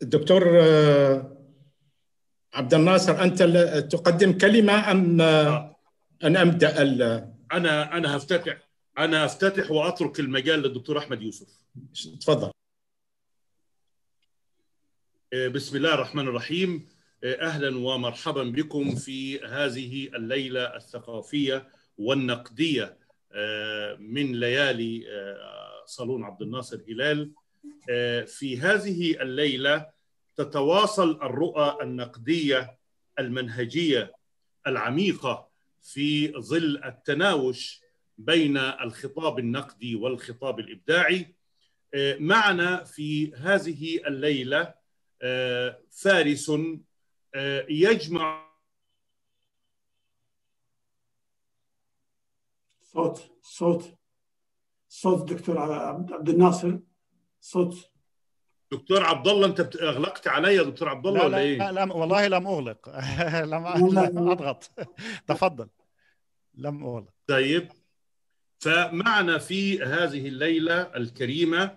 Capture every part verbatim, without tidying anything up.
الدكتور عبد الناصر، أنت تقدم كلمة أم آه. أن أبدأ؟ أنا أنا هفتتح أنا هفتتح وأترك المجال للدكتور أحمد يوسف. تفضل. بسم الله الرحمن الرحيم. أهلا ومرحبا بكم في هذه الليلة الثقافية والنقدية من ليالي صالون عبد الناصر هلال. في هذه الليلة تتواصل الرؤى النقدية المنهجية العميقة في ظل التناوش بين الخطاب النقدي والخطاب الإبداعي. معنا في هذه الليلة فارس يجمع صوت صوت صوت دكتور عبد الناصر. صوت دكتور عبد الله، انت اغلقت علي يا دكتور عبد الله لا ولا لا ايه؟ لا لم والله لم اغلق. لم, لم اضغط. تفضل. لم اغلق. طيب، فمعنا في هذه الليله الكريمه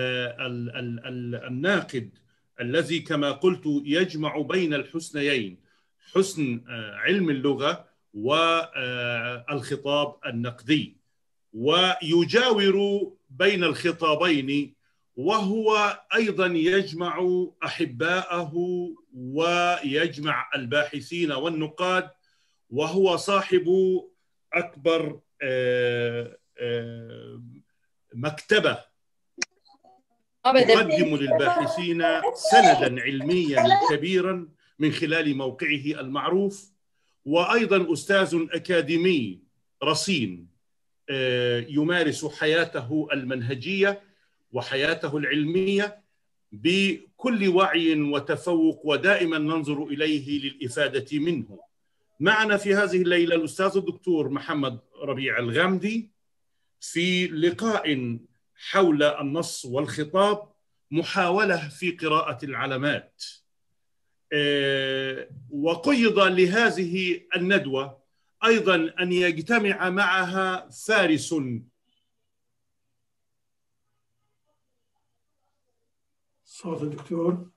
الناقد الذي كما قلت يجمع بين الحسنيين، حسن علم اللغه والخطاب النقدي، ويجاور بين الخطابين، وهو أيضا يجمع أحباءه ويجمع الباحثين والنقاد، وهو صاحب أكبر مكتبة تقدم للباحثين سندا علميا كبيرا من خلال موقعه المعروف، وأيضا أستاذ أكاديمي رصين يمارس حياته المنهجية وحياته العلمية بكل وعي وتفوق، ودائما ننظر إليه للإفادة منه. معنا في هذه الليلة الأستاذ الدكتور محمد ربيع الغامدي في لقاء حول النص والخطاب، محاولة في قراءة العلامات. وقيض لهذه الندوة أيضا أن يجتمع معها فارس صوت الدكتور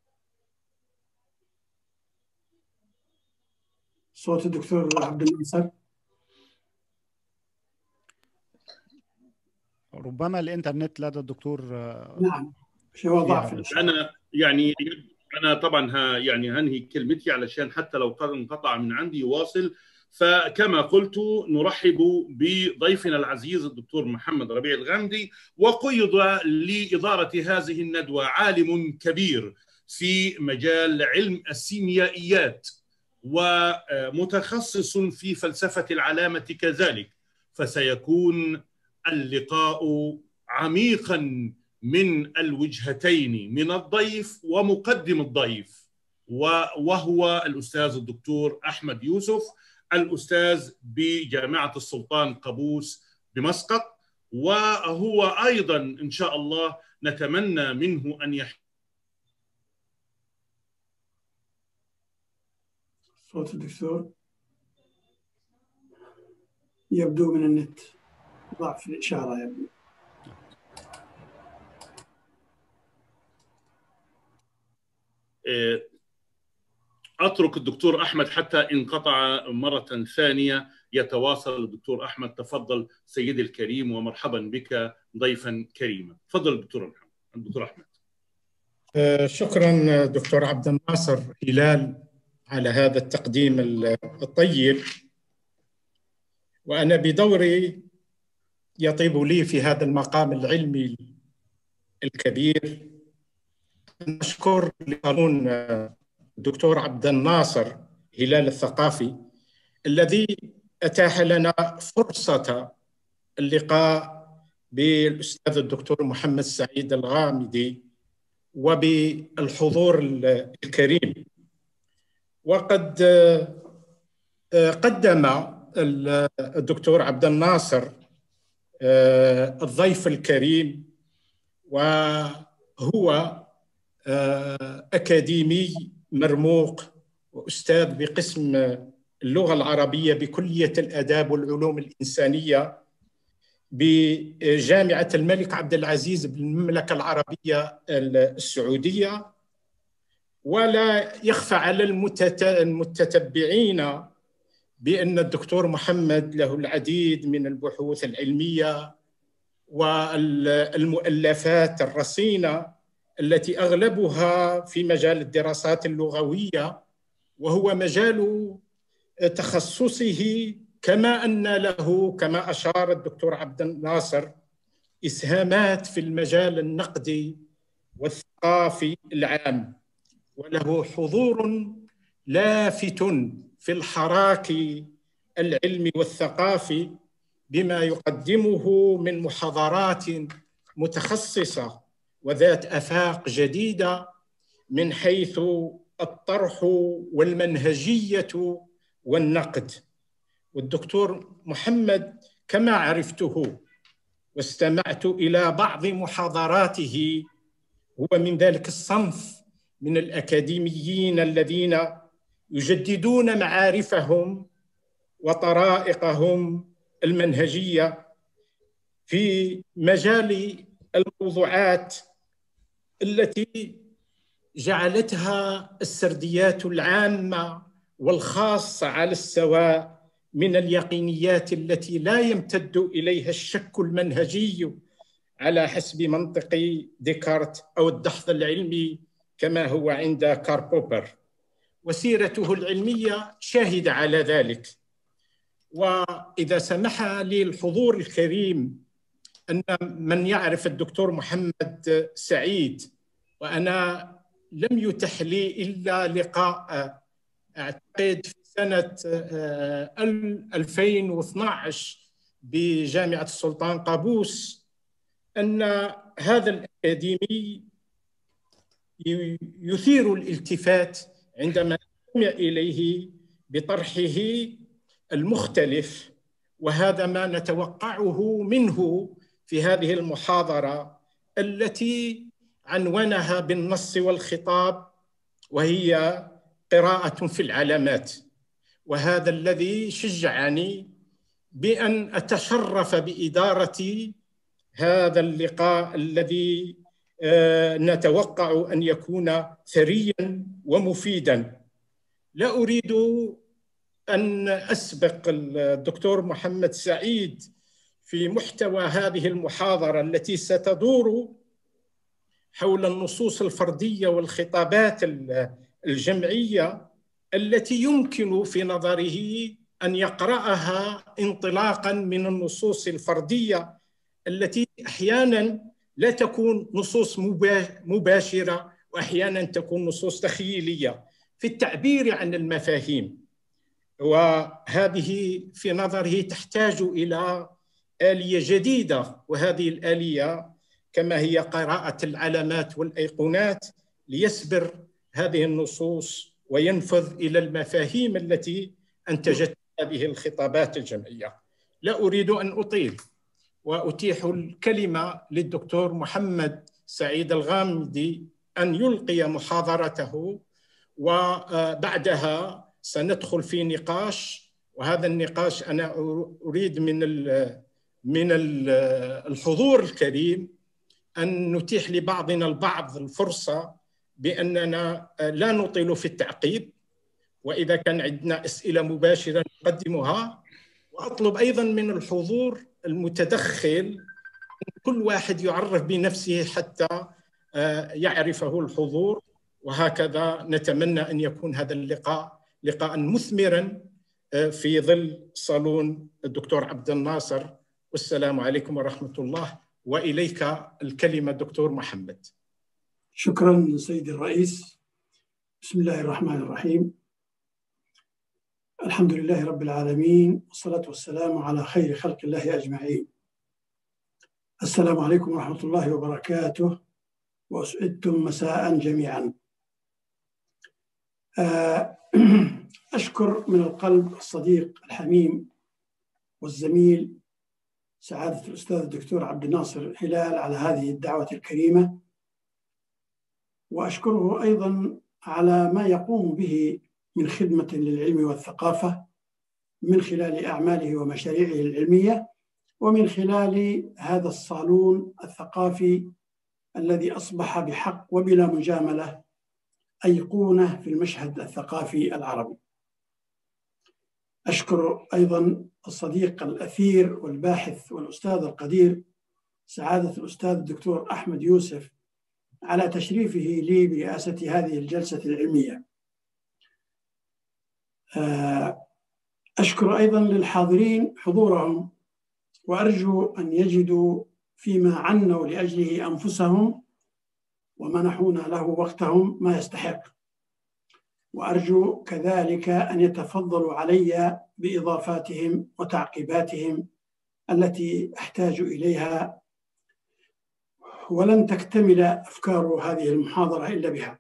صوت الدكتور عبد الناصر. ربما الإنترنت لدى الدكتور. نعم، شيء ضعف. أنا يعني أنا طبعا ها يعني هنهي كلمتي علشان حتى لو انقطع من عندي يواصل. فكما قلت نرحب بضيفنا العزيز الدكتور محمد ربيع الغامدي، وقيض لإدارة هذه الندوة عالم كبير في مجال علم السيميائيات ومتخصص في فلسفة العلامة كذلك، فسيكون اللقاء عميقا من الوجهتين، من الضيف ومقدم الضيف، وهو الأستاذ الدكتور أحمد يوسف، الأستاذ بجامعة السلطان قابوس بمسقط، وهو أيضا إن شاء الله نتمنى منه أن يحكي. صوت الدكتور يبدو من النت ضعف الإشارة يبدو. أترك الدكتور أحمد حتى انقطع مرة ثانية يتواصل الدكتور أحمد. تفضل سيدي الكريم ومرحبا بك ضيفا كريما. تفضل الدكتور محمد. الدكتور أحمد. شكرا دكتور عبد الناصر هلال على هذا التقديم الطيب، وأنا بدوري يطيب لي في هذا المقام العلمي الكبير أن أشكر لقانون الدكتور عبد الناصر هلال الثقافي الذي أتاح لنا فرصة اللقاء بالأستاذ الدكتور محمد سعيد الغامدي وبالحضور الكريم. وقد قدم الدكتور عبد الناصر الضيف الكريم، وهو أكاديمي مرموق وأستاذ بقسم اللغة العربية بكلية الآداب والعلوم الإنسانية بجامعة الملك عبد العزيز بالمملكة العربية السعودية، ولا يخفى على المتتبعين بأن الدكتور محمد له العديد من البحوث العلمية والمؤلفات الرصينة التي أغلبها في مجال الدراسات اللغوية، وهو مجال تخصصه، كما أن له كما أشار الدكتور عبد الناصر إسهامات في المجال النقدي والثقافي العام، وله حضور لافت في الحراك العلمي والثقافي بما يقدمه من محاضرات متخصصة وذات آفاق جديدة من حيث الطرح والمنهجية والنقد. والدكتور محمد كما عرفته واستمعت إلى بعض محاضراته هو من ذلك الصنف من الأكاديميين الذين يجددون معارفهم وطرائقهم المنهجية في مجال الموضوعات التي جعلتها السرديات العامة والخاصة على السواء من اليقينيات التي لا يمتد إليها الشك المنهجي على حسب منطق ديكارت أو الدحض العلمي كما هو عند كارل بوبر، وسيرته العلمية شاهدة على ذلك. وإذا سمح لي الحضور الكريم أن من يعرف الدكتور محمد سعيد، وأنا لم يتح لي إلا لقاء أعتقد في سنة ألفين واثني عشر بجامعة السلطان قابوس، أن هذا الأكاديمي يثير الالتفات عندما نستمع إليه بطرحه المختلف، وهذا ما نتوقعه منه في هذه المحاضرة التي عنونها بالنص والخطاب، وهي قراءة في العلامات. وهذا الذي شجعني بأن أتشرف بإدارة هذا اللقاء الذي نتوقع أن يكون ثرياً ومفيداً. لا أريد أن أسبق الدكتور محمد سعيد في محتوى هذه المحاضرة التي ستدور حول النصوص الفردية والخطابات الجمعية التي يمكن في نظره أن يقرأها انطلاقاً من النصوص الفردية التي أحياناً لا تكون نصوص مباشرة، وأحياناً تكون نصوص تخيلية في التعبير عن المفاهيم. وهذه في نظره تحتاج إلى آلية جديدة، وهذه الآلية كما هي قراءة العلامات والأيقونات ليسبر هذه النصوص وينفذ إلى المفاهيم التي أنتجت هذه الخطابات الجمعية. لا أريد أن أطيل، وأتيح الكلمة للدكتور محمد سعيد الغامدي أن يلقي محاضرته، وبعدها سندخل في نقاش. وهذا النقاش أنا أريد من من الحضور الكريم أن نتيح لبعضنا البعض الفرصة بأننا لا نطيل في التعقيب، وإذا كان عندنا أسئلة مباشرة نقدمها. وأطلب أيضا من الحضور المتدخل كل واحد يعرف بنفسه حتى يعرفه الحضور، وهكذا نتمنى أن يكون هذا اللقاء لقاء مثمرا في ظل صالون الدكتور عبد الناصر. والسلام عليكم ورحمة الله، وإليك الكلمة دكتور محمد. شكرا سيدي الرئيس. بسم الله الرحمن الرحيم. الحمد لله رب العالمين، والصلاة والسلام على خير خلق الله أجمعين. السلام عليكم ورحمة الله وبركاته، وأسعدتم مساء جميعا. أشكر من القلب الصديق الحميم والزميل سعادة الأستاذ الدكتور عبد الناصر هلال على هذه الدعوة الكريمة، وأشكره أيضا على ما يقوم به من خدمة للعلم والثقافة من خلال أعماله ومشاريعه العلمية، ومن خلال هذا الصالون الثقافي الذي أصبح بحق وبلا مجاملة أيقونة في المشهد الثقافي العربي. أشكر أيضا الصديق الأثير والباحث والأستاذ القدير سعادة الأستاذ الدكتور أحمد يوسف على تشريفه لي برئاسة هذه الجلسة العلمية. أشكر أيضا للحاضرين حضورهم، وأرجو أن يجدوا فيما عنوا لأجله أنفسهم ومنحونا له وقتهم ما يستحق، وأرجو كذلك أن يتفضلوا علي بإضافاتهم وتعقيباتهم التي أحتاج إليها، ولن تكتمل أفكار هذه المحاضرة إلا بها.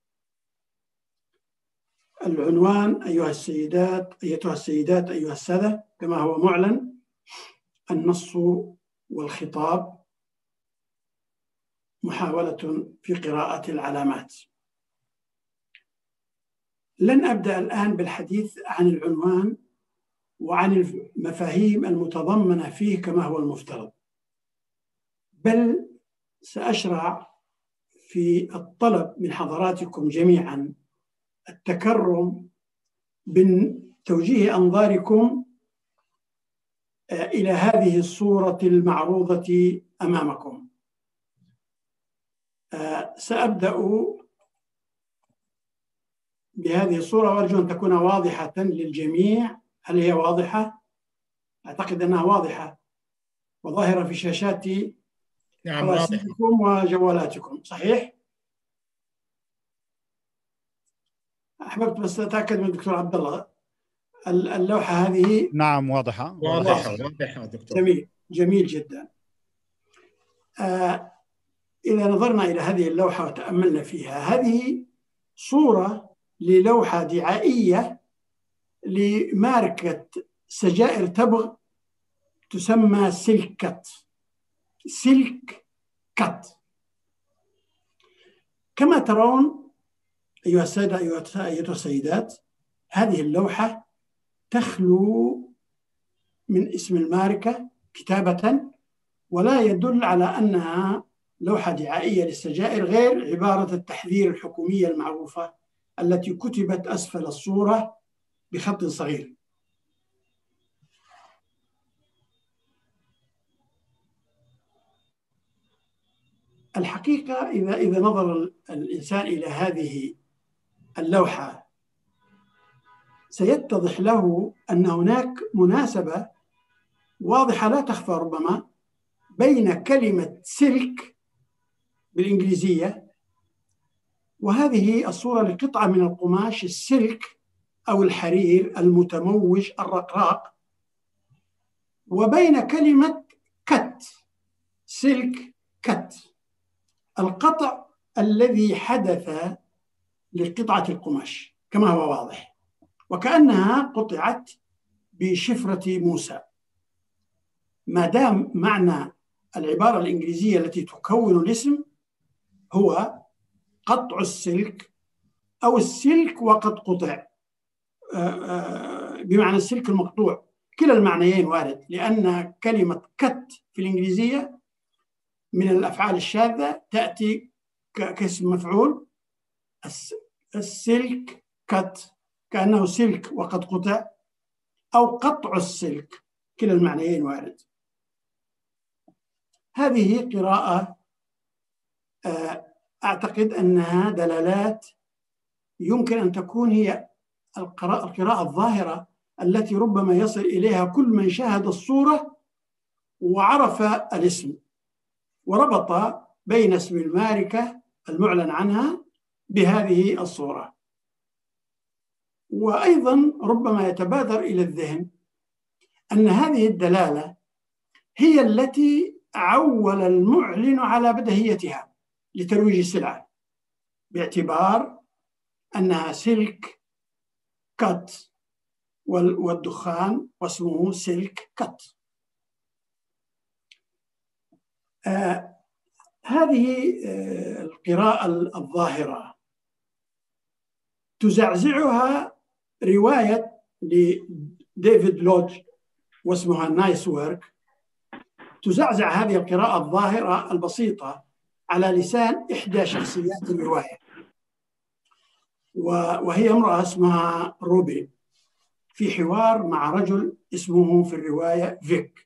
العنوان أيها السيدات أيتها السيدات أيها السادة كما هو معلن: النص والخطاب، محاولة في قراءة العلامات. لن أبدأ الآن بالحديث عن العنوان وعن المفاهيم المتضمنة فيه كما هو المفترض، بل سأشرع في الطلب من حضراتكم جميعا التكرم بتوجيه أنظاركم إلى هذه الصورة المعروضة أمامكم. سأبدأ بهذه الصورة وأرجو أن تكون واضحة للجميع. هل هي واضحة؟ أعتقد أنها واضحة وظاهرة في شاشات نعم واضح وجوالاتكم، صحيح؟ أحببت بس أتأكد من الدكتور عبد الله، اللوحة هذه نعم واضحة واضحة واضحة دكتور. جميل جميل جدا. آه إذا نظرنا إلى هذه اللوحة وتأملنا فيها، هذه صورة للوحة دعائية لماركة سجائر تبغ تسمى سلك كات. سلك كات كما ترون أيها السادة أيتها السيدات، هذه اللوحة تخلو من اسم الماركة كتابة، ولا يدل على أنها لوحة دعائية للسجائر غير عبارة التحذير الحكومية المعروفة التي كتبت أسفل الصورة بخط صغير. الحقيقة إذا إذا نظر الإنسان إلى هذه اللوحة سيتضح له أن هناك مناسبة واضحة لا تخفى ربما بين كلمة سلك بالإنجليزية وهذه الصورة لقطعة من القماش السلك أو الحرير المتموج الرقراق، وبين كلمة كت، سلك كت، القطع الذي حدث لقطعة القماش كما هو واضح، وكأنها قطعت بشفرة موسى. ما دام معنى العبارة الإنجليزية التي تكون الاسم هو قطع السلك أو السلك وقد قطع، بمعنى السلك المقطوع، كلا المعنيين وارد، لأن كلمة كت في الإنجليزية من الأفعال الشاذة تأتي كاسم مفعول، السلك كت كأنه سلك وقد قطع، أو قطع السلك، كلا المعنيين وارد. هذه قراءة أعتقد أنها دلالات يمكن أن تكون هي القراءة الظاهرة التي ربما يصل إليها كل من شاهد الصورة وعرف الاسم وربط بين اسم الماركة المعلن عنها بهذه الصورة. وأيضا ربما يتبادر إلى الذهن أن هذه الدلالة هي التي عول المعلن على بديهيتها لترويج السلعة، باعتبار أنها سلك كات والدخان واسمه سلك كات. آه هذه آه القراءة الظاهرة تزعزعها رواية لديفيد لودج واسمها نايس وورك، تزعزع هذه القراءة الظاهرة البسيطة على لسان إحدى شخصيات الرواية. وهي امرأة اسمها روبين في حوار مع رجل اسمه في الرواية فيك.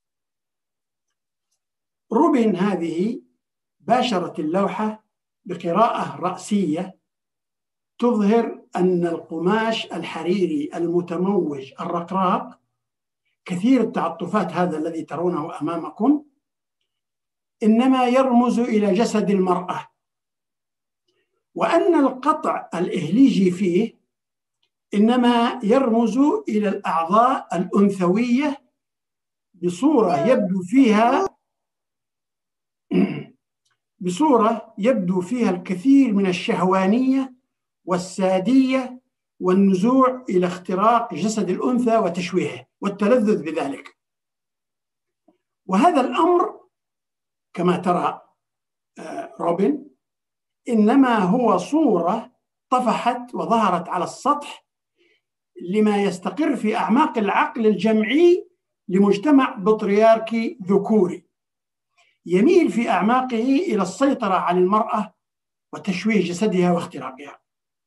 روبين هذه باشرت اللوحة بقراءة رأسية تظهر أن القماش الحريري المتموج الرقراق كثير التعطفات هذا الذي ترونه أمامكم إنما يرمز إلى جسد المرأة، وأن القطع الإهليجي فيه إنما يرمز إلى الأعضاء الأنثوية بصورة يبدو فيها بصورة يبدو فيها الكثير من الشهوانية والسادية والنزوع إلى اختراق جسد الأنثى وتشويهه والتلذذ بذلك. وهذا الأمر كما ترى روبين إنما هو صورة طفحت وظهرت على السطح لما يستقر في أعماق العقل الجمعي لمجتمع بطريركي ذكوري يميل في أعماقه إلى السيطرة على المرأة وتشويه جسدها واختراقها.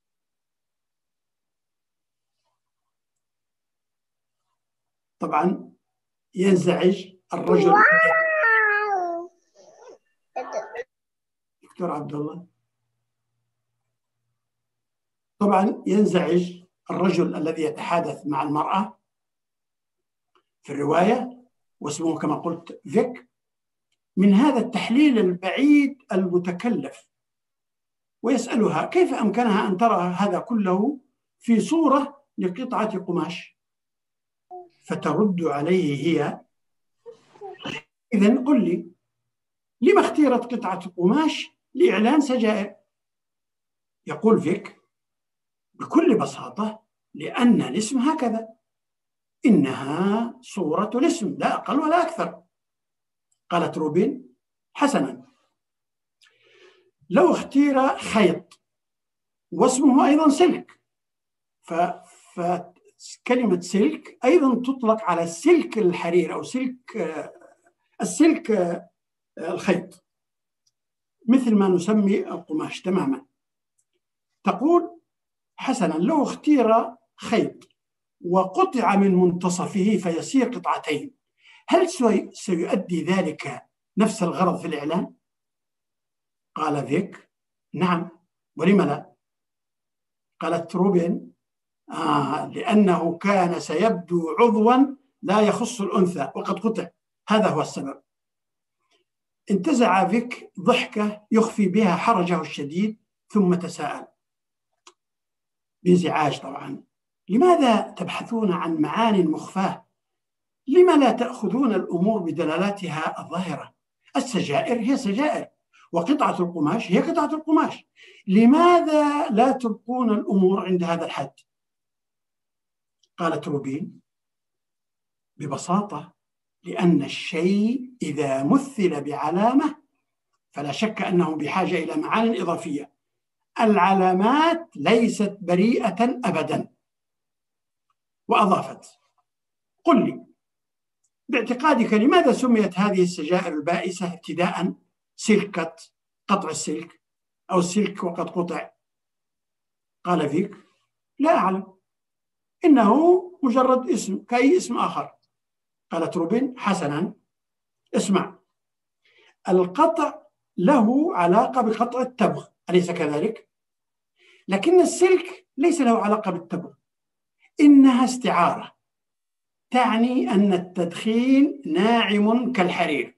طبعا ينزعج الرجل دكتور عبد الله طبعا ينزعج الرجل الذي يتحادث مع المرأة في الرواية واسمه كما قلت فيك من هذا التحليل البعيد المتكلف، ويسألها كيف أمكنها أن ترى هذا كله في صورة لقطعة قماش، فترد عليه هي إذن قل لي لما اختيرت قطعة قماش لإعلان سجائر؟ يقول فيك بكل بساطة لأن الاسم هكذا، إنها صورة الاسم لا أقل ولا أكثر. قالت روبين حسنا، لو اختير خيط واسمه أيضا سلك، فكلمة سلك أيضا تطلق على سلك الحرير أو سلك السلك الخيط مثل ما نسمي القماش تماما. تقول حسنا، لو اختير خيط وقطع من منتصفه فيصير قطعتين، هل سيؤدي ذلك نفس الغرض في الإعلان؟ قال فيك نعم، ولم لا؟ قالت روبين آه لأنه كان سيبدو عضوا لا يخص الأنثى وقد قطع، هذا هو السبب. انتزع فيك ضحكة يخفي بها حرجه الشديد ثم تساءل بانزعاج طبعا، لماذا تبحثون عن معان مخفاة؟ لما لا تأخذون الأمور بدلالاتها الظاهرة؟ السجائر هي سجائر وقطعة القماش هي قطعة القماش، لماذا لا تبقون الأمور عند هذا الحد؟ قالت روبين ببساطة لأن الشيء إذا مثل بعلامة فلا شك أنه بحاجة إلى معان إضافية، العلامات ليست بريئة أبدا. وأضافت قل لي باعتقادك لماذا سميت هذه السجائر البائسة ابتداء سلكة قطع السلك أو السلك وقد قطع؟ قال فيك لا أعلم، إنه مجرد اسم كأي اسم آخر. قالت روبين حسنا، اسمع، القطع له علاقة بقطع التبغ أليس كذلك؟ لكن السلك ليس له علاقة بالتبغ، إنها استعارة تعني أن التدخين ناعم كالحرير.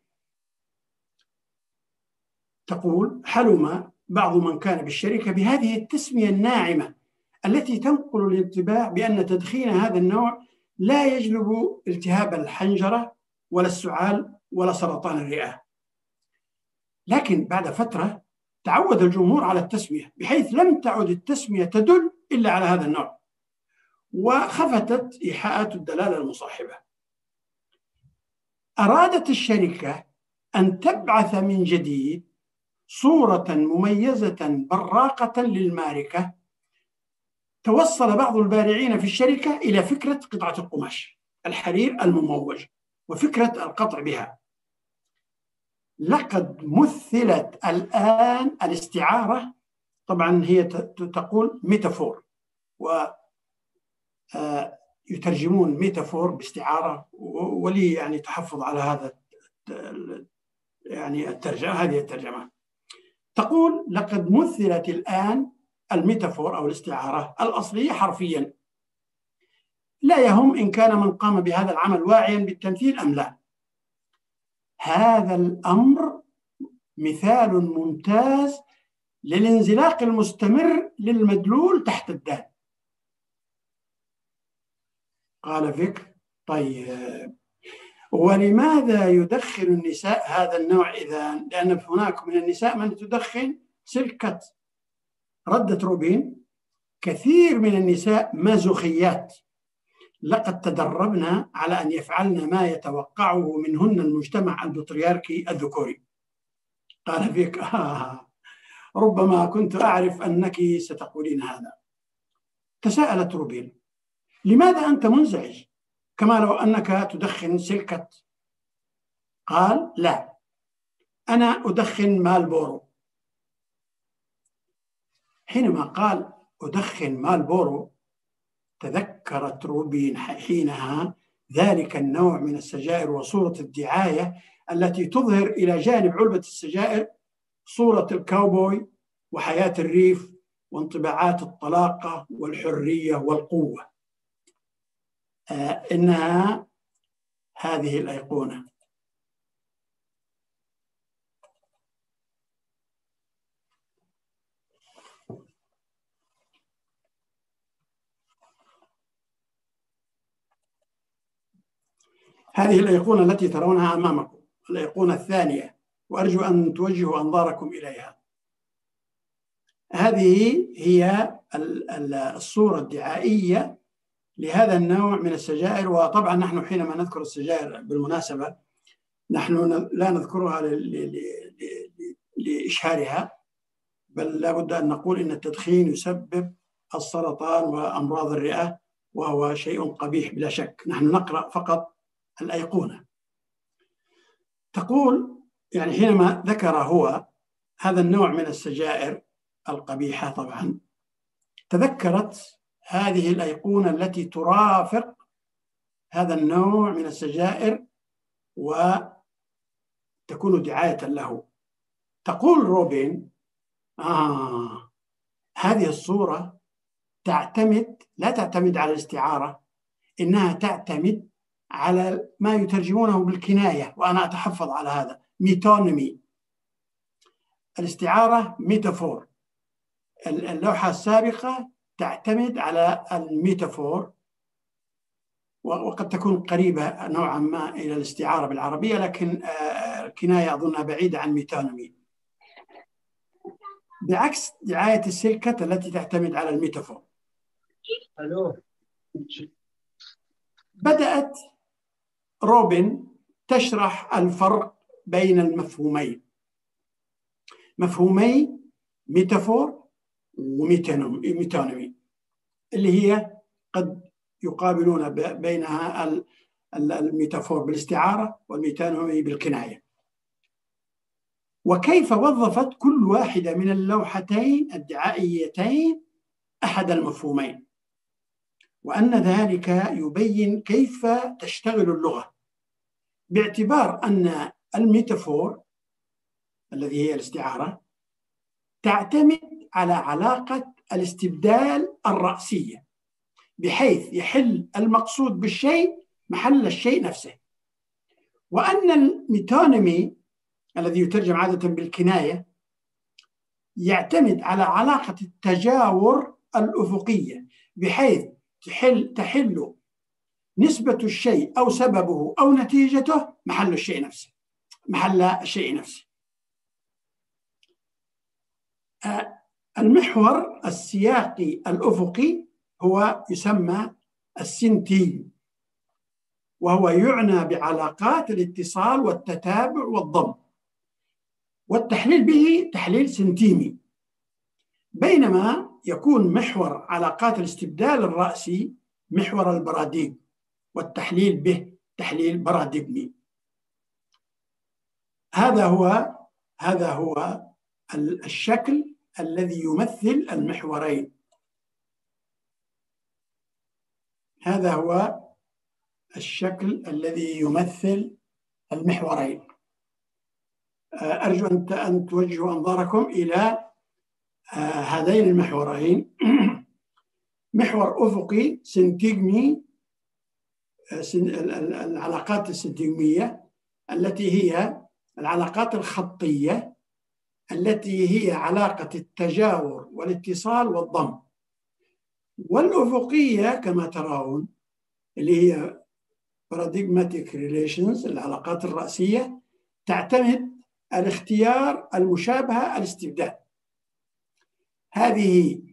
تقول حلم بعض من كان بالشركة بهذه التسمية الناعمة التي تنقل الانطباع بأن تدخين هذا النوع لا يجلب التهاب الحنجرة ولا السعال ولا سرطان الرئة. لكن بعد فترة تعود الجمهور على التسمية بحيث لم تعد التسمية تدل إلا على هذا النوع، وخفتت إيحاءات الدلالة المصاحبة. أرادت الشركة أن تبعث من جديد صورة مميزة براقة للماركة. توصل بعض البارعين في الشركة إلى فكرة قطعة القماش الحرير المموج وفكرة القطع بها. لقد مثلت الآن الاستعارة طبعا هي تقول ميتافور، ويترجمون ميتافور باستعارة، ولي يعني تحفظ على هذا يعني الترجمة، هذه الترجمة. تقول: لقد مثلت الآن الميتافور أو الاستعارة الأصلية حرفيا، لا يهم إن كان من قام بهذا العمل واعيا بالتمثيل أم لا. هذا الأمر مثال ممتاز للانزلاق المستمر للمدلول تحت الدال. قال فيك: طيب، ولماذا يدخن النساء هذا النوع إذا؟ لأن هناك من النساء من تدخن سلكة. ردت روبين: كثير من النساء مازوخيات، لقد تدربنا على أن يفعلن ما يتوقعه منهن المجتمع البطريركي الذكوري. قال فيك: آه ربما كنت أعرف أنك ستقولين هذا. تساءلت روبين: لماذا أنت منزعج كما لو أنك تدخن سلكة؟ قال: لا، أنا أدخن مالبورو. حينما قال أدخن مالبورو، تذكرت روبين حينها ذلك النوع من السجائر وصورة الدعاية التي تظهر إلى جانب علبة السجائر صورة الكاوبوي وحياة الريف وانطباعات الطلاقة والحرية والقوة. آه إنها هذه الأيقونة. هذه الأيقونة التي ترونها أمامكم، الأيقونة الثانية، وأرجو أن توجهوا أنظاركم إليها. هذه هي الصورة الدعائية لهذا النوع من السجائر. وطبعا نحن حينما نذكر السجائر بالمناسبة نحن لا نذكرها لإشهارها، بل لا بد أن نقول إن التدخين يسبب السرطان وأمراض الرئة، وهو شيء قبيح بلا شك. نحن نقرأ فقط الأيقونة. تقول يعني حينما ذكر هو هذا النوع من السجائر القبيحة، طبعا تذكرت هذه الأيقونة التي ترافق هذا النوع من السجائر وتكون دعاية له. تقول روبين: آه هذه الصورة تعتمد لا تعتمد على الاستعارة، إنها تعتمد على ما يترجمونه بالكناية، وأنا أتحفظ على هذا، ميتونيمي. الاستعارة ميتافور، اللوحة السابقة تعتمد على الميتافور، وقد تكون قريبة نوعا ما إلى الاستعارة بالعربية، لكن الكناية أظنها بعيدة عن ميتونيمي، بعكس دعاية السلكة التي تعتمد على الميتافور. بدأت روبين تشرح الفرق بين المفهومين، مفهومي ميتافور وميتونيمي، اللي هي قد يقابلون بينها الميتافور بالاستعارة والميتونيمي بالكناية، وكيف وظفت كل واحدة من اللوحتين الدعائيتين أحد المفهومين، وأن ذلك يبين كيف تشتغل اللغة، باعتبار أن الميتافور الذي هي الاستعارة تعتمد على علاقة الاستبدال الرأسية، بحيث يحل المقصود بالشيء محل الشيء نفسه، وأن الميتونيمي الذي يترجم عادة بالكناية يعتمد على علاقة التجاور الأفقية، بحيث تحل تحل نسبة الشيء أو سببه أو نتيجته محل الشيء نفسه محل الشيء نفسه. المحور السياقي الأفقي هو يسمى السنتيم، وهو يعنى بعلاقات الاتصال والتتابع والضم، والتحليل به تحليل سنتيمي، بينما يكون محور علاقات الاستبدال الرأسي محور البراديم، والتحليل به تحليل براديمي. هذا هو هذا هو الشكل الذي يمثل المحورين. هذا هو الشكل الذي يمثل المحورين. أرجو أن توجهوا أنظاركم إلى هذين المحورين. محور أفقي سنتيغمي، العلاقات السنتيغمية التي هي العلاقات الخطية التي هي علاقة التجاور والاتصال والضم. والأفقية كما ترون اللي هي paradigmatic relations، العلاقات الرأسية، تعتمد الاختيار، المشابهة، الاستبدال. هذه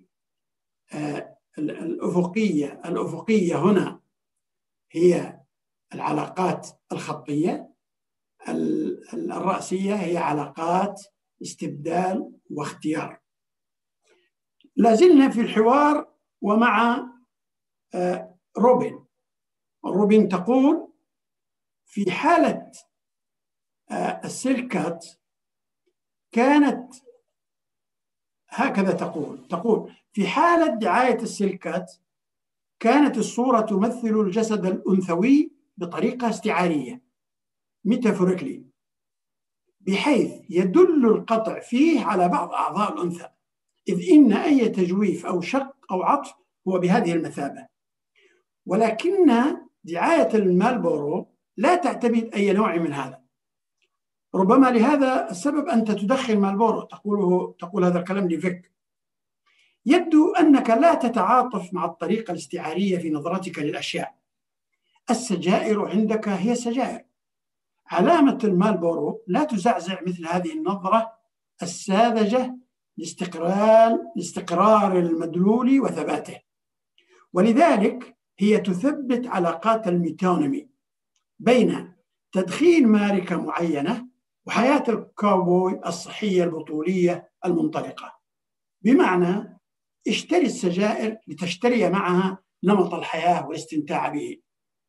الأفقية الأفقية هنا هي العلاقات الخطية، الرأسية هي علاقات استبدال واختيار. لازلنا في الحوار ومع روبن. روبن تقول في حالة السيلكات كانت هكذا تقول تقول في حالة دعاية السيلكات كانت الصورة تمثل الجسد الأنثوي بطريقة استعارية ميتافوريكلي، بحيث يدل القطع فيه على بعض أعضاء الأنثى، إذ إن أي تجويف أو شق أو عطف هو بهذه المثابة. ولكن دعاية المالبورو لا تعتمد أي نوع من هذا. ربما لهذا السبب أنت تدخل مالبورو، تقوله تقول هذا الكلام لفيك. يبدو أنك لا تتعاطف مع الطريقة الاستعارية في نظرتك للأشياء. السجائر عندك هي السجائر. علامة المالبورو لا تزعزع مثل هذه النظرة الساذجة لاستقرار لاستقرار المدلول وثباته، ولذلك هي تثبت علاقات الميتونيمي بين تدخين ماركة معينة وحياة الكاوبوي الصحية البطولية المنطلقة. بمعنى اشتري السجائر لتشتري معها نمط الحياة والاستمتاع به.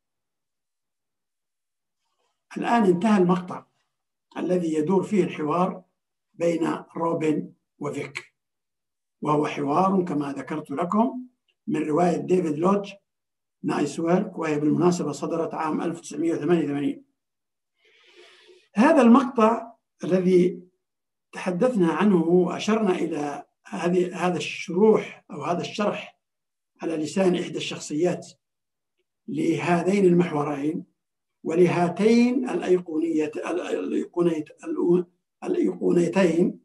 الآن انتهى المقطع الذي يدور فيه الحوار بين روبن وفيك، وهو حوار كما ذكرت لكم من رواية ديفيد لودج نايس ويرك، وهي بالمناسبة صدرت عام ألف وتسعمئة وثمانية وثمانين. هذا المقطع الذي تحدثنا عنه وأشرنا إلى هذه هذا الشروح أو هذا الشرح على لسان إحدى الشخصيات لهذين المحورين ولهاتين الأيقونية الأيقونيتين،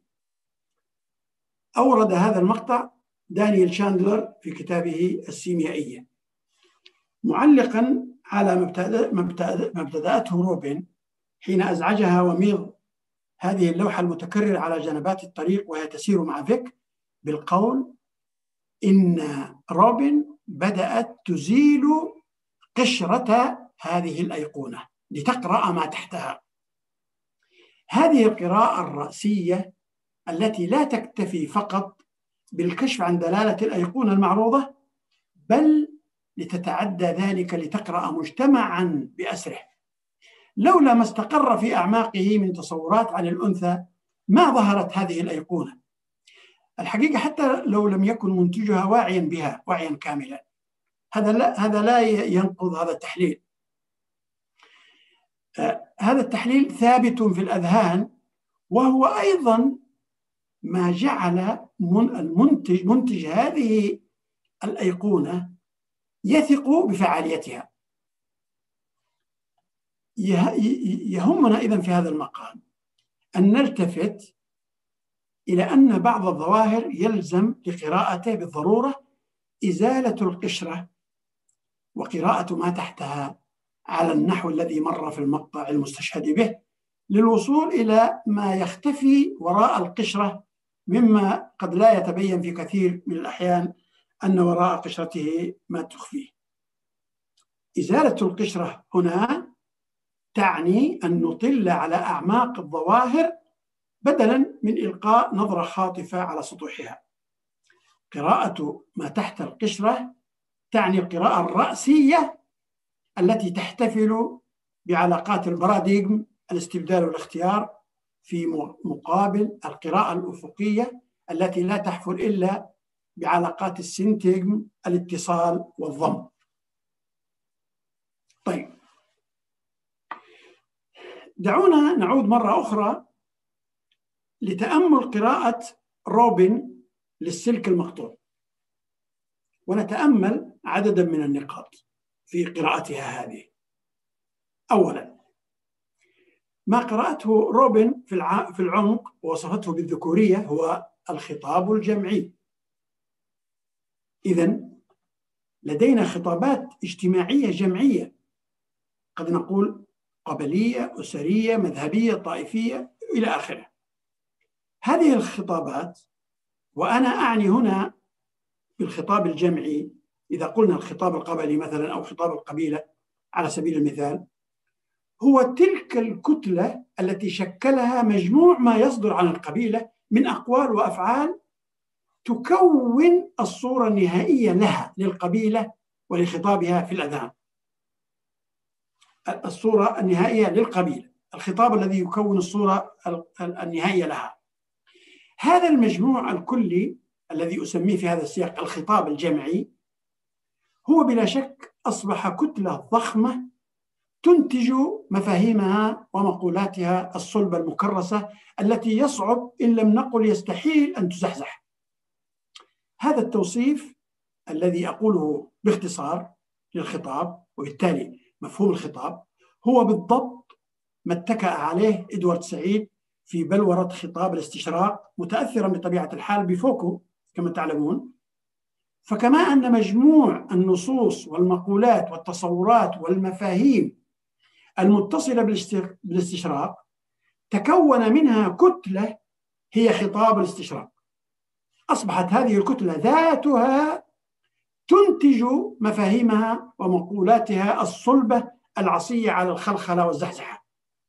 أورد هذا المقطع دانيال شاندلر في كتابه السيميائية، معلقا على ما ابتدأته روبن حين أزعجها وميض هذه اللوحة المتكررة على جنبات الطريق وهي تسير مع فيك، بالقول إن روبن بدأت تزيل قشرة هذه الأيقونة لتقرأ ما تحتها. هذه القراءة الرأسية التي لا تكتفي فقط بالكشف عن دلالة الأيقونة المعروضة، بل لتتعدى ذلك لتقرأ مجتمعا بأسره. لولا ما استقر في أعماقه من تصورات عن الأنثى ما ظهرت هذه الأيقونة. الحقيقة حتى لو لم يكن منتجها واعيا بها وعيا كاملا، هذا لا هذا لا ينقض هذا التحليل. آه هذا التحليل ثابت في الأذهان، وهو أيضا ما جعل من المنتج منتج هذه الأيقونة يثق بفعاليتها. يهمنا إذن في هذا المقام أن نلتفت إلى أن بعض الظواهر يلزم لقراءته بالضرورة إزالة القشرة وقراءة ما تحتها على النحو الذي مر في المقطع المستشهد به، للوصول إلى ما يختفي وراء القشرة مما قد لا يتبين في كثير من الأحيان أن وراء قشرته ما تخفيه. إزالة القشرة هنا تعني أن نطل على أعماق الظواهر بدلاً من إلقاء نظرة خاطفة على سطوحها. قراءة ما تحت القشرة تعني القراءة الرأسية التي تحتفل بعلاقات الباراديغم الاستبدال والاختيار، في مقابل القراءة الأفقية التي لا تحفل إلا بعلاقات السنتجم، الاتصال والضم. طيب، دعونا نعود مرة أخرى لتأمل قراءة روبن للسلك المقطوع، ونتأمل عددا من النقاط في قراءتها هذه. أولا، ما قرأته روبن في العمق ووصفته بالذكورية هو الخطاب الجمعي. إذن لدينا خطابات اجتماعية جمعية، قد نقول قبلية، أسرية، مذهبية، طائفية إلى آخره. هذه الخطابات، وأنا أعني هنا بالخطاب الجمعي، إذا قلنا الخطاب القبلي مثلا أو خطاب القبيلة على سبيل المثال، هو تلك الكتلة التي شكلها مجموع ما يصدر عن القبيلة من أقوال وأفعال تكون الصورة النهائية لها، للقبيلة ولخطابها في الأذهان. الصورة النهائية للقبيلة، الخطاب الذي يكون الصورة النهائية لها. هذا المجموع الكلي الذي أسميه في هذا السياق الخطاب الجمعي هو بلا شك أصبح كتلة ضخمة تنتج مفاهيمها ومقولاتها الصلبة المكرسة التي يصعب إن لم نقل يستحيل أن تزحزح. هذا التوصيف الذي أقوله باختصار للخطاب، وبالتالي مفهوم الخطاب، هو بالضبط ما اتكأ عليه إدوارد سعيد في بلورة خطاب الاستشراق، متأثرا بطبيعة الحال بفوكو كما تعلمون. فكما أن مجموع النصوص والمقولات والتصورات والمفاهيم المتصلة بالاستشراق تكون منها كتلة هي خطاب الاستشراق، أصبحت هذه الكتلة ذاتها تنتج مفاهيمها ومقولاتها الصلبة العصية على الخلخلة والزحزحة.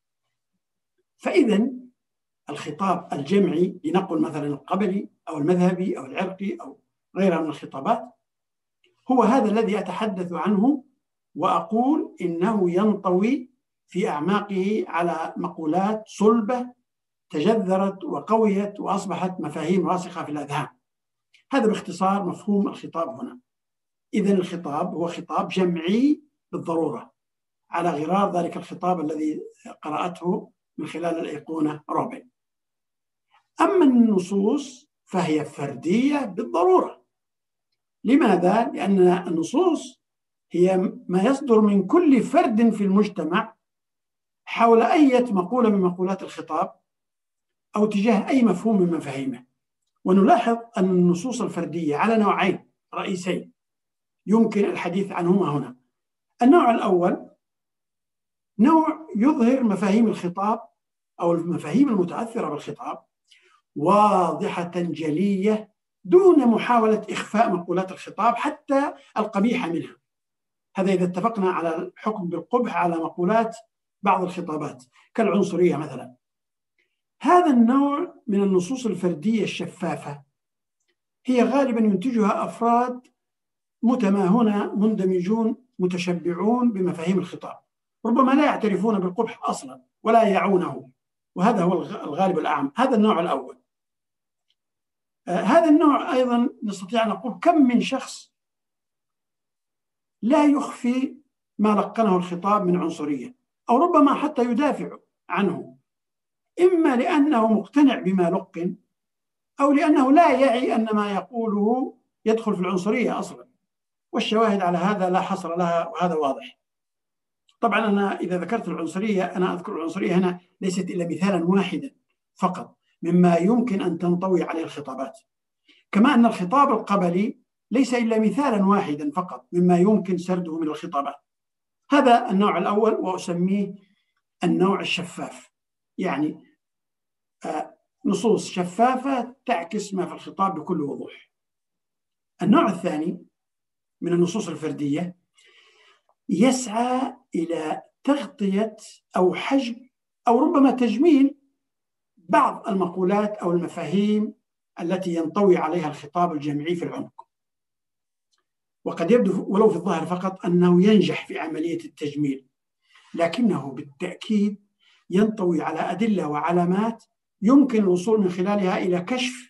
فإذا الخطاب الجمعي، لنقل مثلا القبلي أو المذهبي أو العرقي أو غيرها من الخطابات، هو هذا الذي أتحدث عنه وأقول إنه ينطوي في أعماقه على مقولات صلبة تجذرت وقويت وأصبحت مفاهيم راسخة في الأذهان. هذا باختصار مفهوم الخطاب هنا. إذن الخطاب هو خطاب جمعي بالضرورة، على غرار ذلك الخطاب الذي قرأته من خلال الأيقونة روبن. أما النصوص فهي فردية بالضرورة. لماذا؟ لأن النصوص هي ما يصدر من كل فرد في المجتمع حول أي مقولة من مقولات الخطاب أو تجاه أي مفهوم من مفاهيمه. ونلاحظ أن النصوص الفردية على نوعين رئيسين يمكن الحديث عنهما هنا. النوع الأول نوع يظهر مفاهيم الخطاب أو المفاهيم المتأثرة بالخطاب واضحة جلية دون محاولة إخفاء مقولات الخطاب حتى القبيحة منها. هذا إذا اتفقنا على الحكم بالقبح على مقولات بعض الخطابات كالعنصرية مثلا. هذا النوع من النصوص الفردية الشفافة هي غالبا ينتجها أفراد متماهنة مندمجون متشبعون بمفاهيم الخطاب، ربما لا يعترفون بالقبح أصلا ولا يعونه، وهذا هو الغالب الأعم. هذا النوع الأول. آه هذا النوع أيضا نستطيع أن نقول كم من شخص لا يخفي ما لقنه الخطاب من عنصرية، أو ربما حتى يدافع عنه، إما لأنه مقتنع بما لقن أو لأنه لا يعي أن ما يقوله يدخل في العنصرية أصلا، والشواهد على هذا لا حصر لها وهذا واضح. طبعا أنا إذا ذكرت العنصرية أنا أذكر العنصرية هنا ليست إلا مثالا واحدا فقط مما يمكن أن تنطوي عليه الخطابات، كما أن الخطاب القبلي ليس إلا مثالا واحدا فقط مما يمكن سرده من الخطابات. هذا النوع الأول وأسميه النوع الشفاف، يعني نصوص شفافة تعكس ما في الخطاب بكل وضوح. النوع الثاني من النصوص الفردية يسعى إلى تغطية أو حجب أو ربما تجميل بعض المقولات أو المفاهيم التي ينطوي عليها الخطاب الجمعي في العمق، وقد يبدو ولو في الظاهر فقط أنه ينجح في عملية التجميل، لكنه بالتأكيد ينطوي على أدلة وعلامات يمكن الوصول من خلالها إلى كشف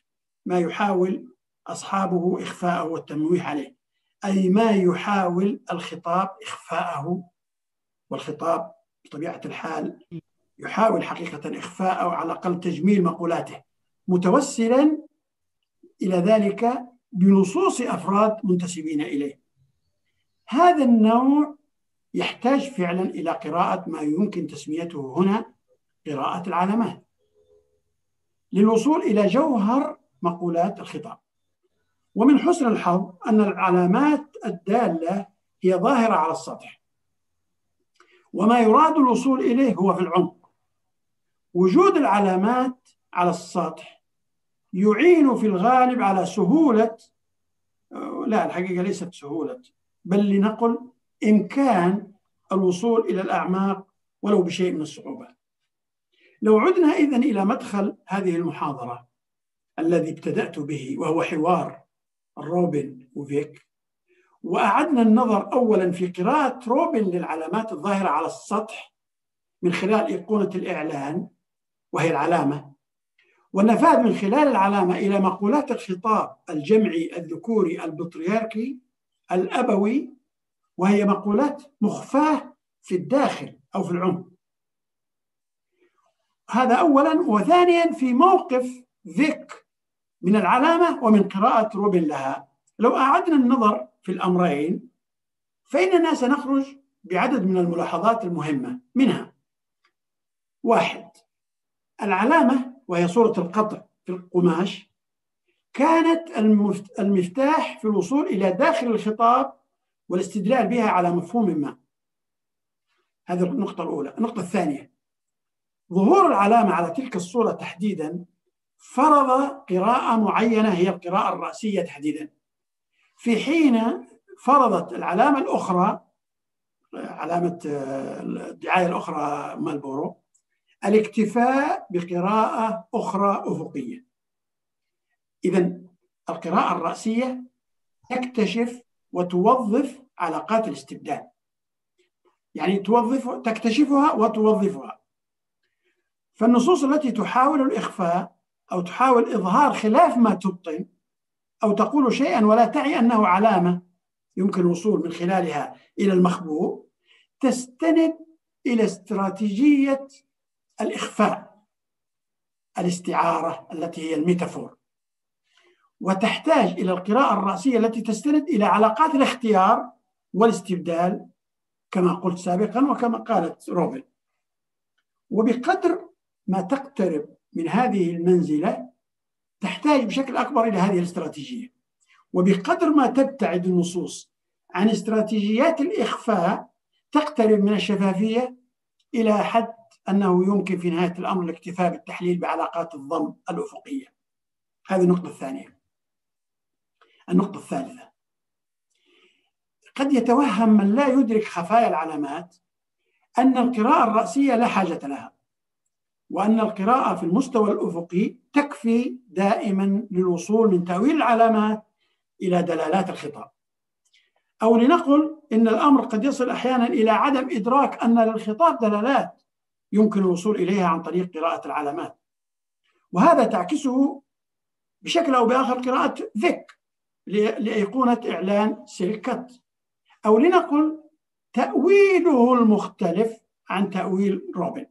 ما يحاول أصحابه إخفاءه والتمويه عليه، أي ما يحاول الخطاب إخفاءه، والخطاب بطبيعة الحال يحاول حقيقة إخفاء أو على الأقل تجميل مقولاته، متوسلا إلى ذلك بنصوص أفراد منتسبين إليه. هذا النوع يحتاج فعلا إلى قراءة ما يمكن تسميته هنا قراءة العلامات للوصول إلى جوهر مقولات الخطاب. ومن حسن الحظ أن العلامات الدالة هي ظاهرة على السطح، وما يراد الوصول إليه هو في العمق. وجود العلامات على السطح يعين في الغالب على سهولة، لا الحقيقة ليست سهولة، بل لنقل إمكان الوصول إلى الأعماق ولو بشيء من الصعوبة. لو عدنا إذن إلى مدخل هذه المحاضرة الذي ابتدأت به، وهو حوار روبن وفيك، وأعدنا النظر أولا في قراءة روبن للعلامات الظاهرة على السطح من خلال أيقونة الإعلان وهي العلامة، والنفاذ من خلال العلامة إلى مقولات الخطاب الجمعي الذكوري البطريركي الأبوي، وهي مقولات مخفاة في الداخل أو في العمق. هذا أولا. وثانيا في موقف فيك من العلامة ومن قراءة روبن لها. لو أعدنا النظر في الأمرين فإننا سنخرج بعدد من الملاحظات المهمة، منها: واحد، العلامة وهي صورة القطع في القماش كانت المفتاح في الوصول إلى داخل الخطاب والاستدلال بها على مفهوم ما. هذه النقطة الأولى. النقطة الثانية، ظهور العلامة على تلك الصورة تحديدا فرض قراءة معينة هي القراءة الرأسية تحديدا، في حين فرضت العلامة الأخرى، علامة الدعاية الأخرى مالبورو، الاكتفاء بقراءة أخرى أفقية. إذن القراءة الرأسية تكتشف وتوظف علاقات الاستبدال، يعني توظف تكتشفها وتوظفها. فالنصوص التي تحاول الإخفاء أو تحاول إظهار خلاف ما تبطن أو تقول شيئا ولا تعي أنه علامة يمكن الوصول من خلالها إلى المخبوء، تستند إلى استراتيجية الإخفاء، الاستعارة التي هي الميتافور، وتحتاج إلى القراءة الرأسية التي تستند إلى علاقات الاختيار والاستبدال كما قلت سابقا وكما قالت روبن. وبقدر ما تقترب من هذه المنزلة تحتاج بشكل أكبر إلى هذه الاستراتيجية، وبقدر ما تبتعد النصوص عن استراتيجيات الإخفاء تقترب من الشفافية إلى حد أنه يمكن في نهاية الأمر الاكتفاء بالتحليل بعلاقات الضم الأفقية. هذه النقطة الثانية. النقطة الثالثة، قد يتوهم من لا يدرك خفايا العلامات أن القراءة الرأسية لا حاجة لها، وأن القراءة في المستوى الأفقي تكفي دائما للوصول من تأويل العلامات إلى دلالات الخطاب. أو لنقل إن الأمر قد يصل أحيانا إلى عدم إدراك أن للخطاب دلالات يمكن الوصول إليها عن طريق قراءة العلامات، وهذا تعكسه بشكل أو بآخر قراءة فيك لأيقونة إعلان سيلكت، أو لنقل تأويله المختلف عن تأويل روبن.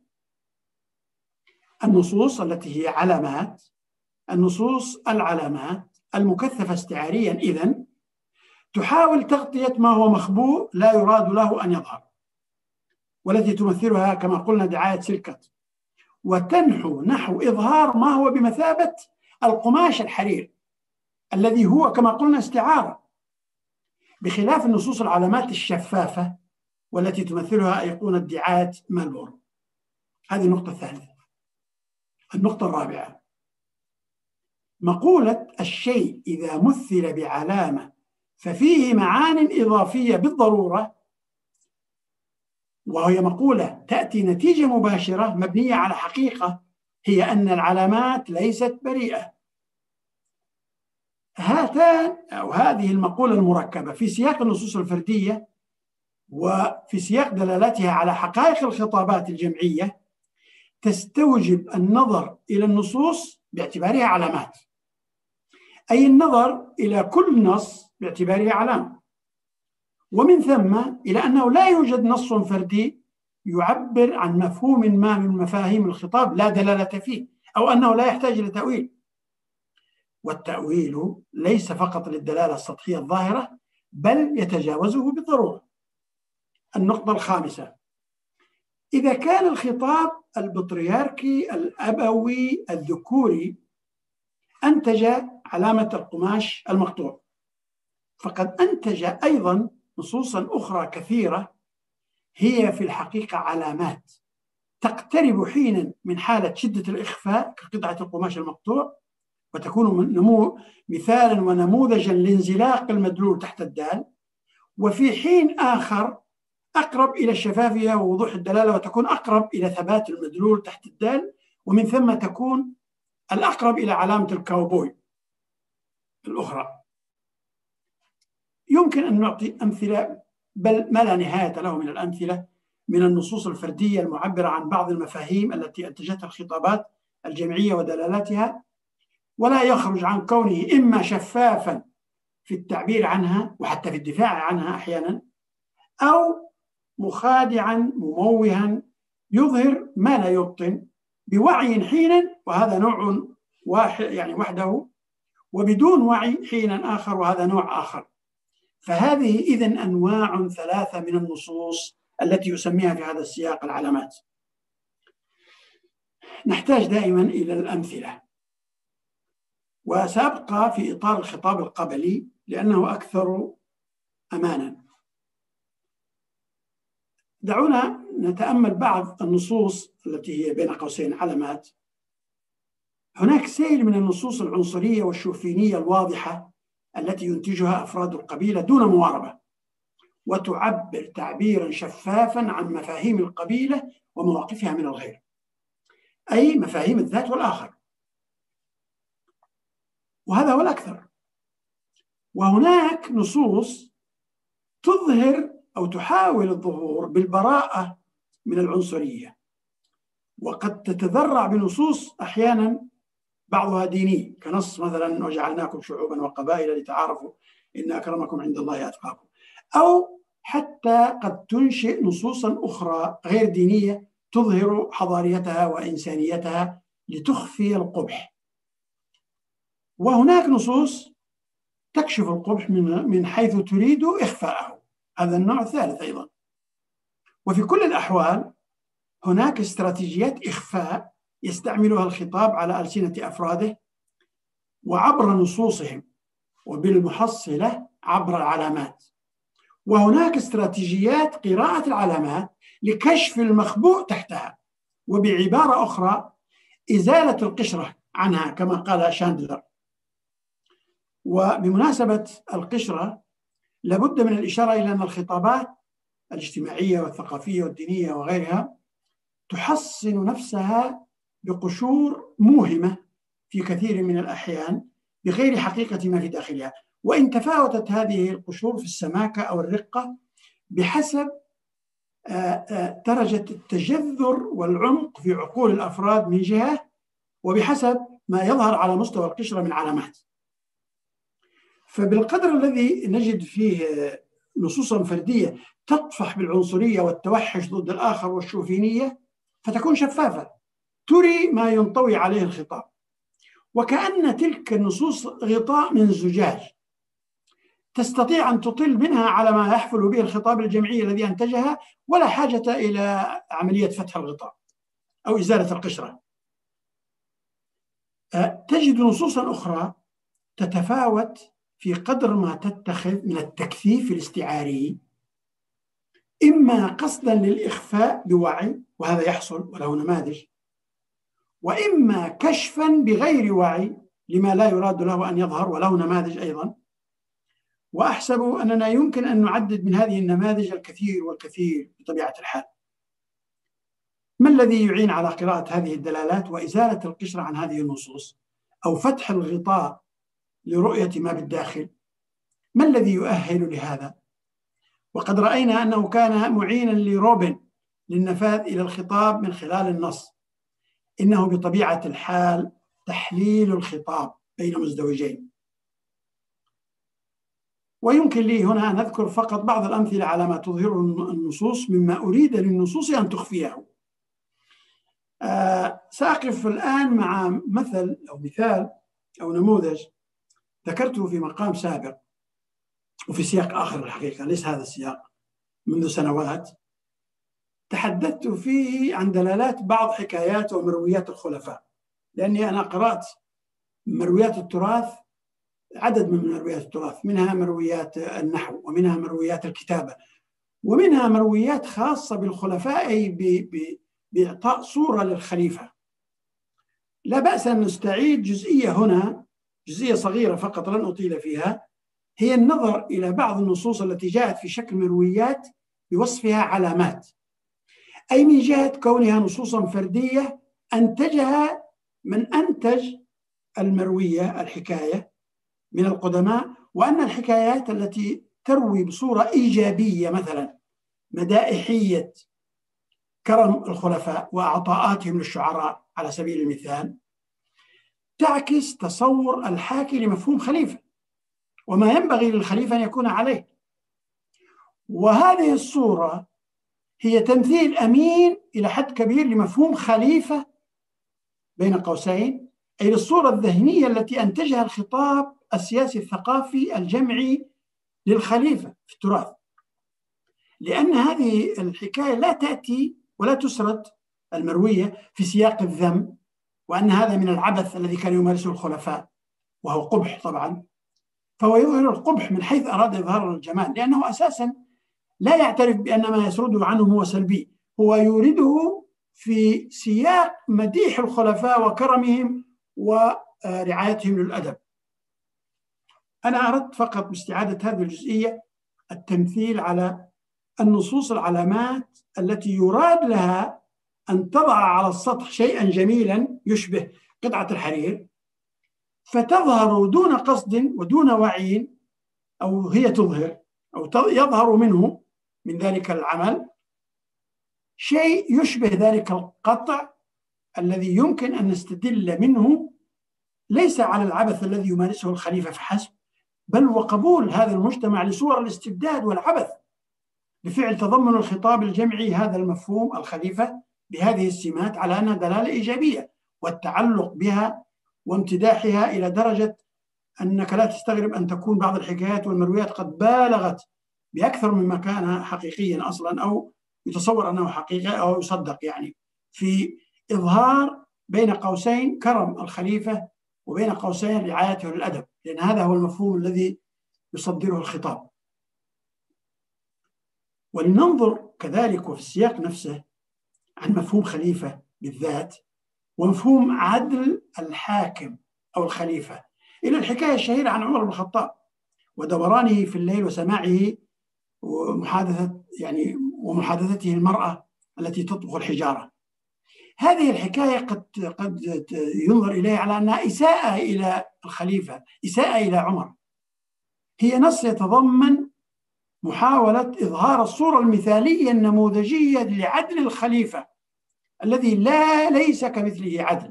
النصوص التي هي علامات، النصوص العلامات المكثفة استعاريا إذن تحاول تغطية ما هو مخبوء لا يراد له أن يظهر، والتي تمثلها كما قلنا دعاية سيلكت، وتنحو نحو إظهار ما هو بمثابة القماش الحرير الذي هو كما قلنا استعارة، بخلاف النصوص العلامات الشفافة والتي تمثلها أيقونة دعاية مالبورو. هذه النقطة الثالثة. النقطة الرابعة، مقولة الشيء إذا مثل بعلامة ففيه معان إضافية بالضرورة، وهي مقولة تأتي نتيجة مباشرة مبنية على حقيقة هي أن العلامات ليست بريئة. هاتان أو هذه المقولة المركبة في سياق النصوص الفردية وفي سياق دلالتها على حقائق الخطابات الجمعية تستوجب النظر إلى النصوص باعتبارها علامات، أي النظر إلى كل نص باعتباره علامة، ومن ثم إلى أنه لا يوجد نص فردي يعبر عن مفهوم ما من مفاهيم الخطاب لا دلالة فيه، أو أنه لا يحتاج إلى تأويل. والتأويل ليس فقط للدلالة السطحية الظاهرة، بل يتجاوزه بالضرورة. النقطة الخامسة: إذا كان الخطاب البطريركي الأبوي الذكوري أنتج علامة القماش المقطوع، فقد أنتج أيضا نصوصا أخرى كثيرة هي في الحقيقة علامات تقترب حينا من حالة شدة الإخفاء كقطعة القماش المقطوع، وتكون نمو مثالا ونموذجا لانزلاق المدلول تحت الدال، وفي حين آخر أقرب إلى الشفافية ووضوح الدلالة، وتكون أقرب إلى ثبات المدلول تحت الدال، ومن ثم تكون الأقرب إلى علامة الكاوبوي الأخرى. يمكن أن نعطي أمثلة، بل ما لا نهاية له من الأمثلة، من النصوص الفردية المعبرة عن بعض المفاهيم التي أنتجتها الخطابات الجمعية ودلالاتها، ولا يخرج عن كونه إما شفافا في التعبير عنها وحتى في الدفاع عنها أحيانا، أو مخادعا مموها يظهر ما لا يبطن بوعي حينا، وهذا نوع واحد يعني وحده، وبدون وعي حينا آخر، وهذا نوع آخر. فهذه إذن أنواع ثلاثة من النصوص التي يسميها في هذا السياق العلامات. نحتاج دائما إلى الأمثلة، وسأبقى في إطار الخطاب القبلي لأنه أكثر أمانا. دعونا نتأمل بعض النصوص التي هي بين قوسين علامات. هناك سيل من النصوص العنصرية والشوفينية الواضحة التي ينتجها أفراد القبيلة دون مواربة، وتعبر تعبيرا شفافا عن مفاهيم القبيلة ومواقفها من الغير، أي مفاهيم الذات والآخر، وهذا هو الأكثر. وهناك نصوص تظهر أو تحاول الظهور بالبراءة من العنصرية، وقد تتذرع بنصوص أحيانا بعضها ديني، كنص مثلا وجعلناكم شعوبا وقبائل لتعارفوا إن أكرمكم عند الله أتقاكم، أو حتى قد تنشئ نصوصا أخرى غير دينية تظهر حضاريتها وإنسانيتها لتخفي القبح. وهناك نصوص تكشف القبح من من حيث تريد إخفاءه، هذا النوع الثالث أيضا. وفي كل الأحوال هناك استراتيجيات إخفاء يستعملها الخطاب على ألسنة أفراده وعبر نصوصهم، وبالمحصلة عبر العلامات. وهناك استراتيجيات قراءة العلامات لكشف المخبوء تحتها، وبعبارة أخرى إزالة القشرة عنها كما قال شاندلر. وبمناسبة القشرة لابد من الإشارة إلى أن الخطابات الاجتماعية والثقافية والدينية وغيرها تحصن نفسها بقشور موهمة في كثير من الأحيان بغير حقيقة ما في داخلها، وإن تفاوتت هذه القشور في السماكة أو الرقة بحسب درجة التجذر والعمق في عقول الأفراد من جهة، وبحسب ما يظهر على مستوى القشرة من علامات. فبالقدر الذي نجد فيه نصوصا فردية تطفح بالعنصرية والتوحش ضد الآخر والشوفينية، فتكون شفافة تري ما ينطوي عليه الخطاب، وكأن تلك النصوص غطاء من زجاج تستطيع أن تطل منها على ما يحفل به الخطاب الجمعي الذي أنتجها، ولا حاجة إلى عملية فتح الغطاء أو إزالة القشرة. تجد نصوصا أخرى تتفاوت في قدر ما تتخذ من التكثيف الاستعاري، إما قصدا للإخفاء بوعي وهذا يحصل وله نماذج، وإما كشفا بغير وعي لما لا يراد له أن يظهر وله نماذج أيضا. وأحسب أننا يمكن أن نعدد من هذه النماذج الكثير والكثير بطبيعة الحال. ما الذي يعين على قراءة هذه الدلالات وإزالة القشرة عن هذه النصوص أو فتح الغطاء لرؤية ما بالداخل؟ ما الذي يؤهل لهذا؟ وقد رأينا أنه كان معينا لروبن للنفاذ إلى الخطاب من خلال النص. إنه بطبيعة الحال تحليل الخطاب بين مزدوجين، ويمكن لي هنا أن أذكر فقط بعض الأمثلة على ما تظهره النصوص مما أريد للنصوص أن تخفيه. آه سأقف الآن مع مثل أو مثال أو نموذج ذكرته في مقام سابق وفي سياق آخر الحقيقة، ليس هذا السياق، منذ سنوات تحدثت فيه عن دلالات بعض حكايات ومرويات الخلفاء، لأني أنا قرأت مرويات التراث، عدد من مرويات التراث، منها مرويات النحو ومنها مرويات الكتابة ومنها مرويات خاصة بالخلفاء، أي بإعطاء صورة للخليفة. لا بأس أن نستعيد جزئية هنا، جزئية صغيرة فقط لن أطيل فيها، هي النظر إلى بعض النصوص التي جاءت في شكل مرويات بوصفها علامات، أي من جهة كونها نصوصا فردية أنتجها من أنتج المروية الحكاية من القدماء، وأن الحكايات التي تروي بصورة إيجابية مثلا مدائحية كرم الخلفاء وعطاءاتهم للشعراء على سبيل المثال تعكس تصور الحاكي لمفهوم خليفة وما ينبغي للخليفة أن يكون عليه. وهذه الصورة هي تمثيل أمين إلى حد كبير لمفهوم خليفة بين قوسين، أي الصورة الذهنية التي أنتجها الخطاب السياسي الثقافي الجمعي للخليفة في التراث. لأن هذه الحكاية لا تأتي ولا تسرد المروية في سياق الذم، وأن هذا من العبث الذي كان يمارسه الخلفاء وهو قبح طبعا، فهو يظهر القبح من حيث أراد إظهار الجمال، لأنه أساسا لا يعترف بأن ما يسرده عنه هو سلبي، هو يورده في سياق مديح الخلفاء وكرمهم ورعايتهم للأدب. أنا أردت فقط باستعادة هذه الجزئية التمثيل على النصوص العلامات التي يراد لها أن تضع على السطح شيئا جميلا يشبه قطعة الحرير، فتظهر دون قصد ودون وعي، أو هي تظهر أو يظهر منه من ذلك العمل شيء يشبه ذلك القطع الذي يمكن أن نستدل منه ليس على العبث الذي يمارسه الخليفة فحسب، بل وقبول هذا المجتمع لصور الاستبداد والعبث بفعل تضمن الخطاب الجمعي هذا المفهوم الخليفة بهذه السمات على أنها دلالة إيجابية، والتعلق بها وامتداحها إلى درجة أنك لا تستغرب أن تكون بعض الحكايات والمرويات قد بالغت بأكثر مما كان حقيقيا أصلا، أو يتصور أنه حقيقي أو يصدق، يعني في إظهار بين قوسين كرم الخليفة وبين قوسين رعايته للأدب، لأن هذا هو المفهوم الذي يصدره الخطاب. ولننظر كذلك وفي السياق نفسه عن مفهوم خليفة بالذات ومفهوم عدل الحاكم أو الخليفة إلى الحكاية الشهيرة عن عمر بن الخطاب ودورانه في الليل وسماعه ومحادثة يعني ومحادثته المرأة التي تطبخ الحجارة. هذه الحكاية قد قد ينظر إليها على أنها إساءة إلى الخليفة، إساءة إلى عمر. هي نص يتضمن محاولة إظهار الصورة المثالية النموذجية لعدل الخليفة الذي لا ليس كمثله عدل.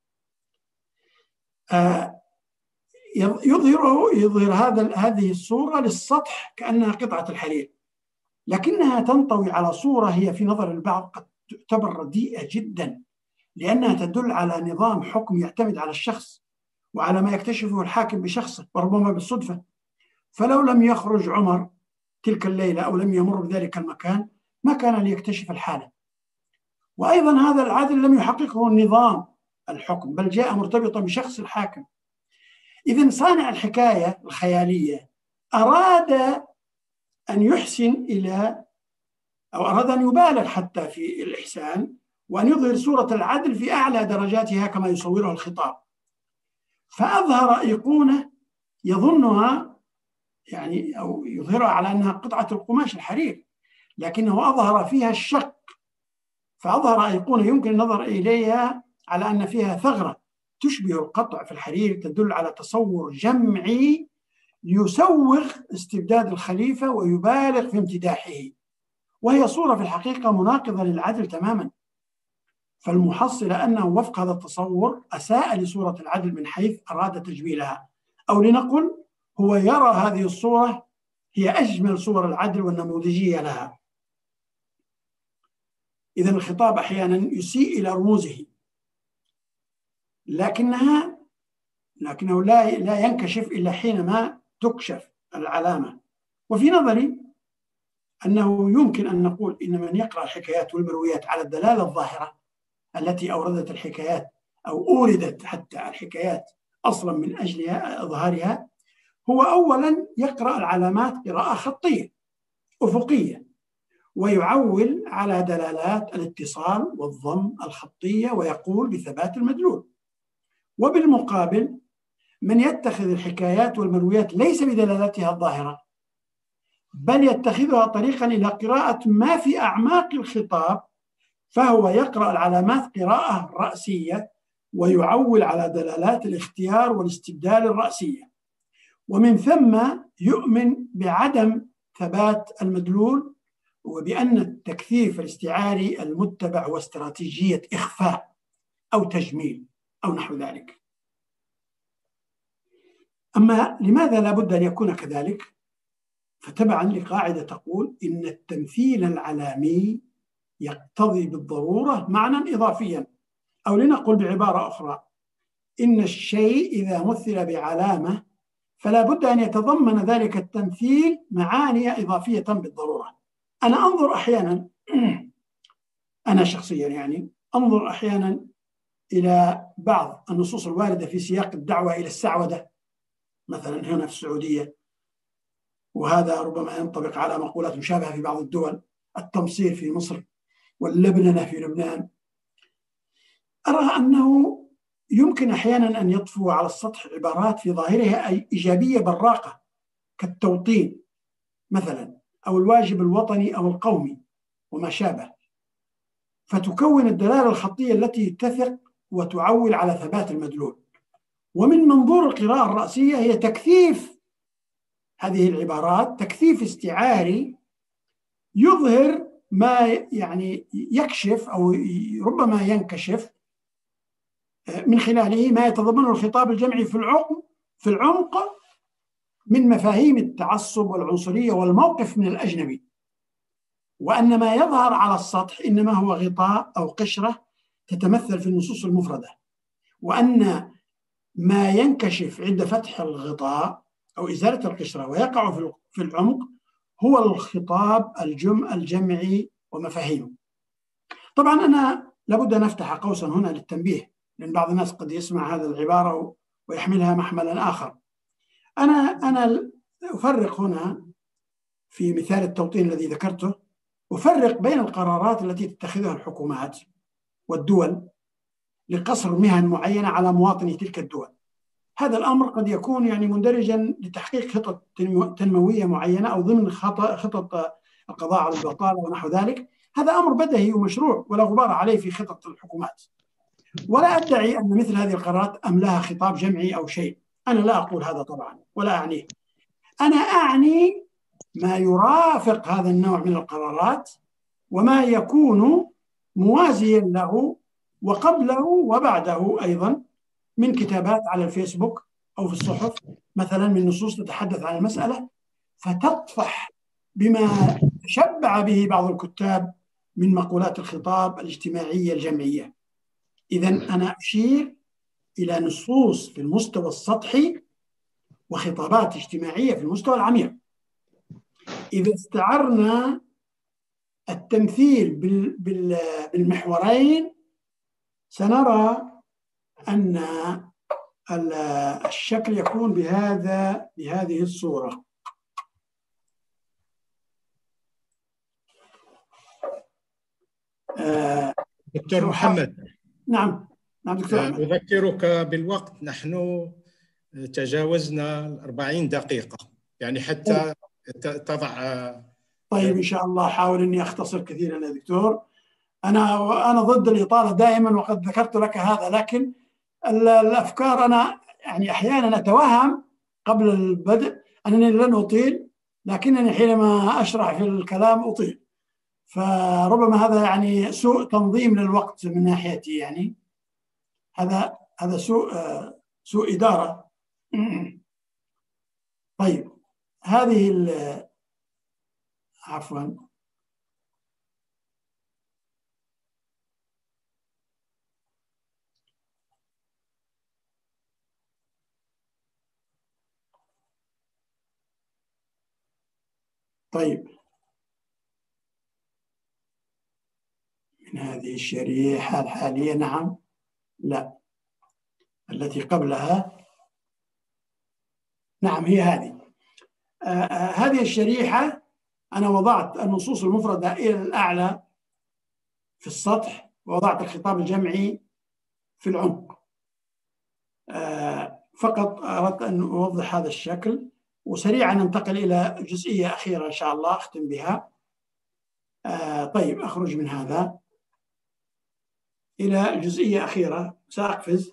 آه يظهره يظهر هذا هذه الصورة للسطح كأنها قطعة الحرير، لكنها تنطوي على صورة هي في نظر البعض قد تعتبر رديئة جدا، لأنها تدل على نظام حكم يعتمد على الشخص وعلى ما يكتشفه الحاكم بشخصه وربما بالصدفة. فلو لم يخرج عمر تلك الليلة أو لم يمر بذلك المكان ما كان ليكتشف الحالة. وأيضا هذا العدل لم يحققه النظام الحكم، بل جاء مرتبطا بشخص الحاكم. إذن صانع الحكاية الخيالية أراد أن يحسن إلى أو أراد أن يبالغ حتى في الإحسان وأن يظهر صورة العدل في أعلى درجاتها كما يصورها الخطاب، فأظهر أيقونة يظنها يعني أو يظهرها على أنها قطعة القماش الحرير، لكنه أظهر فيها الشق، فأظهر أيقونة يمكن النظر إليها على أن فيها ثغرة تشبه القطع في الحرير تدل على تصور جمعي يسوغ استبداد الخليفة ويبالغ في امتداحه، وهي صورة في الحقيقة مناقضة للعدل تماما. فالمحصل أنه وفق هذا التصور أساء لصورة العدل من حيث أراد تجميلها، أو لنقل هو يرى هذه الصورة هي أجمل صور العدل والنموذجية لها. إذا الخطاب أحيانا يسيء إلى رموزه، لكنها لكنه لا لا ينكشف إلا حينما تكشف العلامة. وفي نظري أنه يمكن أن نقول إن من يقرأ الحكايات والمرويات على الدلالة الظاهرة التي أوردت الحكايات أو أوردت حتى الحكايات أصلا من أجل إظهارها، هو أولا يقرأ العلامات قراءة خطية أفقية، ويعول على دلالات الاتصال والضم الخطية ويقول بثبات المدلول. وبالمقابل من يتخذ الحكايات والمرويات ليس بدلالتها الظاهرة، بل يتخذها طريقا إلى قراءة ما في أعماق الخطاب، فهو يقرأ العلامات قراءة رأسية ويعول على دلالات الاختيار والاستبدال الرأسية، ومن ثم يؤمن بعدم ثبات المدلول وبأن التكثيف الاستعاري المتبع هو استراتيجية إخفاء أو تجميل أو نحو ذلك. أما لماذا لا بد أن يكون كذلك؟ فتبعا لقاعدة تقول إن التمثيل العلامي يقتضي بالضرورة معنى إضافيا، أو لنقل بعبارة أخرى إن الشيء إذا مثل بعلامة فلا بد أن يتضمن ذلك التمثيل معاني إضافية بالضرورة. أنا أنظر أحيانا أنا شخصيا يعني أنظر أحيانا إلى بعض النصوص الواردة في سياق الدعوة إلى السعودة مثلا هنا في السعودية، وهذا ربما ينطبق على مقولات مشابهة في بعض الدول، التمصير في مصر واللبننة في لبنان. أرى أنه يمكن أحيانا أن يطفو على السطح عبارات في ظاهرها أي إيجابية براقة كالتوطين مثلا أو الواجب الوطني أو القومي وما شابه، فتكون الدلالة الخطية التي تثق وتعول على ثبات المدلول. ومن منظور القراءة الرأسية هي تكثيف هذه العبارات، تكثيف استعاري يظهر ما يعني يكشف أو ربما ينكشف من خلاله ما يتضمنه الخطاب الجمعي في العمق في العمق من مفاهيم التعصب والعنصرية والموقف من الأجنبي، وأن ما يظهر على السطح إنما هو غطاء أو قشرة تتمثل في النصوص المفردة، وأن ما ينكشف عند فتح الغطاء أو إزالة القشرة ويقع في العمق هو الخطاب الجم الجمعي ومفاهيمه. طبعا أنا لابد أن أفتح قوسا هنا للتنبيه، لأن بعض الناس قد يسمع هذه العبارة ويحملها محملا آخر. أنا أنا أفرق هنا في مثال التوطين الذي ذكرته، أفرق بين القرارات التي تتخذها الحكومات والدول لقصر مهن معينة على مواطني تلك الدول. هذا الأمر قد يكون يعني مندرجا لتحقيق خطط تنموية معينة أو ضمن خطط القضاء على البطالة ونحو ذلك. هذا أمر بديهي ومشروع ولا غبار عليه في خطط الحكومات، ولا أدعي أن مثل هذه القرارات أملاها خطاب جمعي أو شيء، أنا لا أقول هذا طبعا ولا أعنيه. أنا أعني ما يرافق هذا النوع من القرارات وما يكون موازيا له وقبله وبعده أيضا من كتابات على الفيسبوك أو في الصحف مثلا من نصوص تتحدث عن المسألة فتطفح بما تشبع به بعض الكتاب من مقولات الخطاب الاجتماعية الجمعية. إذن أنا أشير إلى نصوص في المستوى السطحي وخطابات اجتماعية في المستوى العميق. إذا استعرنا التمثيل بالمحورين سنرى أن الشكل يكون بهذا بهذه الصورة. دكتور محمد. نعم نعم دكتور أحمد. أذكرك بالوقت، نحن تجاوزنا الأربعين دقيقة يعني حتى تضع. طيب إن شاء الله حاول إني أختصر كثيرا يا دكتور. أنا أنا ضد الإطالة دائما وقد ذكرت لك هذا، لكن الأفكار أنا يعني أحيانا أتوهم قبل البدء أنني لن أطيل، لكنني حينما أشرح في الكلام أطيل، فربما هذا يعني سوء تنظيم للوقت من ناحيتي، يعني هذا هذا سوء سوء إدارة. طيب هذه عفوا طيب، من هذه الشريحة الحالية نعم لا التي قبلها نعم هي هذه. آه آه هذه الشريحة أنا وضعت النصوص المفردة إلى الأعلى في السطح، ووضعت الخطاب الجمعي في العمق. آه فقط أردت أن أوضح هذا الشكل، وسريعا ننتقل إلى جزئية أخيرة إن شاء الله أختم بها. آه طيب، أخرج من هذا إلى جزئية أخيرة سأقفز.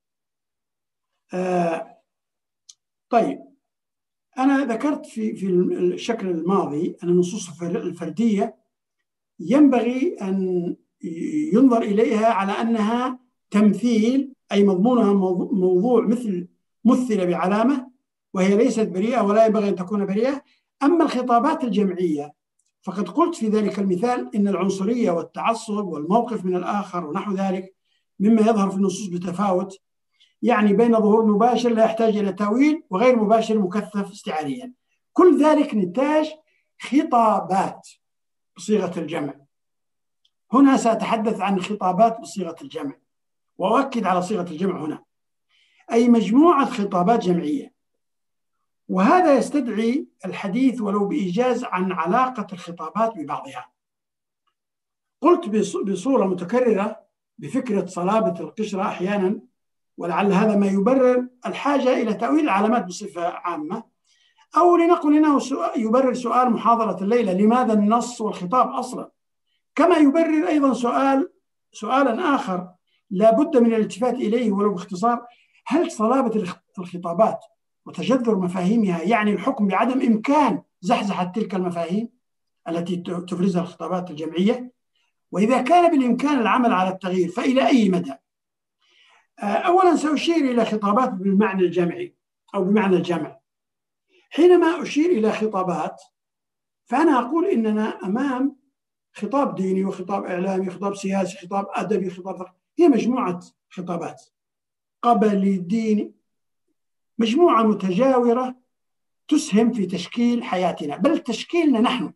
آه طيب، أنا ذكرت في في الشكل الماضي أن النصوص الفردية ينبغي أن ينظر إليها على أنها تمثيل، أي مضمونها موضوع مثل مثل بعلامة وهي ليست بريئة ولا ينبغي أن تكون بريئة. أما الخطابات الجمعية فقد قلت في ذلك المثال إن العنصرية والتعصب والموقف من الآخر ونحو ذلك مما يظهر في النصوص بتفاوت، يعني بين ظهور مباشر لا يحتاج إلى تأويل وغير مباشر مكثف استعاريا. كل ذلك نتاج خطابات بصيغة الجمع. هنا سأتحدث عن خطابات بصيغة الجمع، وأؤكد على صيغة الجمع هنا، أي مجموعة خطابات جمعية. وهذا يستدعي الحديث ولو بإيجاز عن علاقة الخطابات ببعضها. قلت بصورة متكررة بفكرة صلابة القشرة أحيانا، ولعل هذا ما يبرر الحاجة إلى تأويل العلامات بصفة عامة، أو لنقل إنه يبرر سؤال محاضرة الليلة: لماذا النص والخطاب أصلا؟ كما يبرر أيضا سؤال سؤالا آخر لا بد من الالتفات إليه ولو باختصار: هل صلابة الخطابات وتجذر مفاهيمها يعني الحكم بعدم إمكان زحزحة تلك المفاهيم التي تفرزها الخطابات الجمعية؟ وإذا كان بالإمكان العمل على التغيير فإلى أي مدى؟ أولا سأشير إلى خطابات بالمعنى الجمعي أو بمعنى الجمع. حينما أشير إلى خطابات فأنا أقول إننا أمام خطاب ديني وخطاب إعلامي، خطاب سياسي، خطاب أدبي، خطاب، هي مجموعة خطابات، قبلي، ديني، مجموعة متجاورة تسهم في تشكيل حياتنا، بل تشكيلنا نحن.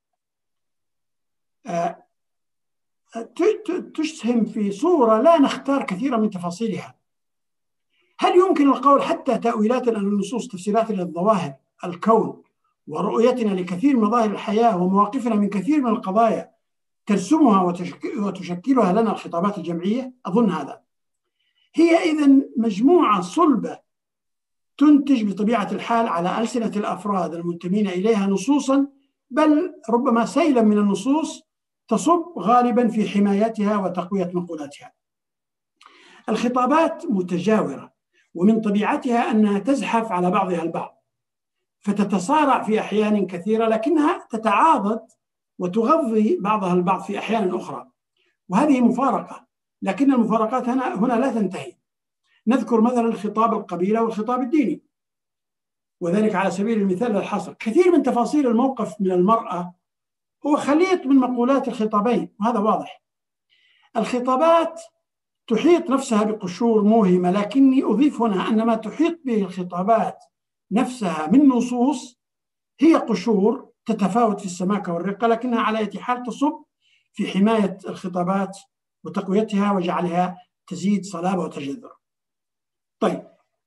تسهم في صورة لا نختار كثيرا من تفاصيلها. هل يمكن القول حتى تأويلات النصوص، تفسيرات للظواهر الكون ورؤيتنا لكثير من مظاهر الحياة ومواقفنا من كثير من القضايا ترسمها وتشكلها لنا الخطابات الجمعية؟ أظن هذا. هي إذن مجموعة صلبة تنتج بطبيعة الحال على ألسنة الأفراد المنتمين إليها نصوصا، بل ربما سيلا من النصوص تصب غالبا في حمايتها وتقوية مقولاتها. الخطابات متجاورة، ومن طبيعتها أنها تزحف على بعضها البعض، فتتصارع في أحيان كثيرة، لكنها تتعاضد وتغذي بعضها البعض في أحيان أخرى، وهذه مفارقة. لكن المفارقات هنا هنا لا تنتهي. نذكر مثلا الخطاب القبيلة والخطاب الديني، وذلك على سبيل المثال الحصر. كثير من تفاصيل الموقف من المرأة هو خليط من مقولات الخطابين، وهذا واضح. الخطابات تحيط نفسها بقشور موهمة، لكني أضيف هنا أن ما تحيط به الخطابات نفسها من نصوص هي قشور تتفاوت في السماكة والرقة، لكنها على أي حال تصب في حماية الخطابات وتقويتها وجعلها تزيد صلابة وتجذر. طيب،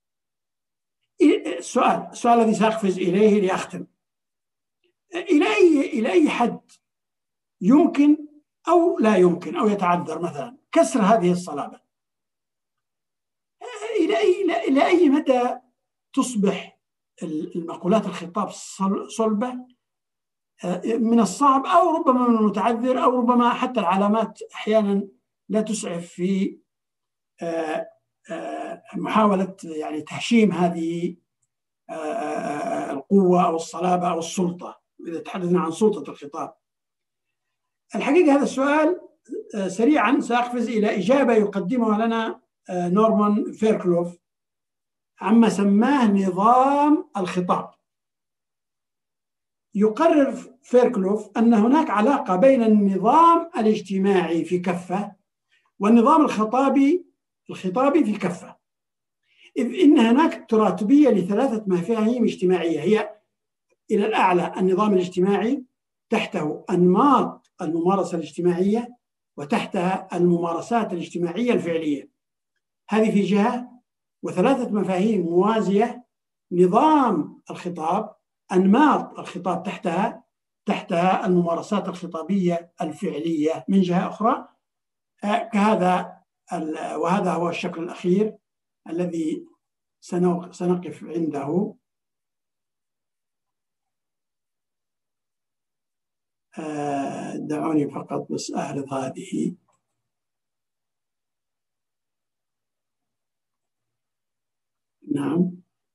السؤال السؤال الذي سأقفز إليه لأختم: إلى أي إلى أي حد يمكن أو لا يمكن أو يتعذر مثلا كسر هذه الصلابة؟ إلى أي إلى أي مدى تصبح المقولات الخطاب صلبة؟ من الصعب أو ربما من المتعذر، أو ربما حتى العلامات أحيانا لا تسعف في محاولة يعني تهشيم هذه القوة أو الصلابة أو السلطة، إذا تحدثنا عن سلطة الخطاب. الحقيقة هذا السؤال سريعا سأقفز إلى إجابة يقدمها لنا نورمان فيركلوف عما سماه نظام الخطاب. يقرر فيركلوف أن هناك علاقة بين النظام الاجتماعي في كفة والنظام الخطابي الخطابي في كفة، إذ إن هناك تراتبية لثلاثة مفاهيم اجتماعية هي: إلى الأعلى النظام الاجتماعي، تحته أنماط الممارسة الاجتماعية، وتحتها الممارسات الاجتماعية الفعلية. هذه في جهة، وثلاثة مفاهيم موازية: نظام الخطاب، أنماط الخطاب تحتها، تحتها الممارسات الخطابية الفعلية من جهة أخرى. كهذا وهذا هو الشكل الأخير الذي سنقف عنده. دعوني فقط بس أعرض هذه. نعم،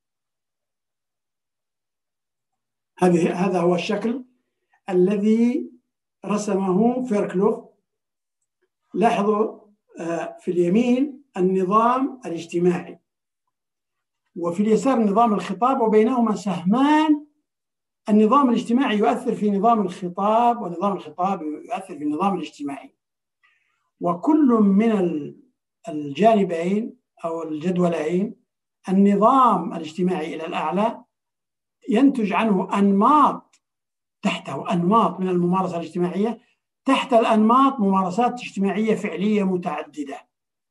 هذه هذا هو الشكل الذي رسمه فيركلوف. لاحظوا في اليمين النظام الاجتماعي، وفي اليسار نظام الخطاب، وبينهما سهمان. النظام الاجتماعي يؤثر في نظام الخطاب، ونظام الخطاب يؤثر في النظام الاجتماعي، وكل من الجانبين أو الجدولين النظام الاجتماعي إلى الأعلى ينتج عنه أنماط، تحته أنماط من الممارسة الاجتماعية، تحت الأنماط ممارسات اجتماعية فعلية متعددة.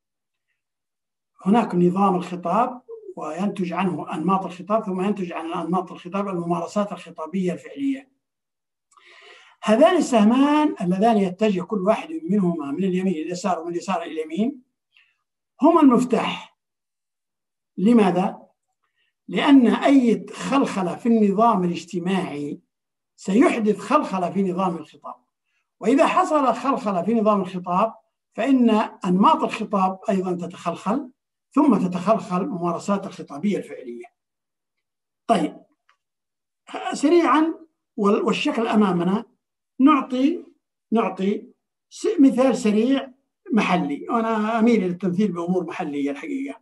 هناك نظام الخطاب وينتج عنه أنماط الخطاب، ثم ينتج عن أنماط الخطاب الممارسات الخطابية الفعلية. هذان السهمان اللذان يتجه كل واحد منهما من اليمين إلى اليسار ومن اليسار إلى اليمين هما المفتاح. لماذا؟ لأن أي خلخلة في النظام الاجتماعي سيحدث خلخلة في نظام الخطاب، وإذا حصل خلخلة في نظام الخطاب فإن أنماط الخطاب أيضا تتخلخل، ثم تتخلخل ممارسات الخطابية الفعلية. طيب، سريعا والشكل أمامنا نعطي نعطي مثال سريع محلي. أنا أميل للتمثيل بأمور محلية الحقيقة.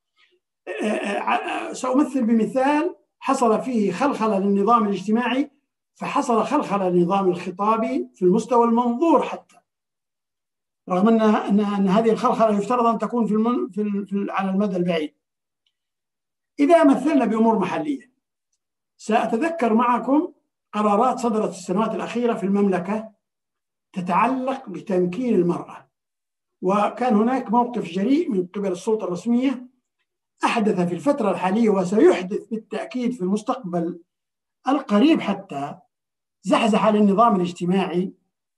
سأمثل بمثال حصل فيه خلخلة للنظام الاجتماعي، فحصل خلخلة للنظام الخطابي في المستوى المنظور حتى، رغم أن أن, أن هذه الخلخلة يفترض أن تكون في, المن في, في على المدى البعيد. إذا مثلنا بأمور محلية، سأتذكر معكم قرارات صدرت في السنوات الأخيرة في المملكة تتعلق بتمكين المرأة، وكان هناك موقف جريء من قبل السلطة الرسمية أحدث في الفترة الحالية وسيحدث بالتأكيد في المستقبل القريب حتى زحزحة للنظام الاجتماعي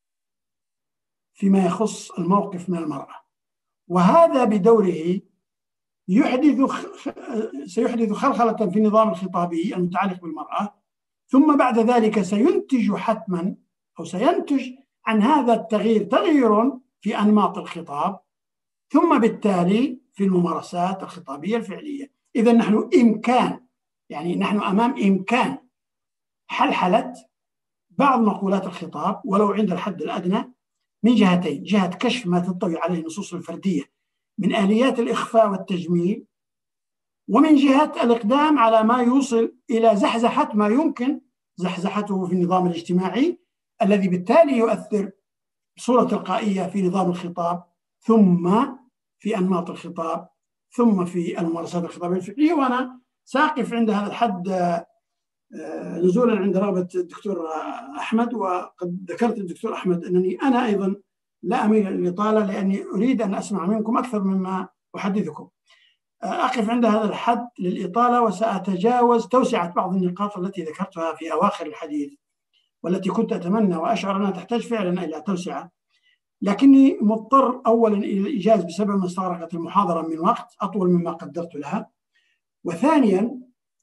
فيما يخص الموقف من المرأة، وهذا بدوره يحدث سيحدث خلخلة في النظام الخطابي المتعلق بالمرأة، ثم بعد ذلك سينتج حتما أو سينتج عن هذا التغيير تغيير في أنماط الخطاب، ثم بالتالي في الممارسات الخطابية الفعلية. إذا نحن إمكان يعني نحن أمام إمكان حلحلة بعض مقولات الخطاب ولو عند الحد الأدنى من جهتين: جهة كشف ما تنطوي عليه النصوص الفردية من آليات الإخفاء والتجميل، ومن جهة الإقدام على ما يوصل إلى زحزحة ما يمكن زحزحته في النظام الاجتماعي، الذي بالتالي يؤثر بصورة تلقائية في نظام الخطاب، ثم في أنماط الخطاب، ثم في الممارسات الخطابية الفعلية. وأنا سأقف عند هذا الحد نزولا عند رغبة الدكتور أحمد، وقد ذكرت الدكتور أحمد أنني أنا أيضا لا أميل للإطالة لأني أريد أن أسمع منكم أكثر مما أحدثكم. أقف عند هذا الحد للإطالة، وسأتجاوز توسعة بعض النقاط التي ذكرتها في أواخر الحديث والتي كنت أتمنى وأشعر أنها تحتاج فعلا إلى توسعة، لكني مضطر أولا إلى الإيجاز بسبب ما استغرقت المحاضرة من وقت أطول مما قدرت لها، وثانيا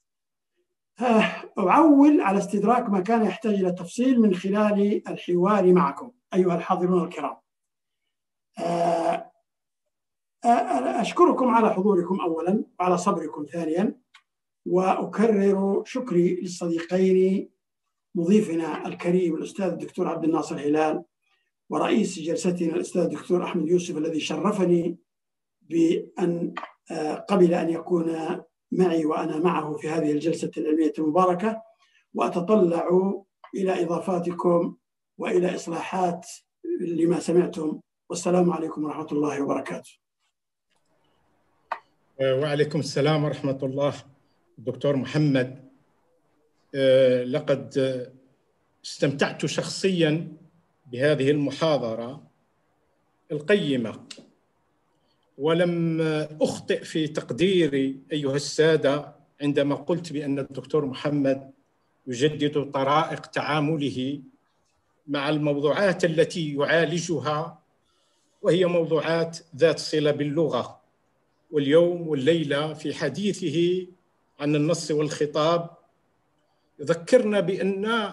أعول على استدراك ما كان يحتاج إلى تفصيل من خلال الحوار معكم أيها الحاضرون الكرام. أشكركم على حضوركم أولا وعلى صبركم ثانيا، وأكرر شكري للصديقين مضيفنا الكريم الأستاذ الدكتور عبد الناصر هلال ورئيس جلستنا الأستاذ الدكتور أحمد يوسف الذي شرفني بأن قبل أن يكون معي وأنا معه في هذه الجلسة العلمية المباركة، وأتطلع إلى إضافاتكم وإلى إصلاحات لما سمعتم. والسلام عليكم ورحمة الله وبركاته. وعليكم السلام ورحمة الله. دكتور محمد، لقد استمتعت شخصيا بهذه المحاضرة القيمة، ولم أخطئ في تقديري أيها السادة عندما قلت بأن الدكتور محمد يجدد طرائق تعامله مع الموضوعات التي يعالجها، وهي موضوعات ذات صلة باللغة. واليوم والليلة في حديثه عن النص والخطاب يذكرنا بأن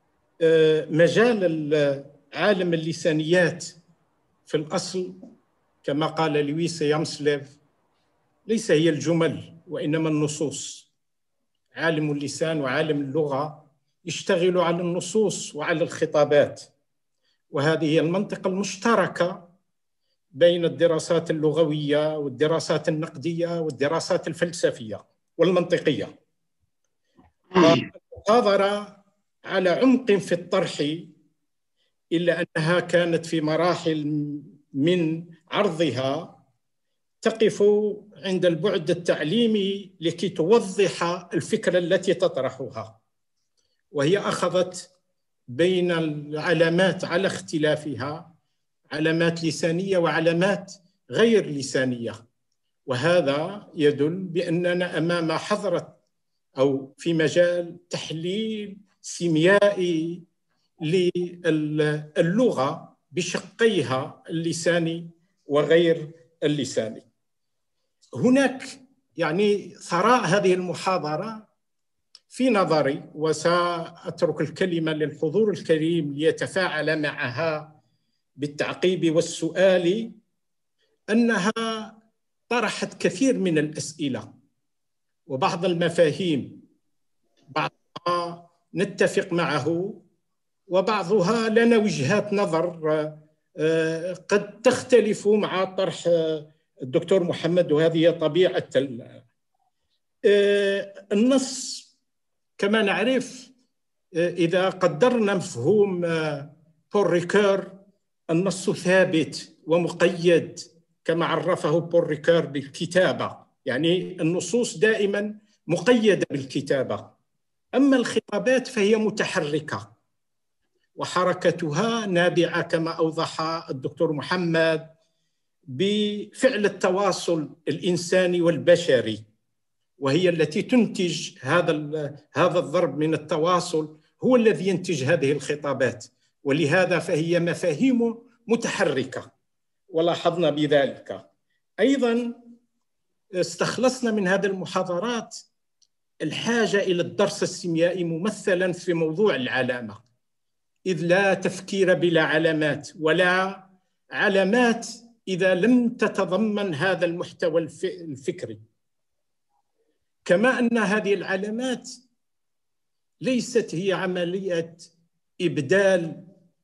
مجال عالم اللسانيات في الأصل كما قال لويس يامسليف ليس هي الجمل وإنما النصوص. عالم اللسان وعالم اللغة يشتغل على النصوص وعلى الخطابات، وهذه هي المنطقة المشتركة بين الدراسات اللغوية والدراسات النقدية والدراسات الفلسفية والمنطقية. المحاضرة على عمق في الطرح، إلا أنها كانت في مراحل من عرضها تقف عند البعد التعليمي لكي توضح الفكرة التي تطرحها، وهي أخذت بين العلامات على اختلافها علامات لسانية وعلامات غير لسانية، وهذا يدل بأننا أمام حضرة أو في مجال تحليل سيميائي للغة بشقيها اللساني وغير اللساني. هناك يعني ثراء هذه المحاضرة في نظري، وسأترك الكلمة للحضور الكريم ليتفاعل معها بالتعقيب والسؤال، أنها طرحت كثير من الأسئلة وبعض المفاهيم، بعضها نتفق معه وبعضها لنا وجهات نظر قد تختلف مع طرح الدكتور محمد، وهذه طبيعة النص. كما نعرف إذا قدرنا مفهوم بول ريكور، النص ثابت ومقيد كما عرفه بول ريكور بالكتابة، يعني النصوص دائما مقيدة بالكتابة. أما الخطابات فهي متحركة، وحركتها نابعة كما أوضح الدكتور محمد بفعل التواصل الإنساني والبشري، وهي التي تنتج هذا هذا الضرب من التواصل، هو الذي ينتج هذه الخطابات، ولهذا فهي مفاهيم متحركة. ولاحظنا بذلك أيضا استخلصنا من هذه المحاضرات الحاجة إلى الدرس السيميائي ممثلا في موضوع العلامة، إذ لا تفكير بلا علامات، ولا علامات إذا لم تتضمن هذا المحتوى الفكري. كما أن هذه العلامات ليست هي عملية إبدال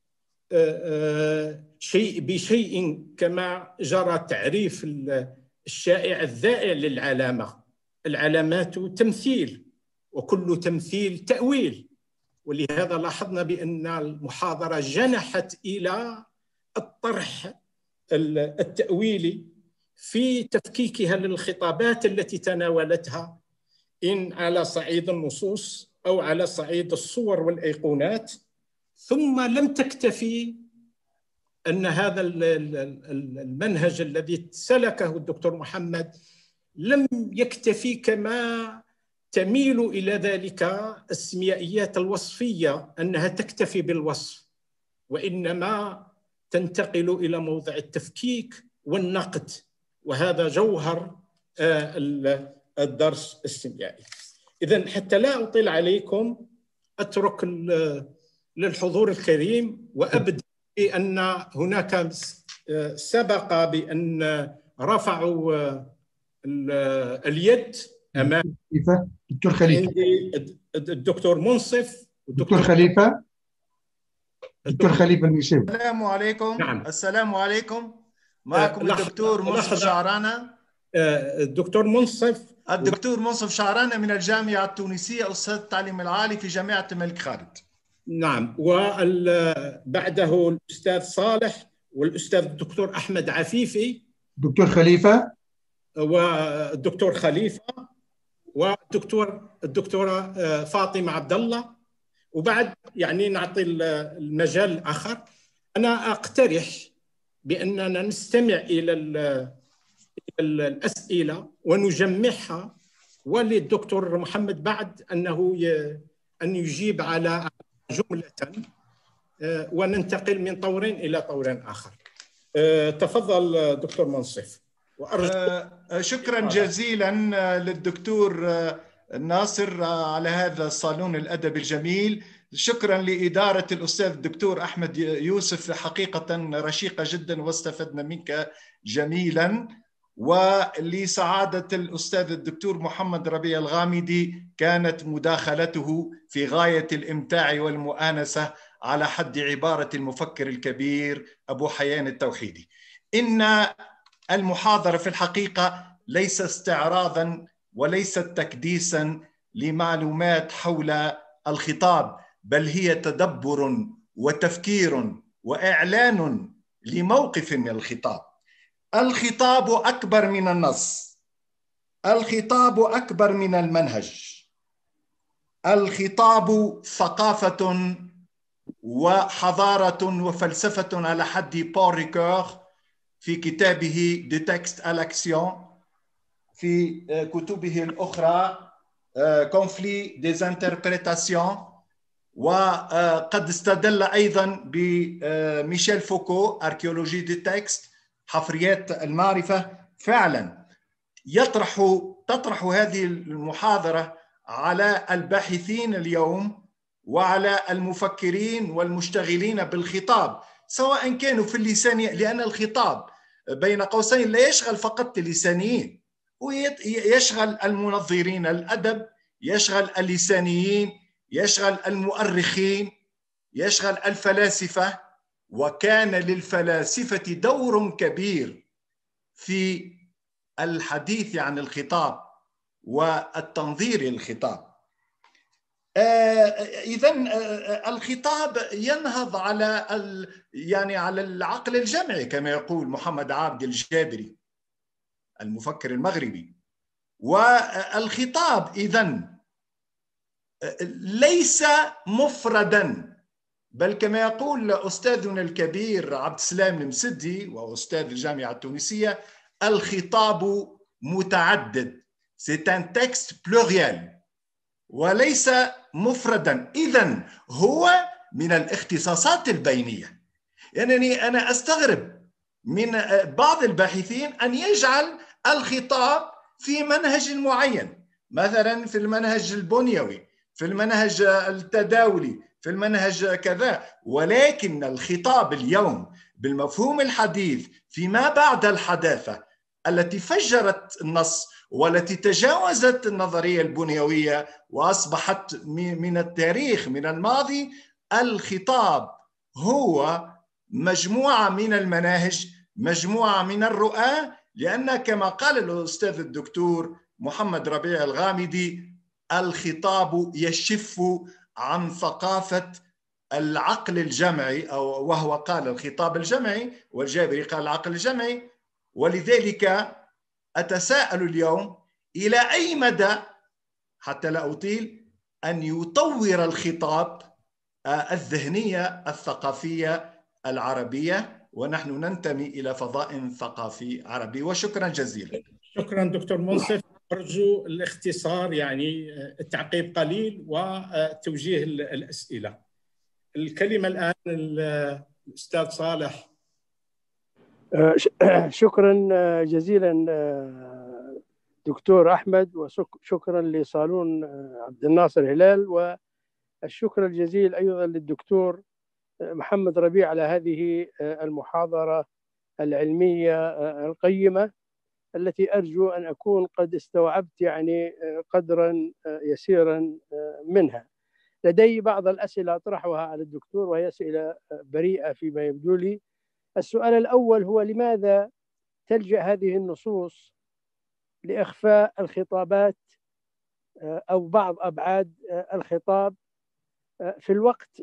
شيء بشيء كما جرى تعريف الشائع الذائع للعلامة. العلامات تمثيل، وكل تمثيل تأويل، ولهذا لاحظنا بأن المحاضرة جنحت إلى الطرح التأويلي في تفكيكها للخطابات التي تناولتها، إن على صعيد النصوص أو على صعيد الصور والأيقونات. ثم لم تكتفي أن هذا المنهج الذي سلكه الدكتور محمد لم يكتفي، كما تميل إلى ذلك السيميائيات الوصفية أنها تكتفي بالوصف، وإنما تنتقل إلى موضع التفكيك والنقد، وهذا جوهر الدرس السيميائي. إذن حتى لا أطيل عليكم أترك للحضور الكريم، وأبدأ بأن هناك سبق بأن رفعوا اليد أمام دكتور خليفة، الدكتور منصف دكتور خليفة دكتور خليفة الميساوي. السلام عليكم. نعم. السلام عليكم. معكم الدكتور منصف شعرانة. الدكتور منصف الدكتور منصف شعرانة من الجامعة التونسية، أستاذ التعليم العالي في جامعة الملك خالد. نعم، وبعده الأستاذ صالح والأستاذ الدكتور أحمد عفيفي، دكتور خليفة، والدكتور خليفة، والدكتور الدكتورة فاطمة عبد الله، وبعد يعني نعطي المجال الآخر. أنا أقترح بأننا نستمع إلى الأسئلة ونجمعها، وللدكتور محمد بعد أنه أن يجيب على جملة، وننتقل من طور إلى طور آخر. تفضل دكتور منصف. شكرا جزيلا للدكتور ناصر على هذا الصالون الأدبي الجميل. شكرا لإدارة الأستاذ الدكتور أحمد يوسف، حقيقة رشيقة جدا واستفدنا منك جميلا. ولسعادة الأستاذ الدكتور محمد ربيع الغامدي، كانت مداخلته في غاية الإمتاع والمؤانسة على حد عبارة المفكر الكبير أبو حيان التوحيدي. إن المحاضرة في الحقيقة ليس استعراضا وليس تكديسا لمعلومات حول الخطاب، بل هي تدبر وتفكير وإعلان لموقف من الخطاب. الخطاب أكبر من النص، الخطاب أكبر من المنهج، الخطاب ثقافة وحضارة وفلسفة على حد بول ريكور في كتابه دي تكست à l'action، في كتبه الأخرى conflit des interprétations، وقد استدل أيضا بميشيل فوكو أركيولوجي دي تكست، حفريات المعرفة. فعلا يطرح تطرح هذه المحاضرة على الباحثين اليوم وعلى المفكرين والمشتغلين بالخطاب، سواء كانوا في اللسانية، لأن الخطاب بين قوسين لا يشغل فقط اللسانيين، ويشغل المنظرين الأدب، يشغل اللسانيين، يشغل المؤرخين، يشغل الفلاسفة. وكان للفلاسفة دور كبير في الحديث عن الخطاب والتنظير للخطاب. إذن الخطاب ينهض على يعني على العقل الجمعي كما يقول محمد عابد الجابري المفكر المغربي. والخطاب إذن ليس مفردا، بل كما يقول أستاذنا الكبير عبد السلام المسدي وأستاذ الجامعة التونسية، الخطاب متعدد، c'est un texte pluriel وليس مفردا. إذن هو من الاختصاصات البينية. يعني أنا أستغرب من بعض الباحثين أن يجعل الخطاب في منهج معين، مثلا في المنهج البنيوي، في المنهج التداولي، في المنهج كذا. ولكن الخطاب اليوم بالمفهوم الحديث فيما بعد الحداثة التي فجرت النص والتي تجاوزت النظرية البنيوية وأصبحت من التاريخ، من الماضي، الخطاب هو مجموعة من المناهج، مجموعة من الرؤى. لأن كما قال الأستاذ الدكتور محمد ربيع الغامدي، الخطاب يشف عن ثقافة العقل الجمعي، أو وهو قال الخطاب الجمعي والجابري قال العقل الجمعي. ولذلك أتساءل اليوم إلى أي مدى، حتى لا أطيل، أن يطور الخطاب الذهنية الثقافية العربية، ونحن ننتمي إلى فضاء ثقافي عربي. وشكرا جزيلا. شكرا دكتور منصف. أرجو الاختصار، يعني التعقيب قليل وتوجيه الأسئلة. الكلمة الآن الأستاذ صالح. شكرا جزيلا دكتور أحمد، وشكرا لصالون عبد الناصر هلال، والشكر الجزيل أيضا للدكتور محمد ربيع على هذه المحاضرة العلمية القيمة التي أرجو أن أكون قد استوعبت يعني قدرا يسيرا منها. لدي بعض الأسئلة أطرحها على الدكتور، وهي أسئلة بريئة فيما يبدو لي. السؤال الأول هو: لماذا تلجأ هذه النصوص لإخفاء الخطابات أو بعض أبعاد الخطاب في الوقت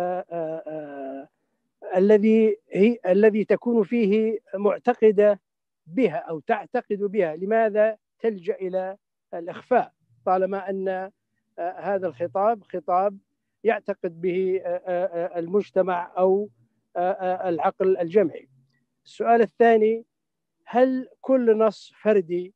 الذي هي الذي تكون فيه معتقدة بها أو تعتقد بها؟ لماذا تلجأ إلى الإخفاء طالما أن هذا الخطاب خطاب يعتقد به المجتمع أو العقل الجمعي؟ السؤال الثاني: هل كل نص فردي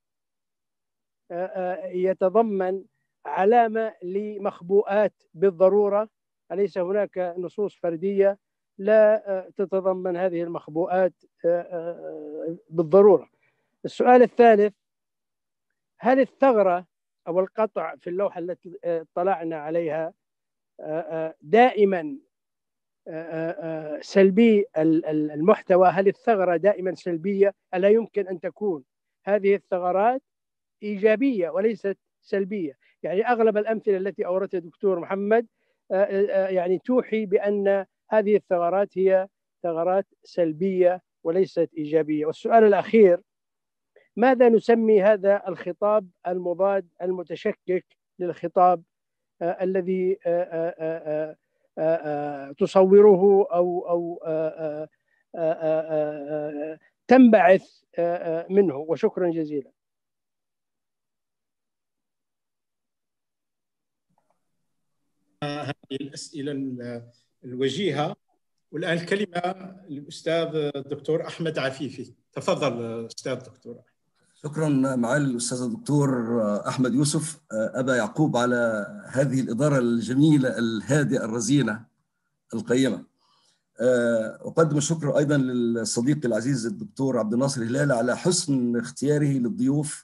يتضمن علامة لمخبوءات بالضرورة؟ أليس هناك نصوص فردية لا تتضمن هذه المخبوءات بالضرورة؟ السؤال الثالث: هل الثغرة أو القطع في اللوحة التي اطلعنا عليها دائما سلبي المحتوى؟ هل الثغرة دائما سلبية؟ ألا يمكن أن تكون هذه الثغرات إيجابية وليست سلبية؟ يعني أغلب الأمثلة التي أوردتها دكتور محمد يعني توحي بأن هذه الثغرات هي ثغرات سلبية وليست إيجابية. والسؤال الأخير: ماذا نسمي هذا الخطاب المضاد المتشكك للخطاب الذي تصوره أو أو تنبعث منه؟ وشكرا جزيلا. هذه الأسئلة الوجيهة. والآن الكلمة للأستاذ الدكتور أحمد عفيفي. تفضل أستاذ دكتور. شكرا معالي الأستاذ الدكتور أحمد يوسف أبا يعقوب على هذه الإدارة الجميلة الهادئة الرزينة القيمة. أقدم الشكر أيضا للصديق العزيز الدكتور عبد الناصر هلال على حسن اختياره للضيوف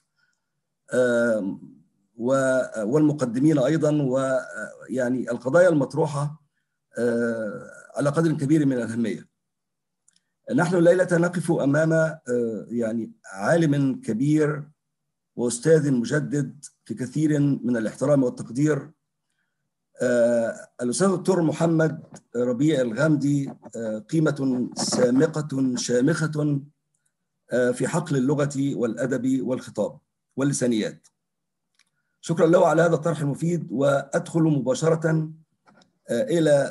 والمقدمين أيضا، ويعني القضايا المطروحة على قدر كبير من الأهمية. نحن الليلة نقف أمام يعني عالم كبير وأستاذ مجدد في كثير من الاحترام والتقدير، الأستاذ الدكتور محمد ربيع الغامدي، قيمة سامقة شامخة في حقل اللغة والأدب والخطاب واللسانيات. شكرا له على هذا الطرح المفيد، وأدخل مباشرة إلى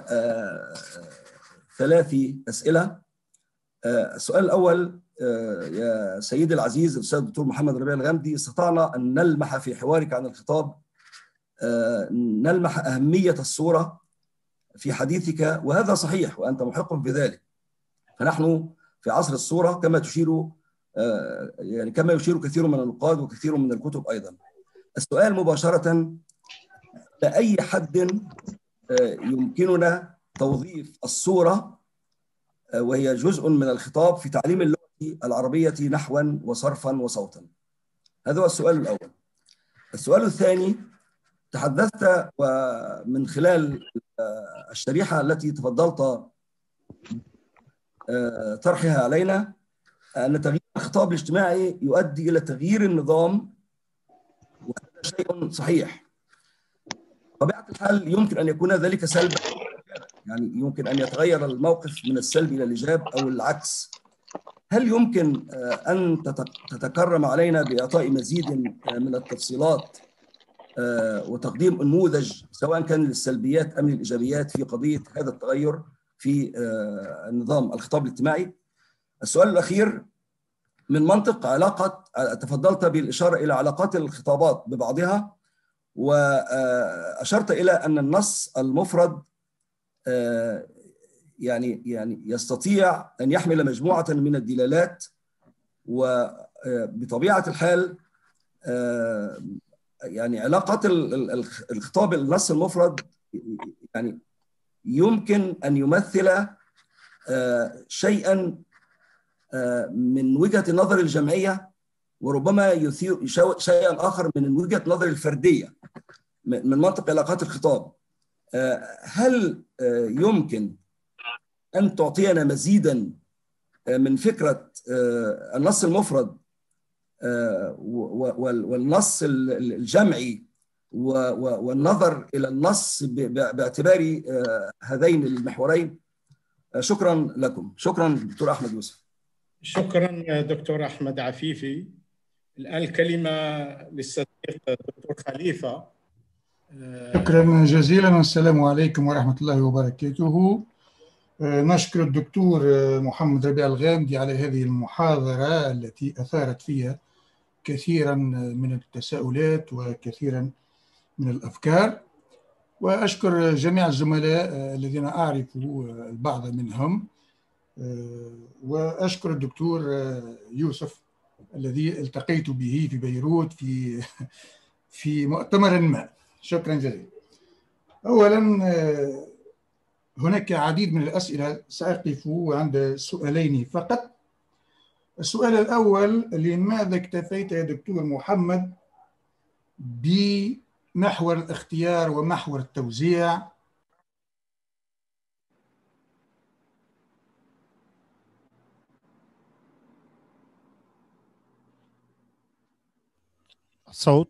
ثلاث أسئلة. السؤال الأول: يا سيدي العزيز الأستاذ الدكتور محمد ربيع الغامدي، استطعنا أن نلمح في حوارك عن الخطاب نلمح أهمية الصورة في حديثك، وهذا صحيح وأنت محق بذلك. فنحن في عصر الصورة كما تشير يعني كما يشير كثير من النقاد وكثير من الكتب أيضا. السؤال مباشرة: لأي حد يمكننا توظيف الصورة وهي جزء من الخطاب في تعليم اللغة العربية نحوا وصرفا وصوتا؟ هذا هو السؤال الأول. السؤال الثاني: تحدثت ومن خلال الشريحة التي تفضلت طرحها علينا أن تغيير الخطاب الاجتماعي يؤدي إلى تغيير النظام، وهذا شيء صحيح. بطبيعة الحال يمكن أن يكون ذلك سلبا، يعني يمكن أن يتغير الموقف من السلب إلى الإيجاب أو العكس. هل يمكن أن تتكرم علينا بإعطاء مزيد من التفصيلات وتقديم نموذج سواء كان للسلبيات أم للإيجابيات في قضية هذا التغير في النظام الخطاب الاجتماعي؟ السؤال الأخير: من منطق علاقة، تفضلت بالإشارة إلى علاقات الخطابات ببعضها، وأشرت إلى أن النص المفرد يعني يعني يستطيع أن يحمل مجموعة من الدلالات، وبطبيعة الحال يعني علاقات الخطاب النص المفرد يعني يمكن أن يمثل شيئا من وجهة النظر الجمعية، وربما يثير شيئا آخر من وجهة نظر الفردية من منطق علاقات الخطاب. هل يمكن أن تعطينا مزيدا من فكرة النص المفرد والنص الجمعي والنظر إلى النص باعتبار هذين المحورين؟ شكرا لكم. شكرا دكتور أحمد يوسف. شكرا دكتور أحمد عفيفي. الآن الكلمة للصديق دكتور خليفة. شكرا جزيلا والسلام عليكم ورحمة الله وبركاته. نشكر الدكتور محمد ربيع الغامدي على هذه المحاضرة التي أثارت فيها كثيرا من التساؤلات وكثيرا من الأفكار، وأشكر جميع الزملاء الذين أعرف البعض منهم، وأشكر الدكتور يوسف الذي التقيت به في بيروت في في مؤتمر ما. شكرا جزيلا. أولا هناك عديد من الأسئلة، سأقف عند سؤالين فقط. السؤال الأول: لماذا اكتفيت يا دكتور محمد بمحور الاختيار ومحور التوزيع؟ الصوت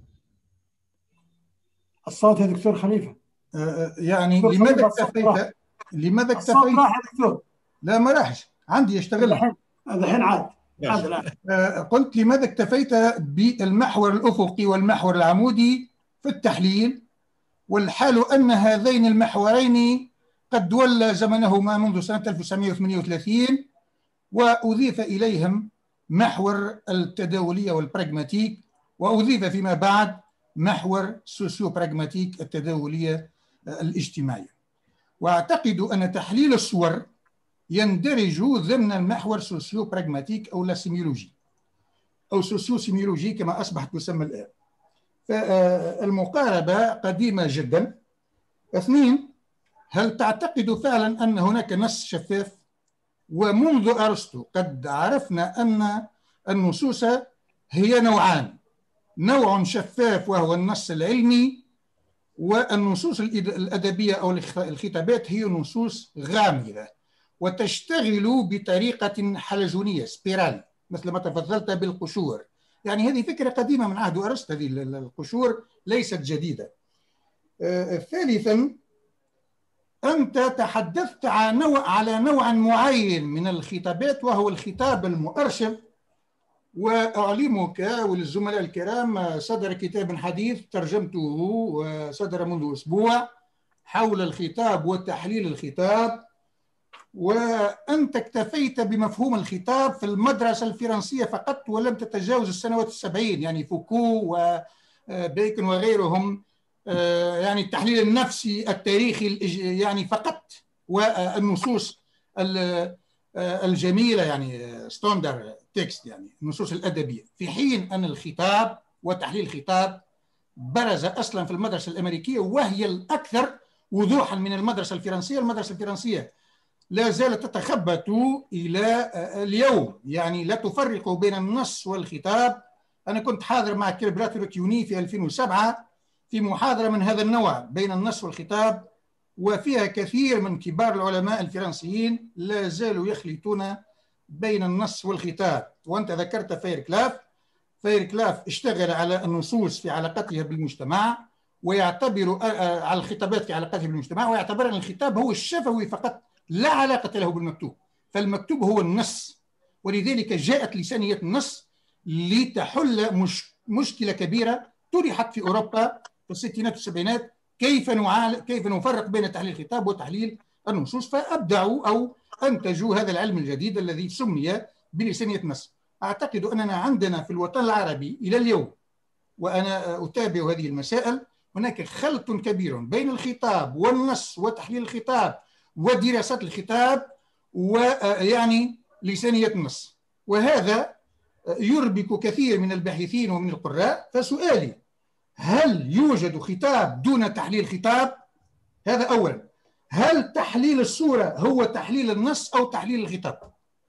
الصوت يا دكتور خليفة. آه يعني لماذا اكتفيت لماذا اكتفيت راح يا دكتور؟ لا ما راحش، عندي يشتغل الحين الحين عاد عاد الآن. آه قلت لماذا اكتفيت بالمحور الأفقي والمحور العمودي في التحليل، والحال أن هذين المحورين قد ولى زمنهما منذ سنة ألف وتسعمئة وثمانية وثلاثين، وأضيف إليهم محور التداولية والبراغماتيك، وأضيف فيما بعد محور سوسيو براغماتيك التداولية الاجتماعية. وأعتقد أن تحليل الصور يندرج ضمن المحور سوسيو براغماتيك أو لا سيميولوجي أو سوسيو سيميولوجي كما أصبحت تسمى الآن. فالمقاربة قديمة جدا. اثنين: هل تعتقد فعلا أن هناك نص شفاف؟ ومنذ أرسطو قد عرفنا أن النصوص هي نوعان: نوع شفاف وهو النص العلمي، والنصوص الأدبية أو الخطابات هي نصوص غامضة وتشتغل بطريقة حلزونية سبيرال، مثل ما تفضلت بالقشور. يعني هذه فكرة قديمة من عهد أرسطو، هذه القشور ليست جديدة. آه، ثالثا: أنت تحدثت عن نوع على نوع معين من الخطابات وهو الخطاب المؤرشف، وأعلمك وللزملاء الكرام صدر كتاب حديث ترجمته وصدر منذ أسبوع حول الخطاب وتحليل الخطاب، وأنت اكتفيت بمفهوم الخطاب في المدرسة الفرنسية فقط ولم تتجاوز السنوات السبعين، يعني فوكو وبيكون وغيرهم، يعني التحليل النفسي التاريخي يعني فقط، والنصوص الجميلة يعني ستاندر تكست يعني النصوص الأدبية، في حين أن الخطاب وتحليل الخطاب برز أصلا في المدرسة الأمريكية وهي الأكثر وضوحا من المدرسة الفرنسية. المدرسة الفرنسية لا زالت تتخبط إلى اليوم، يعني لا تفرق بين النص والخطاب. أنا كنت حاضر مع كيربراتورو كيوني في ألفين وسبعة في محاضرة من هذا النوع بين النص والخطاب، وفيها كثير من كبار العلماء الفرنسيين لا زالوا يخلطون بين النص والخطاب. وأنت ذكرت فاير كلاف. فاير كلاف اشتغل على النصوص في علاقتها بالمجتمع ويعتبر على الخطابات في علاقتها بالمجتمع، ويعتبر أن الخطاب هو الشفوي فقط لا علاقة له بالمكتوب، فالمكتوب هو النص. ولذلك جاءت لسانية النص لتحل مش مشكلة كبيرة طرحت في أوروبا في الستينات والسبعينات، كيف نعالج كيف نفرق بين تحليل الخطاب وتحليل النصوص، فأبدعوا أو أنتجوا هذا العلم الجديد الذي سمي بلسانية النص. أعتقد أننا عندنا في الوطن العربي إلى اليوم، وأنا أتابع هذه المسائل، هناك خلط كبير بين الخطاب والنص وتحليل الخطاب ودراسات الخطاب ويعني لسانية النص، وهذا يربك كثير من الباحثين ومن القراء. فسؤالي: هل يوجد خطاب دون تحليل خطاب؟ هذا أولا. هل تحليل الصورة هو تحليل النص أو تحليل الخطاب؟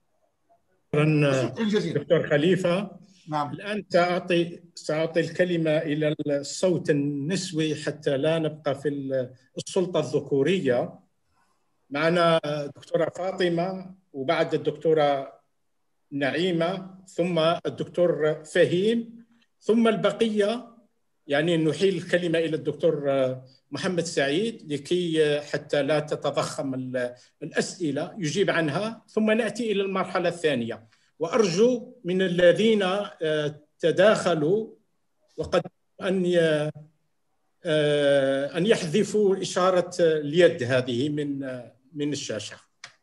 شكرا دكتور خليفة. نعم. الآن سأعطي سأعطي الكلمة إلى الصوت النسوي حتى لا نبقى في السلطة الذكورية. معنا دكتورة فاطمة وبعد الدكتورة نعيمة ثم الدكتور فهيم ثم البقية، يعني نحيل الكلمة إلى الدكتور محمد سعيد لكي حتى لا تتضخم الأسئلة يجيب عنها، ثم نأتي إلى المرحلة الثانية. وأرجو من الذين تداخلوا وقد أن أن يحذفوا إشارة اليد هذه من من الشاشة.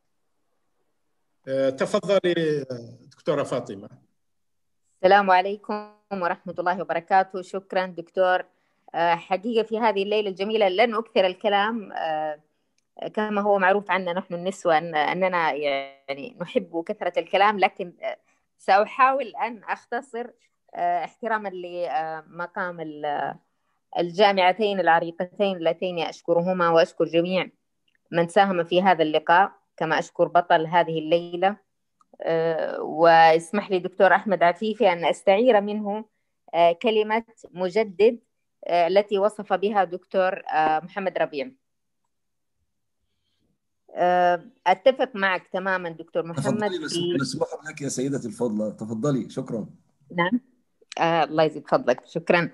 تفضلي دكتورة فاطمة. السلام عليكم ورحمة الله وبركاته. شكرا دكتور. حقيقة في هذه الليلة الجميلة لن أكثر الكلام، كما هو معروف عنا نحن النسوة أننا يعني نحب كثرة الكلام، لكن سأحاول أن أختصر احتراما لمقام الجامعتين العريقتين اللتين أشكرهما، وأشكر جميع من ساهم في هذا اللقاء، كما أشكر بطل هذه الليلة. واسمح لي دكتور أحمد عفيفي أن أستعير منه كلمة مجدد التي وصف بها دكتور محمد ربيع. أتفق معك تماما دكتور محمد. تفضلي مسموح لك يا سيدتي الفاضلة، تفضلي. شكرا. نعم. آه الله يزيد فضلك. شكرا.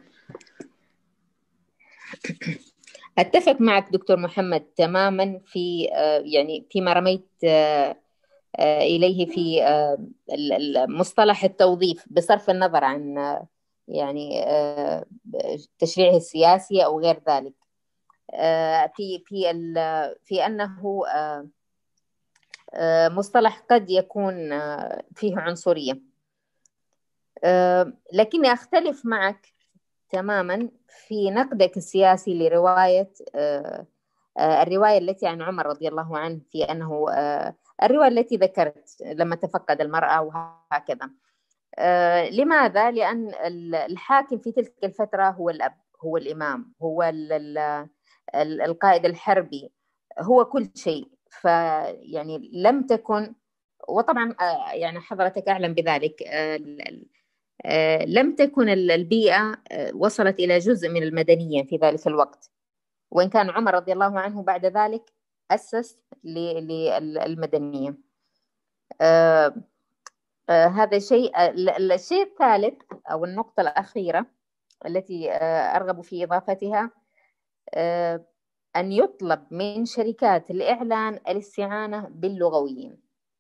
أتفق معك دكتور محمد تماما في آه يعني فيما رميت آه آه إليه في آه مصطلح التوظيف، بصرف النظر عن آه يعني آه تشريعه السياسي أو غير ذلك. آه في في في أنه آه آه مصطلح قد يكون آه فيه عنصرية، آه لكني أختلف معك تماما في نقدك السياسي لرواية آه آه الرواية التي عن عمر رضي الله عنه، في أنه آه الرواية التي ذكرت لما تفقد المرأة وهكذا. آه لماذا؟ لأن الحاكم في تلك الفترة هو الأب، هو الإمام، هو القائد الحربي، هو كل شيء. فيعني لم تكن، وطبعا آه يعني حضرتك أعلم بذلك، آه آه لم تكن البيئة آه وصلت إلى جزء من المدنية في ذلك الوقت، وإن كان عمر رضي الله عنه بعد ذلك أسس للمدنية. آه آه هذا شيء. آه الشيء الثالث أو النقطة الأخيرة التي آه أرغب في إضافتها، آه أن يطلب من شركات الإعلان الاستعانة باللغويين،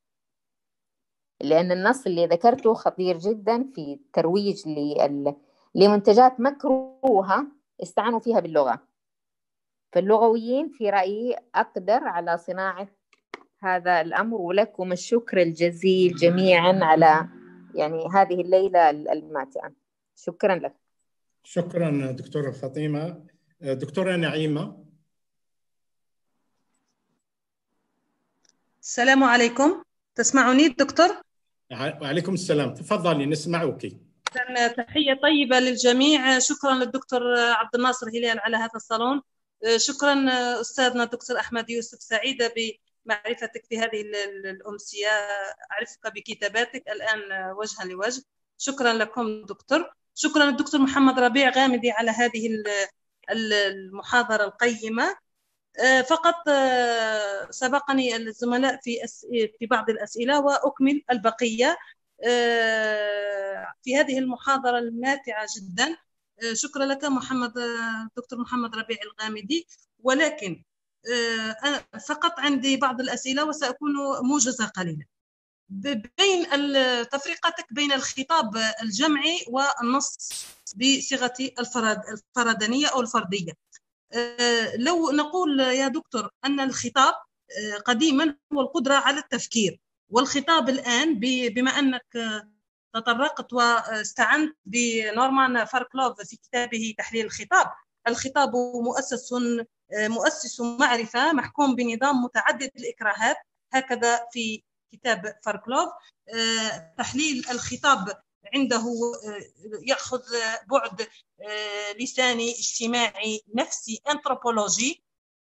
لأن النص اللي ذكرته خطير جدا في الترويج لمنتجات مكروهة استعانوا فيها باللغة. فاللغويين في رأيي أقدر على صناعة هذا الأمر، ولكم الشكر الجزيل جميعا على يعني هذه الليلة الماتعة. شكرا لك. شكرا دكتورة فاطمة. دكتورة نعيمة. السلام عليكم، تسمعوني دكتور؟ وعليكم السلام، تفضلي نسمعك. تحية طيبة للجميع. شكرا للدكتور عبد الناصر هلال على هذا الصالون. شكرا أستاذنا الدكتور أحمد يوسف، سعيدة بمعرفتك في هذه الأمسية، أعرفك بكتاباتك الآن وجها لوجه. شكرا لكم دكتور. شكرا للدكتور محمد ربيع غامدي على هذه المحاضرة القيمة. فقط سبقني الزملاء في في بعض الأسئلة وأكمل البقية في هذه المحاضرة الماتعة جدا. شكرا لك محمد دكتور محمد ربيع الغامدي. ولكن أنا فقط عندي بعض الأسئلة وسأكون موجزة قليلا. بين تفرقتك بين الخطاب الجمعي والنص بصيغة الفردانية أو الفردية. لو نقول يا دكتور أن الخطاب قديما هو القدرة على التفكير، والخطاب الآن بما أنك تطرقت واستعنت بنورمان فاركلوف في كتابه تحليل الخطاب، الخطاب مؤسس مؤسس معرفة محكوم بنظام متعدد الإكراهات، هكذا في كتاب فاركلوف. تحليل الخطاب عنده يأخذ بعد لساني اجتماعي نفسي أنثروبولوجي.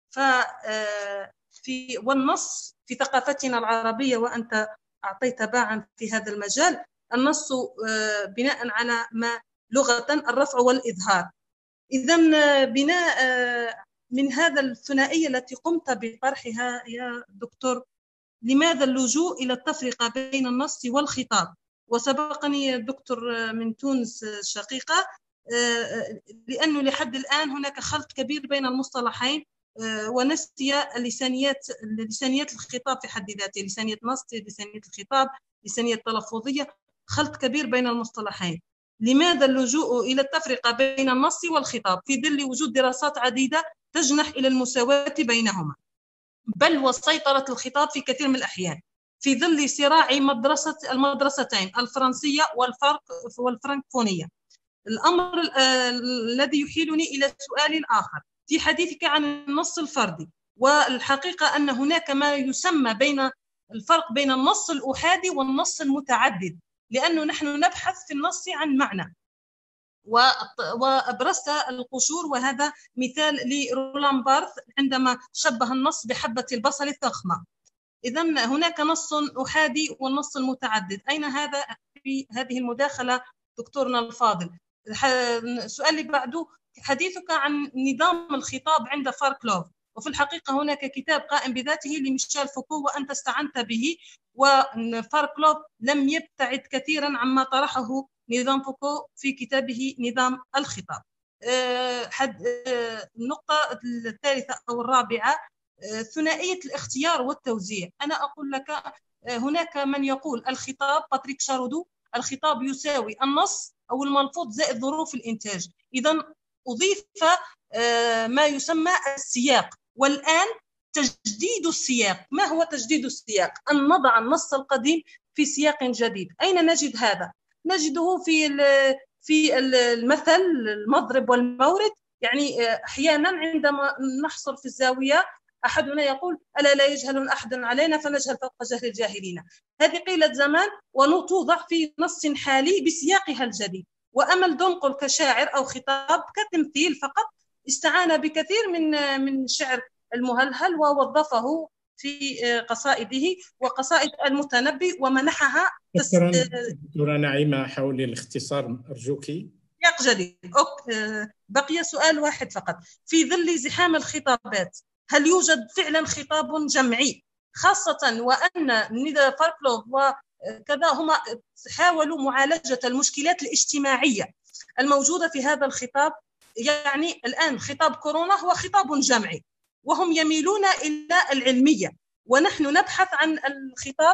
ففي والنص في ثقافتنا العربية، وأنت أعطيت باعا في هذا المجال، النص بناء على ما لغة الرفع والإظهار. إذن بناء من هذا الثنائية التي قمت بطرحها يا دكتور، لماذا اللجوء إلى التفرقة بين النص والخطاب؟ وسبقني الدكتور من تونس الشقيقة، لأنه لحد الآن هناك خلط كبير بين المصطلحين، ونسي اللسانيات لسانيات الخطاب في حد ذاته، لسانية نص، لسانية الخطاب، لسانية تلفظية، خلط كبير بين المصطلحين. لماذا اللجوء إلى التفرقة بين النص والخطاب في ظل وجود دراسات عديدة تجنح إلى المساواة بينهما، بل وسيطرة الخطاب في كثير من الأحيان في ظل صراع مدرسة المدرستين الفرنسية والفرق والفرنكفونية؟ الأمر الذي يحيلني إلى سؤال آخر في حديثك عن النص الفردي، والحقيقة أن هناك ما يسمى بين الفرق بين النص الأحادي والنص المتعدد، لأنه نحن نبحث في النص عن معنى، وأبرزت القشور، وهذا مثال لرولان بارث عندما شبه النص بحبة البصل الضخمة. إذن هناك نص أحادي والنص المتعدد، أين هذا في هذه المداخلة دكتورنا الفاضل؟ السؤال اللي بعده حديثك عن نظام الخطاب عند فاركلوف، وفي الحقيقة هناك كتاب قائم بذاته لميشيل فوكو وأنت استعنت به، وفاركلوف لم يبتعد كثيرا عما طرحه نظام فوكو في كتابه نظام الخطاب. النقطة الثالثة أو الرابعة ثنائية الاختيار والتوزيع. أنا أقول لك هناك من يقول الخطاب، باتريك شارودو، الخطاب يساوي النص أو الملفوظ زائد ظروف الإنتاج. إذن أضيف ما يسمى السياق، والآن تجديد السياق. ما هو تجديد السياق؟ أن نضع النص القديم في سياق جديد. أين نجد هذا؟ نجده في في المثل المضرب والمورد. يعني أحيانا عندما نحصل في الزاوية أحدنا يقول ألا لا يجهل أحد علينا فنجهل فوق جهل الجاهلين. هذه قيلة زمان وتوضع في نص حالي بسياقها الجديد. وأمل دنقل كشاعر أو خطاب كتمثيل فقط استعان بكثير من من شعر المهلهل ووظفه في قصائده وقصائد المتنبي ومنحها. شكرا دكتورة نعيمة، حول الاختصار أرجوك. سياق جديد. بقي سؤال واحد فقط. في ظل زحام الخطابات هل يوجد فعلا خطاب جمعي، خاصة وأن ندى فاركلوف وكذا هما حاولوا معالجة المشكلات الاجتماعية الموجودة في هذا الخطاب؟ يعني الآن خطاب كورونا هو خطاب جمعي، وهم يميلون إلى العلمية، ونحن نبحث عن الخطاب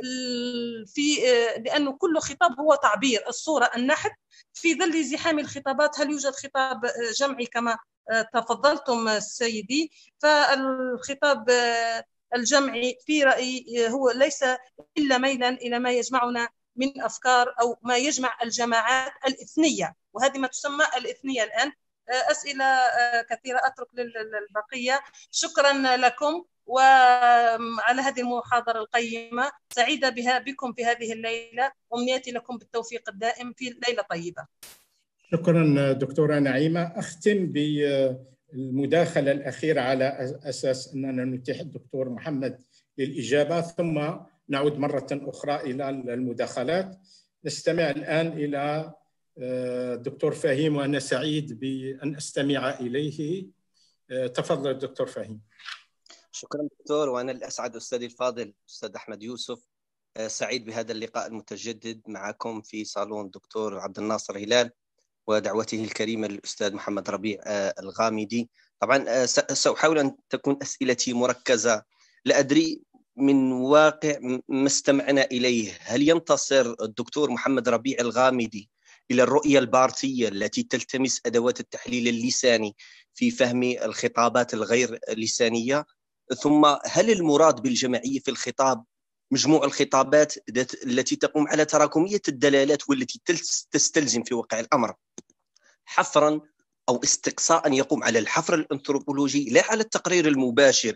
في لأنه كل خطاب هو تعبير، الصورة، النحت. في ظل زحام الخطابات هل يوجد خطاب جمعي كما تفضلتم سيدي؟ فالخطاب الجمعي في رأيي هو ليس إلا ميلا إلى ما يجمعنا من أفكار أو ما يجمع الجماعات الإثنية، وهذه ما تسمى الإثنية الآن. أسئلة كثيرة أترك للبقية. شكرا لكم وعلى هذه المحاضرة القيمة، سعيدة بها بكم في هذه الليلة، وأمنياتي لكم بالتوفيق الدائم في ليلة طيبة. شكرا دكتورة نعيمة. أختم بالمداخلة الأخيرة على أساس أننا نتيح الدكتور محمد للإجابة، ثم نعود مرة أخرى إلى المداخلات. نستمع الآن إلى الدكتور فهيم، وأنا سعيد بأن أستمع إليه. تفضل الدكتور فهيم. شكرا دكتور، وأنا الأسعد أستاذي الفاضل أستاذ أحمد يوسف، سعيد بهذا اللقاء المتجدد معكم في صالون دكتور عبد الناصر هلال ودعوته الكريمة للأستاذ محمد ربيع الغامدي. طبعا سأحاول أن تكون أسئلتي مركزة، لا أدري من واقع ما استمعنا إليه هل ينتصر الدكتور محمد ربيع الغامدي إلى الرؤية البارتية التي تلتمس أدوات التحليل اللساني في فهم الخطابات الغير لسانية؟ ثم هل المراد بالجماعية في الخطاب مجموع الخطابات التي تقوم على تراكمية الدلالات والتي تستلزم في واقع الأمر حفرا أو استقصاء يقوم على الحفر الأنثروبولوجي لا على التقرير المباشر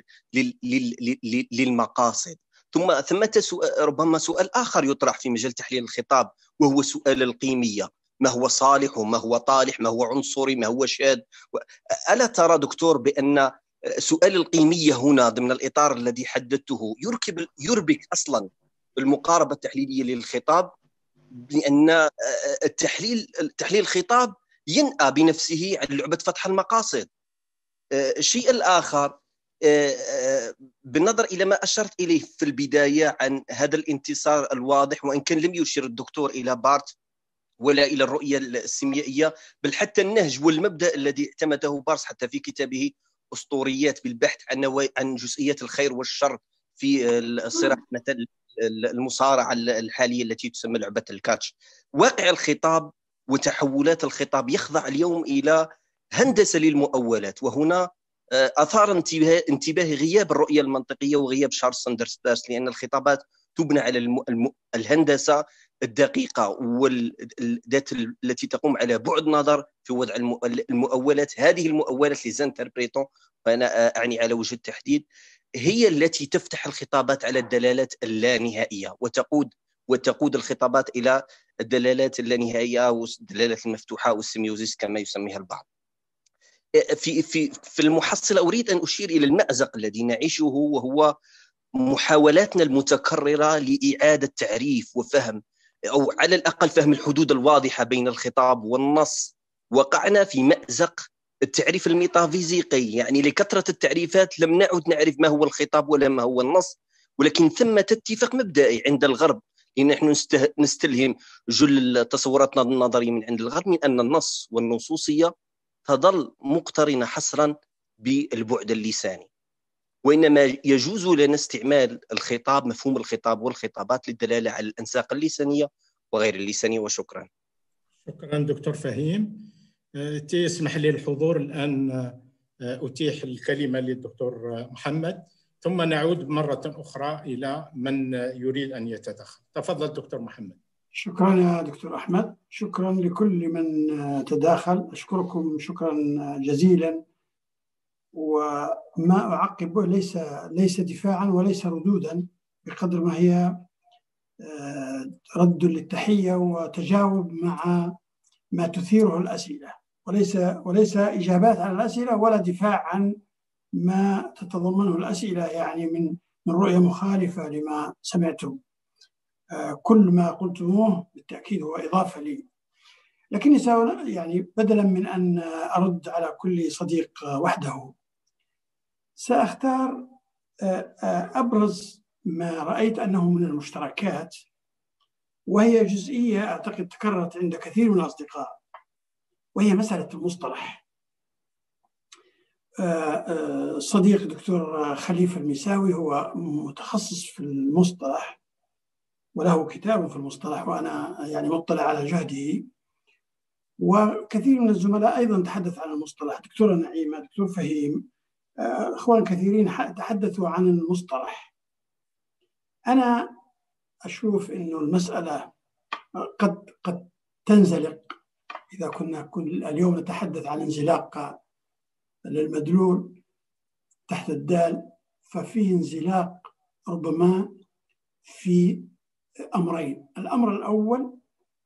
للمقاصد؟ ثم ثمة ربما سؤال آخر يطرح في مجال تحليل الخطاب، وهو سؤال القيمية. ما هو صالح وما هو طالح، ما هو عنصري، ما هو شاذ؟ ألا ترى دكتور بأن سؤال القيمية هنا ضمن الإطار الذي حددته يركب يربك أصلا المقاربة التحليلية للخطاب، لأن التحليل تحليل الخطاب ينأى بنفسه عن لعبة فتح المقاصد. الشيء الآخر بالنظر إلى ما أشرت إليه في البداية عن هذا الانتصار الواضح، وإن كان لم يشير الدكتور إلى بارت ولا إلى الرؤية السيميائية، بل حتى النهج والمبدأ الذي اعتمده بارت حتى في كتابه أسطوريات بالبحث عن عن جزئيات الخير والشر في الصراع مثل المصارعة الحالية التي تسمى لعبة الكاتش. واقع الخطاب وتحولات الخطاب يخضع اليوم إلى هندسة للمؤولات. وهنا أثار انتباه انتباه غياب الرؤية المنطقية وغياب شارلز ساندرز دارس، لأن الخطابات تبنى على الم... الم... الهندسة الدقيقة والذات التي تقوم على بعد نظر في وضع الم... المؤولات. هذه المؤولات لي انتربريتون، وأنا أعني على وجه التحديد، هي التي تفتح الخطابات على الدلالات اللانهائية وتقود وتقود الخطابات إلى الدلالات اللانهائية والدلالات المفتوحة والسيميوزيس كما يسميها البعض. في في في المحصلة أريد أن أشير إلى المأزق الذي نعيشه، وهو محاولاتنا المتكررة لإعادة تعريف وفهم، أو على الأقل فهم الحدود الواضحة بين الخطاب والنص. وقعنا في مأزق التعريف الميتافيزيقي، يعني لكثرة التعريفات لم نعد نعرف ما هو الخطاب ولا ما هو النص. ولكن ثمة اتفاق مبدئي عند الغرب، لأن نحن نستلهم جل تصوراتنا النظرية من عند الغرب، من أن النص والنصوصية تظل مقترنة حصرا بالبعد اللساني، وإنما يجوز لنا استعمال الخطاب، مفهوم الخطاب والخطابات، للدلالة على الأنساق اللسانية وغير اللسانية. وشكرا. شكرا دكتور فهيم. تسمح لي الحضور الآن أتيح الكلمة للدكتور محمد، ثم نعود مرة أخرى إلى من يريد أن يتدخل. تفضل دكتور محمد. شكرا يا دكتور أحمد، شكرا لكل من تداخل، أشكركم شكرا جزيلا. وما أعقبه ليس ليس دفاعا وليس ردودا، بقدر ما هي رد للتحية وتجاوب مع ما تثيره الأسئلة، وليس وليس إجابات على الأسئلة ولا دفاع عن ما تتضمنه الأسئلة، يعني من من رؤية مخالفة لما سمعتم. كل ما قلتموه بالتأكيد هو إضافة لي، لكني يعني بدلا من أن أرد على كل صديق وحده، سأختار أبرز ما رأيت أنه من المشتركات، وهي جزئية أعتقد تكررت عند كثير من الأصدقاء، وهي مسألة المصطلح. الصديق دكتور خليفة المساوي هو متخصص في المصطلح وله كتاب في المصطلح، وأنا يعني مطلع على جهده، وكثير من الزملاء أيضا تحدث عن المصطلح، دكتورة نعيمة، دكتور فهيم، أخوان كثيرين تحدثوا عن المصطلح. أنا أشوف إنه المسألة قد قد تنزلق، إذا كنا كل اليوم نتحدث عن انزلاق للمدلول تحت الدال، ففيه انزلاق ربما في أمرين. الأمر الأول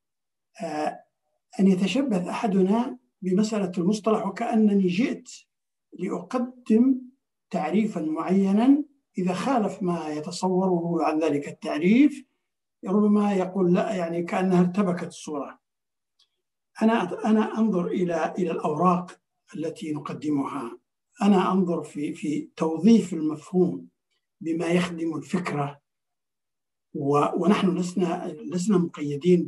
أن يتشبث أحدنا بمسألة المصطلح وكأنني جئت لأقدم تعريفا معينا، إذا خالف ما يتصوره عن ذلك التعريف ربما يقول لا، يعني كأنها ارتبكت الصورة. أنا أنا أنظر إلى إلى الأوراق التي نقدمها، أنا أنظر في في توظيف المفهوم بما يخدم الفكرة، ونحن لسنا لسنا مقيدين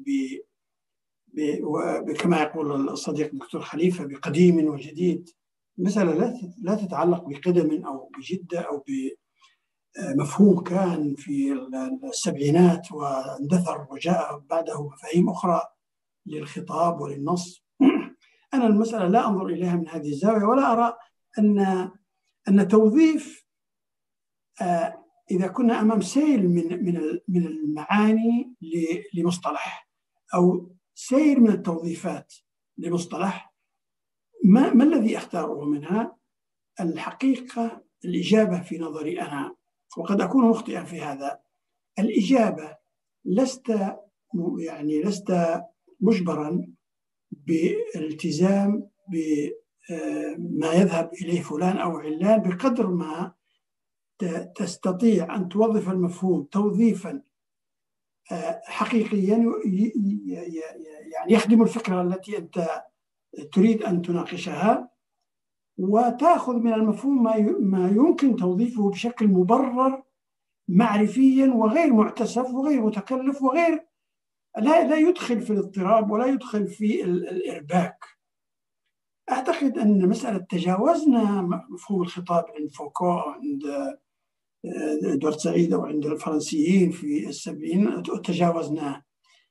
ب كما يقول الصديق الدكتور خليفة بقديم وجديد. المسألة لا لا تتعلق بقدم أو بجدة أو بمفهوم كان في السبعينات واندثر وجاء بعده مفاهيم أخرى للخطاب وللنص. أنا المسألة لا أنظر إليها من هذه الزاوية، ولا أرى أن أن توظيف إذا كنا أمام سيل من من من المعاني لمصطلح أو سير من التوظيفات لمصطلح، ما ما الذي أختاره منها؟ الحقيقة الإجابة في نظري أنا، وقد أكون مخطئا في هذا، الإجابة لست يعني لست مجبرا بالالتزام بما يذهب إليه فلان أو علان، بقدر ما تستطيع أن توظف المفهوم توظيفا حقيقيا يعني يخدم الفكرة التي أنت تريد أن تناقشها، وتأخذ من المفهوم ما يمكن توظيفه بشكل مبرر معرفيا وغير معتسف وغير متكلف وغير لا لا يدخل في الاضطراب ولا يدخل في الإرباك. أعتقد أن مسألة تجاوزنا مفهوم الخطاب عند فوكو، عند إدوارد سعيد أو عند الفرنسيين في السبعين، تجاوزناه.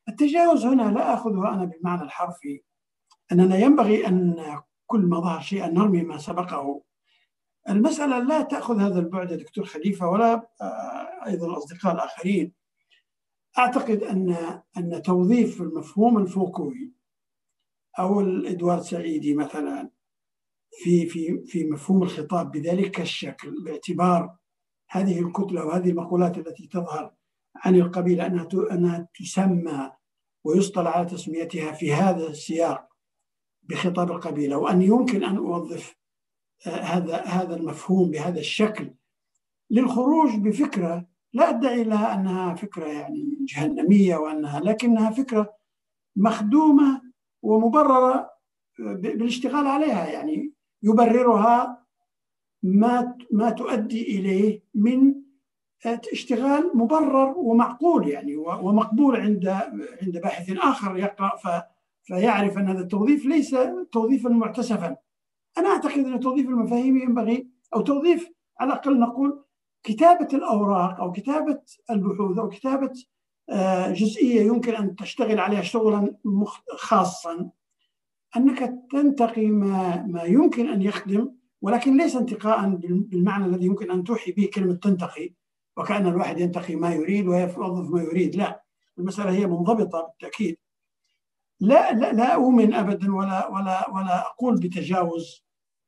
التجاوز هنا لا أخذه أنا بالمعنى الحرفي أننا ينبغي أن كل ما ظهر شيئا نرمي ما سبقه. المسألة لا تأخذ هذا البعد يا دكتور خليفة ولا أيضا الأصدقاء الآخرين. أعتقد أن أن توظيف المفهوم الفوكوي أو الإدوارد سعيدي مثلا في في في مفهوم الخطاب بذلك الشكل، باعتبار هذه الكتلة وهذه المقولات التي تظهر عن القبيلة أنها أنها تسمى ويصطلح على تسميتها في هذا السياق بخطاب القبيلة، وأن يمكن أن أوظف هذا هذا المفهوم بهذا الشكل للخروج بفكرة لا أدعي لها أنها فكرة يعني جهنمية وأنها، لكنها فكرة مخدومة ومبررة بالاشتغال عليها، يعني يبررها ما ما تؤدي إليه من اشتغال مبرر ومعقول يعني ومقبول عند عند باحث آخر يقرأ فيعرف أن هذا التوظيف ليس توظيفا معتسفا. أنا أعتقد أن توظيف المفاهيم ينبغي، أو توظيف على الأقل نقول كتابة الأوراق أو كتابة البحوث أو كتابة جزئية يمكن أن تشتغل عليها شغلا خاصا، أنك تنتقي ما ما يمكن أن يخدم، ولكن ليس انتقاء بالمعنى الذي يمكن أن توحي به كلمة تنتقي وكأن الواحد ينتقي ما يريد ويوظف ما يريد. لا، المسألة هي منضبطة بالتأكيد. لا لا لا أؤمن أبدا ولا ولا ولا أقول بتجاوز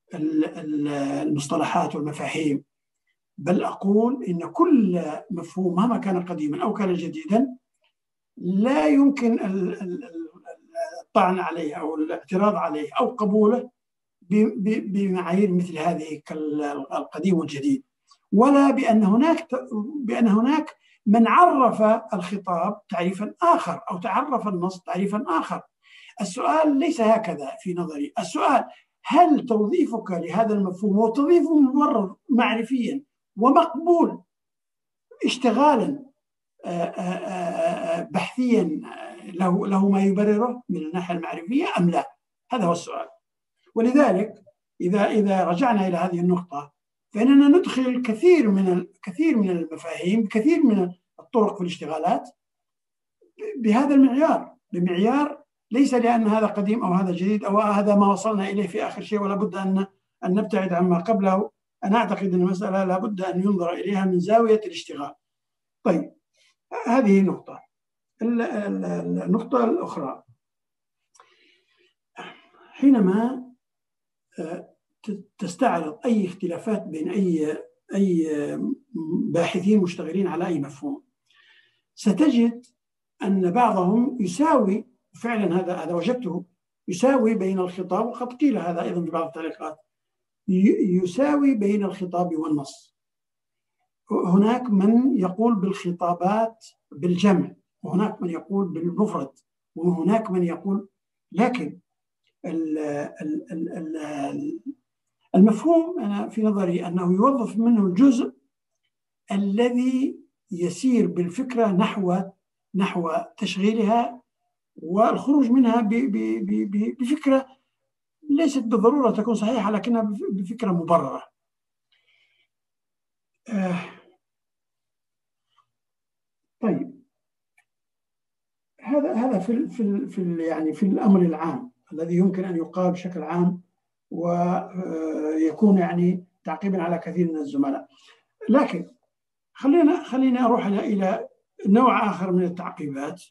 المصطلحات والمفاهيم، بل أقول إن كل مفهوم مهما كان قديما أو كان جديدا لا يمكن الطعن عليه أو الاعتراض عليه أو قبوله بمعايير مثل هذه كالقديم والجديد، ولا بأن هناك بأن هناك من عرف الخطاب تعريفا آخر أو تعرف النص تعريفا آخر. السؤال ليس هكذا في نظري، السؤال هل توظيفك لهذا المفهوم هو توظيف مبرر معرفيا ومقبول اشتغالا بحثيا له له ما يبرره من الناحية المعرفية أم لا؟ هذا هو السؤال. ولذلك إذا إذا رجعنا إلى هذه النقطة فإننا ندخل كثير من الكثير من المفاهيم، كثير من الطرق في الاشتغالات بهذا المعيار، بمعيار ليس لأن هذا قديم أو هذا جديد أو هذا ما وصلنا إليه في آخر شيء ولا بد أن أن نبتعد عما قبله. أنا أعتقد أن المسألة لا بد أن ينظر إليها من زاوية الاشتغال. طيب، هذه نقطة. النقطة الأخرى، حينما تستعرض أي اختلافات بين أي أي باحثين مشتغلين على أي مفهوم، ستجد أن بعضهم يساوي فعلا، هذا هذا وجدته، يساوي بين الخطاب، وقد قيل هذا أيضا في بعض التعليقات، يساوي بين الخطاب والنص. هناك من يقول بالخطابات بالجمع، وهناك من يقول بالمفرد، وهناك من يقول، لكن المفهوم أنا في نظري أنه يوظف منه الجزء الذي يسير بالفكرة نحو نحو تشغيلها والخروج منها بفكرة ليست بالضرورة تكون صحيحة لكنها بفكرة مبررة. طيب، هذا هذا في في في يعني في الأمر العام الذي يمكن أن يقال بشكل عام ويكون يعني تعقيبا على كثير من الزملاء. لكن خلينا خلينا أروح إلى نوع آخر من التعقيبات،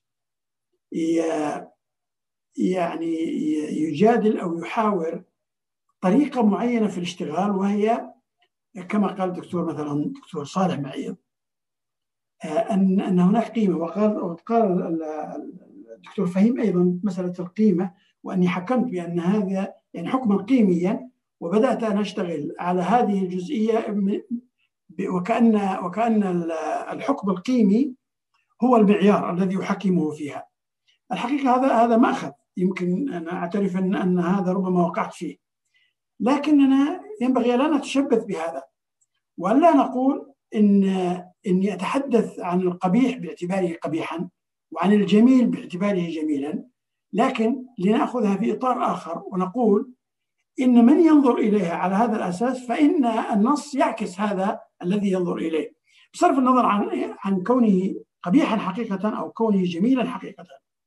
يعني يجادل أو يحاور طريقة معينة في الاشتغال، وهي كما قال الدكتور مثلا الدكتور صالح معيض أن أن هناك قيمة، وقال قال الدكتور فهيم أيضا مسألة القيمة، وأني حكمت بأن هذا يعني حكما قيميا، وبدأت أن أشتغل على هذه الجزئية وكأن وكأن الحكم القيمي هو المعيار الذي يحكمه فيها. الحقيقة هذا هذا مأخذ يمكن أن أعترف أن أن هذا ربما وقعت فيه، لكننا ينبغي لا نتشبث بهذا، ولا نقول إن إني أتحدث عن القبيح باعتباره قبيحا وعن الجميل باعتباره جميلا، لكن لنأخذها في إطار آخر ونقول إن من ينظر إليها على هذا الأساس فإن النص يعكس هذا الذي ينظر إليه، بصرف النظر عن عن كونه قبيحا حقيقة أو كونه جميلا حقيقة.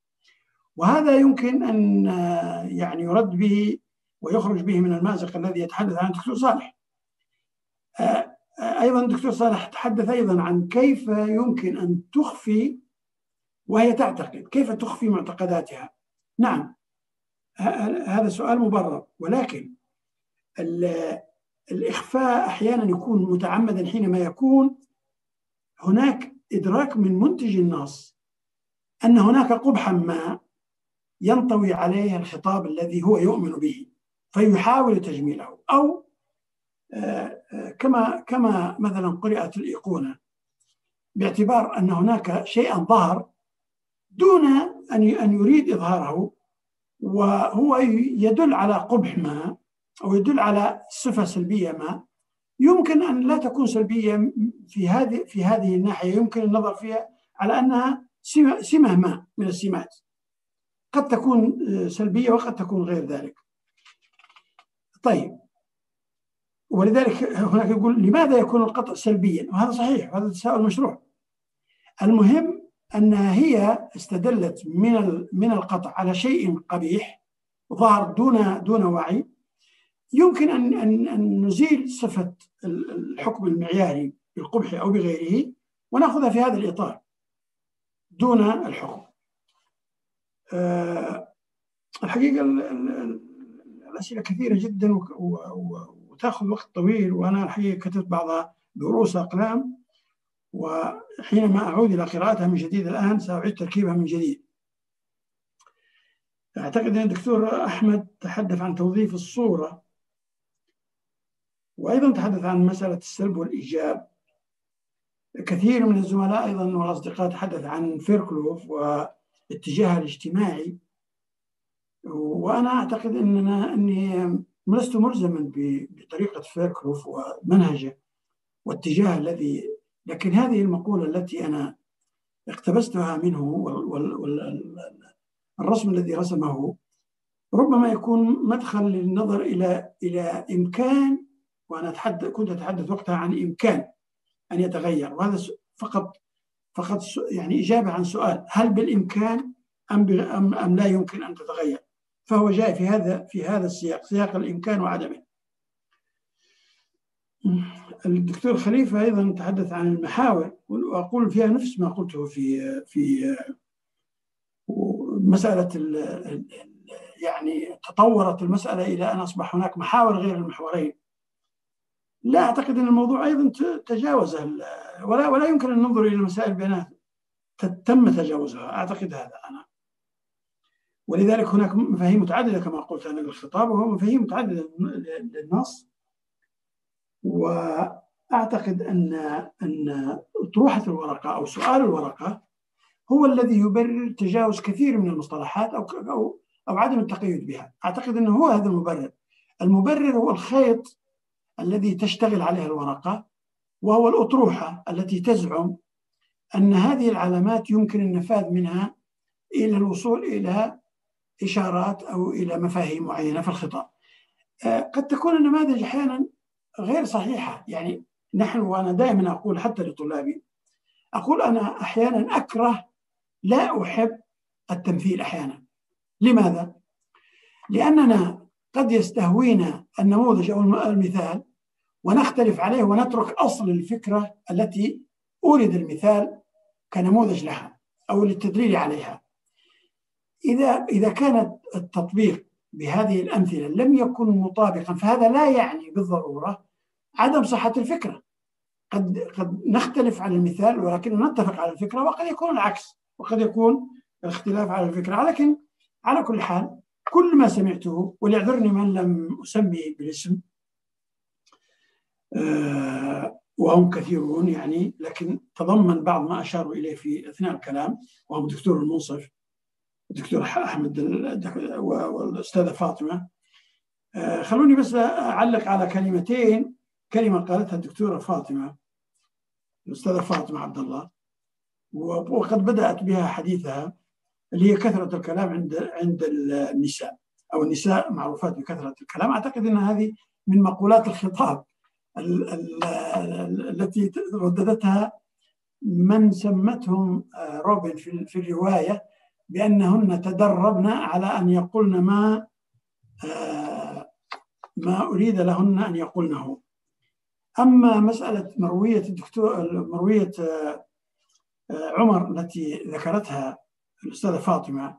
وهذا يمكن أن يعني يرد به ويخرج به من المأزق الذي يتحدث عنه الدكتور صالح. أيضا الدكتور صالح تحدث أيضا عن كيف يمكن أن تخفي وهي تعتقد، كيف تخفي معتقداتها. نعم هذا سؤال مبرر، ولكن الإخفاء أحيانا يكون متعمدا حينما يكون هناك إدراك من منتج النص أن هناك قبحا ما ينطوي عليه الخطاب الذي هو يؤمن به فيحاول تجميله، أو كما كما مثلا قرأت الإيقونة باعتبار أن هناك شيئا ظهر دون أن أن يريد إظهاره، وهو يدل على قبح ما أو يدل على صفة سلبية ما، يمكن أن لا تكون سلبية في هذه في هذه الناحية، يمكن النظر فيها على أنها سمة ما من السمات، قد تكون سلبية وقد تكون غير ذلك. طيب، ولذلك هناك يقول لماذا يكون القطع سلبيا؟ وهذا صحيح، وهذا تساؤل مشروع. المهم أنها هي استدلت من من القطع على شيء قبيح ظهر دون دون وعي، يمكن أن أن أن نزيل صفة الحكم المعياري بالقبح أو بغيره ونأخذها في هذا الإطار دون الحكم. أه الحقيقة الأسئلة كثيرة جدا وتأخذ وقت طويل، وأنا الحقيقة كتبت بعضها برؤوس أقلام، وحينما أعود إلى قراءتها من جديد الآن سأعيد تركيبها من جديد. أعتقد أن الدكتور أحمد تحدث عن توظيف الصورة، وأيضا تحدث عن مسألة السلب والإيجاب. كثير من الزملاء أيضا والأصدقاء تحدث عن فيركلوف واتجاهه الاجتماعي، وأنا أعتقد أننا أني لست ملزما بطريقة فيركلوف ومنهجه واتجاهه الذي، لكن هذه المقولة التي أنا اقتبستها منه والرسم الذي رسمه ربما يكون مدخل للنظر إلى إلى إمكان، وأنا أتحدث كنت أتحدث وقتها عن إمكان أن يتغير، وهذا فقط فقط يعني إجابة عن سؤال هل بالإمكان أم أم أم لا يمكن أن تتغير، فهو جاء في هذا في هذا السياق، سياق الإمكان وعدمه. الدكتور خليفة أيضا تحدث عن المحاور، وأقول فيها نفس ما قلته في في مسألة يعني تطورت المسألة إلى أن أصبح هناك محاور غير المحورين. لا أعتقد أن الموضوع أيضا تجاوز ولا ولا يمكن أن ننظر إلى المسائل بأنها تم تجاوزها، أعتقد هذا أنا. ولذلك هناك مفاهيم متعددة كما قلت أنا للخطاب، وهو مفاهيم متعددة للنص، وأعتقد أن أن أطروحة الورقة أو سؤال الورقة هو الذي يبرر تجاوز كثير من المصطلحات أو أو أو عدم التقيد بها. أعتقد أنه هو هذا المبرر. المبرر هو الخيط الذي تشتغل عليه الورقة، وهو الأطروحة التي تزعم أن هذه العلامات يمكن النفاذ منها إلى الوصول إلى إشارات أو إلى مفاهيم معينة في الخطاب. قد تكون النماذج أحيانا غير صحيحة، يعني نحن وأنا دائما أقول حتى لطلابي، أقول أنا أحيانا أكره لا أحب التمثيل أحيانا. لماذا؟ لأننا قد يستهوينا النموذج أو المثال ونختلف عليه ونترك أصل الفكرة التي أورد المثال كنموذج لها أو للتدليل عليها. إذا إذا كان التطبيق بهذه الأمثلة لم يكن مطابقا، فهذا لا يعني بالضرورة عدم صحة الفكرة. قد قد نختلف على المثال ولكن نتفق على الفكرة، وقد يكون العكس، وقد يكون الاختلاف على الفكرة. لكن على كل حال كل ما سمعته، وليعذرني من لم أسمي بالاسم آه وهم كثيرون يعني، لكن تضمن بعض ما أشاروا إليه في أثناء الكلام، وهم الدكتور المنصف، الدكتور أحمد والأستاذة فاطمة. آه خلوني بس أعلق على كلمتين، كلمة قالتها الدكتورة فاطمة، الأستاذة فاطمة عبد الله، وقد بدأت بها حديثها، اللي هي كثرة الكلام عند عند النساء، أو النساء معروفات بكثرة الكلام. أعتقد أن هذه من مقولات الخطاب ال ال ال التي رددتها من سمتهم روبن في, في الرواية بأنهن تدربن على أن يقولن ما ما أريد لهن أن يقولنه. أما مسألة مروية الدكتور مروية عمر التي ذكرتها الأستاذة فاطمة،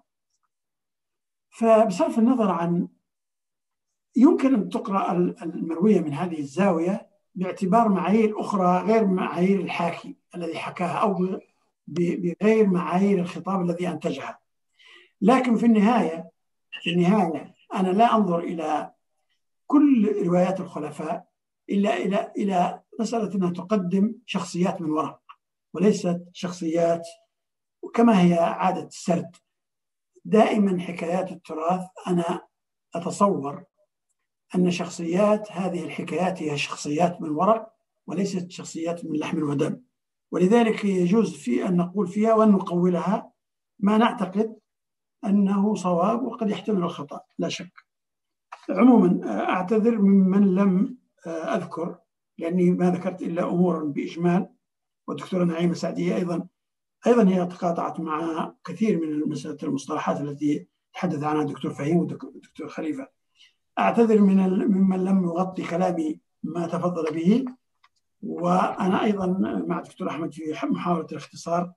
فبصرف النظر عن يمكن أن تقرأ المروية من هذه الزاوية باعتبار معايير أخرى غير معايير الحاكي الذي حكاها أو بغير معايير الخطاب الذي أنتجها. لكن في النهاية في النهاية أنا لا أنظر إلى كل روايات الخلفاء إلا إلى إلى مسألة أنها تقدم شخصيات من وراء وليست شخصيات كما هي عادة السرد. دائما حكايات التراث أنا أتصور أن شخصيات هذه الحكايات هي شخصيات من ورق وليست شخصيات من لحم ودم، ولذلك يجوز في أن نقول فيها وأن نقولها ما نعتقد أنه صواب وقد يحتمل الخطأ لا شك. عموما أعتذر ممن لم أذكر لأني ما ذكرت إلا أمورا بإجمال، والدكتورة نعيمة سعدية أيضا أيضا هي تقاطعت مع كثير من مسألة المصطلحات التي تحدث عنها الدكتور فهيم والدكتور خليفة. أعتذر من ممن لم يغطي كلامي ما تفضل به، وأنا أيضا مع الدكتور أحمد في محاولة الاختصار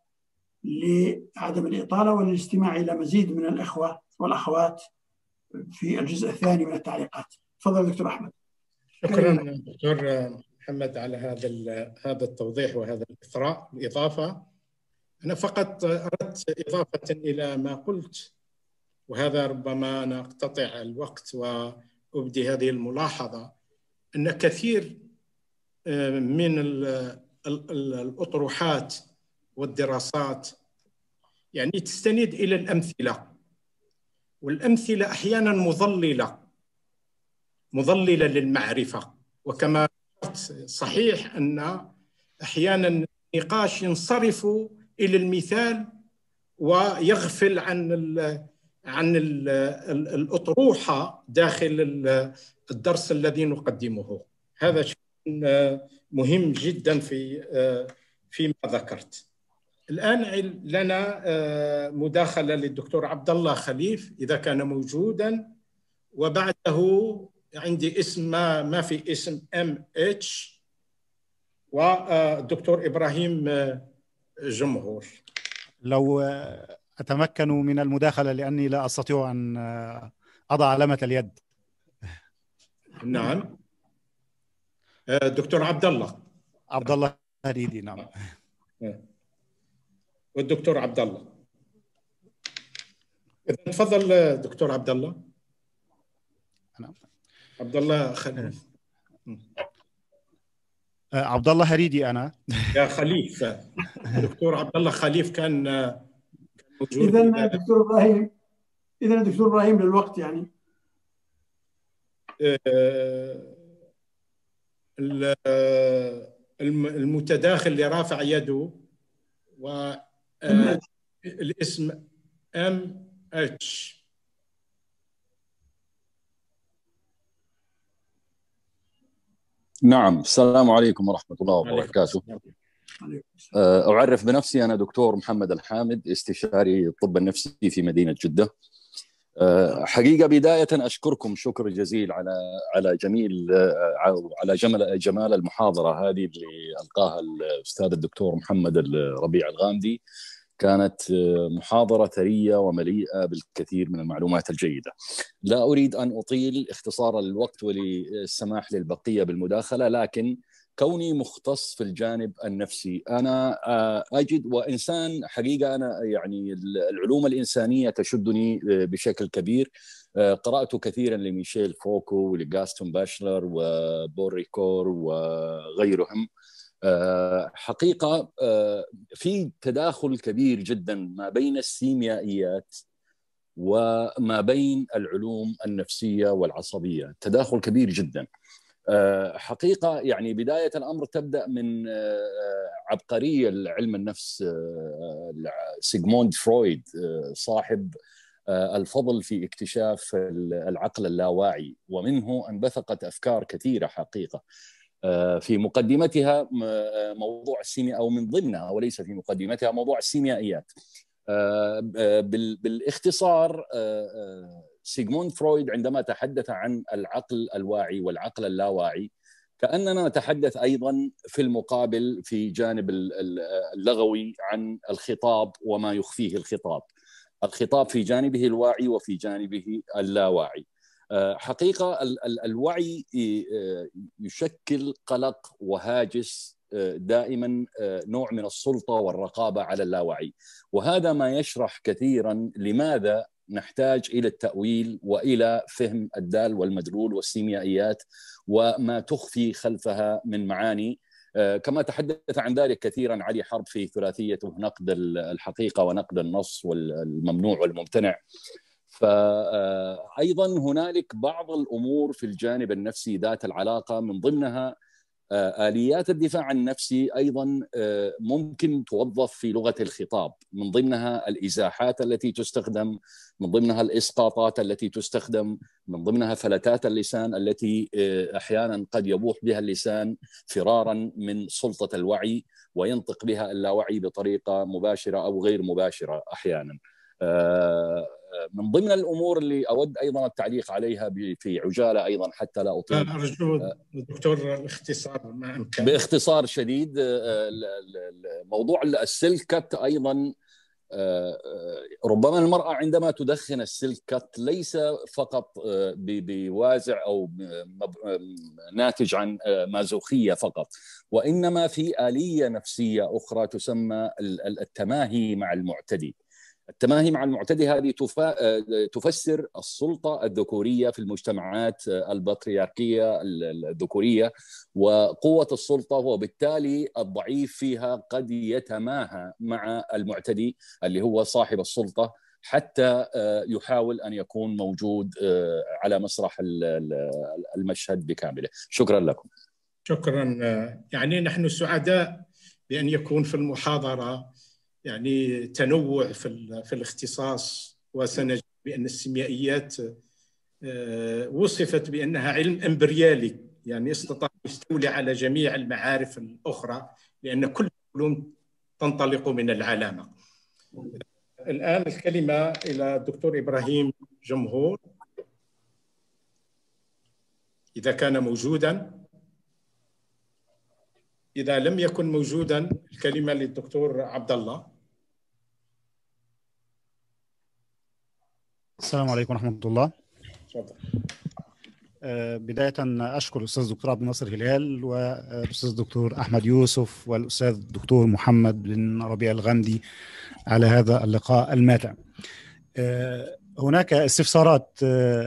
لعدم الإطالة والاستماع إلى مزيد من الإخوة والأخوات في الجزء الثاني من التعليقات. تفضل دكتور أحمد. شكرا دكتور محمد على هذا هذا التوضيح وهذا الإثراء الإضافة. أنا فقط أردت إضافة إلى ما قلت، وهذا ربما نقتطع الوقت وأبدي هذه الملاحظة، أن كثير من الأطروحات والدراسات يعني تستند إلى الأمثلة، والأمثلة أحيانا مضللة مضللة للمعرفة. وكما قلت صحيح أن أحيانا النقاش ينصرف إلى المثال ويغفل عن ال عن ال الأطروحة داخل الدرس الذي نقدمه. هذا شيء مهم جدا في فيما ذكرت. الآن لنا مداخلة للدكتور عبد الله خليف إذا كان موجودا، وبعده عندي اسم ما ما في اسم ام اتش والدكتور إبراهيم جمهور. لو أتمكن من المداخلة لأني لا أستطيع أن أضع علامة اليد. نعم دكتور عبد الله عبد الله هريدي. نعم والدكتور عبد الله. إذا تفضل دكتور عبد الله. نعم عبد الله خليف. عبد الله هريدي أنا. يا خليف دكتور عبد الله خليف كان موجود. إذا دكتور إبراهيم إذا دكتور إبراهيم للوقت يعني المتداخل اللي رافع يده والاسم ام اتش. نعم، السلام عليكم ورحمة الله وبركاته. أعرف بنفسي، أنا دكتور محمد الحامد، استشاري الطب النفسي في مدينة جدة. حقيقة بداية أشكركم شكر جزيل على على جميل على جمال جمال المحاضرة هذه اللي ألقاها الأستاذ الدكتور محمد الربيع الغامدي. كانت محاضرة ثرية ومليئة بالكثير من المعلومات الجيدة. لا أريد أن أطيل اختصارا للوقت وللسماح للبقية بالمداخلة، لكن كوني مختص في الجانب النفسي أنا أجد وإنسان حقيقة أنا يعني العلوم الإنسانية تشدني بشكل كبير. قرأت كثيرا لميشيل فوكو ولغاستون باشلر وبوريكور وغيرهم. حقيقة في تداخل كبير جدا ما بين السيميائيات وما بين العلوم النفسية والعصبية، تداخل كبير جدا. حقيقة يعني بداية الأمر تبدأ من عبقرية علم النفس سيغموند فرويد، صاحب الفضل في اكتشاف العقل اللاواعي، ومنه انبثقت أفكار كثيرة حقيقة. في مقدمتها موضوع السيمياء، أو من ضمنها وليس في مقدمتها موضوع السيميائيات. بالاختصار سيغموند فرويد عندما تحدث عن العقل الواعي والعقل اللاواعي كأننا نتحدث أيضا في المقابل في جانب اللغوي عن الخطاب وما يخفيه الخطاب. الخطاب في جانبه الواعي وفي جانبه اللاواعي. حقيقة الوعي يشكل قلق وهاجس دائما نوع من السلطة والرقابة على اللاوعي، وهذا ما يشرح كثيرا لماذا نحتاج إلى التأويل وإلى فهم الدال والمدلول والسيميائيات وما تخفي خلفها من معاني، كما تحدث عن ذلك كثيرا علي حرب في ثلاثيته نقد الحقيقة ونقد النص والممنوع والممتنع. فأيضا هنالك بعض الأمور في الجانب النفسي ذات العلاقة، من ضمنها آليات الدفاع النفسي أيضا ممكن توظف في لغة الخطاب، من ضمنها الإزاحات التي تستخدم، من ضمنها الإسقاطات التي تستخدم، من ضمنها فلتات اللسان التي أحيانا قد يبوح بها اللسان فرارا من سلطة الوعي وينطق بها اللاوعي بطريقة مباشرة أو غير مباشرة أحيانا. من ضمن الأمور اللي أود أيضا التعليق عليها في عجالة أيضا حتى لا أطيل، أرجو دكتور الاختصار ما أمكن. باختصار شديد، موضوع السلك كت أيضا، ربما المرأة عندما تدخن السلك كت ليس فقط بوازع أو ناتج عن مازوخية فقط، وإنما في آلية نفسية أخرى تسمى التماهي مع المعتدي. التماهي مع المعتدي هذه تفسر السلطة الذكورية في المجتمعات البطريركية الذكورية وقوة السلطة، وبالتالي الضعيف فيها قد يتماهى مع المعتدي اللي هو صاحب السلطة حتى يحاول أن يكون موجود على مسرح المشهد بكامله. شكرا لكم. شكرا. يعني نحن سعداء بأن يكون في المحاضرة يعني تنوع في في الاختصاص، وسنجد بأن السيميائيات وصفت بأنها علم إمبريالي، يعني استطاع يستولي على جميع المعارف الأخرى لأن كل العلوم تنطلق من العلامة. الآن الكلمة إلى الدكتور إبراهيم جمهور إذا كان موجوداً. إذا لم يكن موجوداً الكلمة للدكتور عبد الله. السلام عليكم ورحمة الله. تفضل. بداية أشكر الأستاذ الدكتور عبد الناصر هلال والأستاذ الدكتور أحمد يوسف والأستاذ الدكتور محمد بن ربيع الغامدي على هذا اللقاء الماتع. هناك استفسارات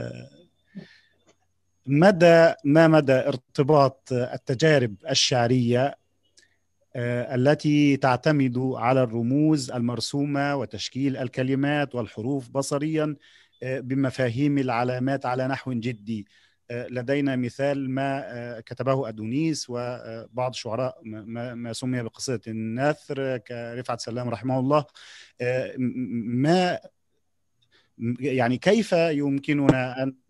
مدى ما مدى ارتباط التجارب الشعرية التي تعتمد على الرموز المرسومة وتشكيل الكلمات والحروف بصريا بمفاهيم العلامات على نحو جدي. لدينا مثال ما كتبه أدونيس وبعض شعراء ما سمي بقصيدة النثر كرفعت سلام رحمه الله. ما يعني كيف يمكننا أن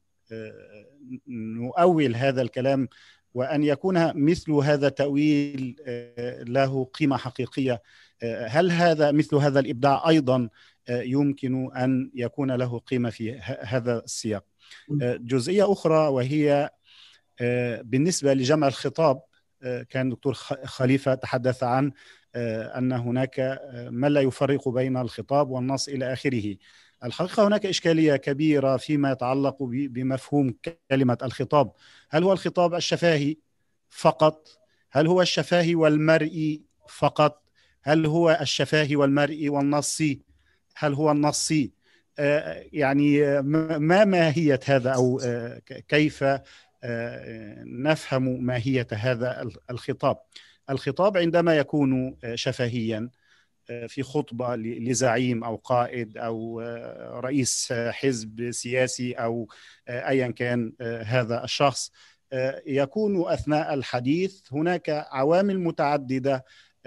نؤول هذا الكلام وأن يكون مثل هذا التأويل له قيمة حقيقية؟ هل هذا مثل هذا الإبداع أيضا يمكن أن يكون له قيمة في هذا السياق؟ جزئية أخرى وهي بالنسبة لجمع الخطاب، كان دكتور خليفة تحدث عن أن هناك ما لا يفرق بين الخطاب والنص إلى آخره. الحقيقة هناك إشكالية كبيرة فيما يتعلق بمفهوم كلمة الخطاب. هل هو الخطاب الشفاهي فقط؟ هل هو الشفاهي والمرئي فقط؟ هل هو الشفاهي والمرئي والنصي؟ هل هو النصي؟ آه يعني ما ماهية هذا، أو آه كيف آه نفهم ماهية هذا الخطاب؟ الخطاب عندما يكون شفهيا في خطبة لزعيم أو قائد أو رئيس حزب سياسي أو أيا كان هذا الشخص، يكون أثناء الحديث هناك عوامل متعددة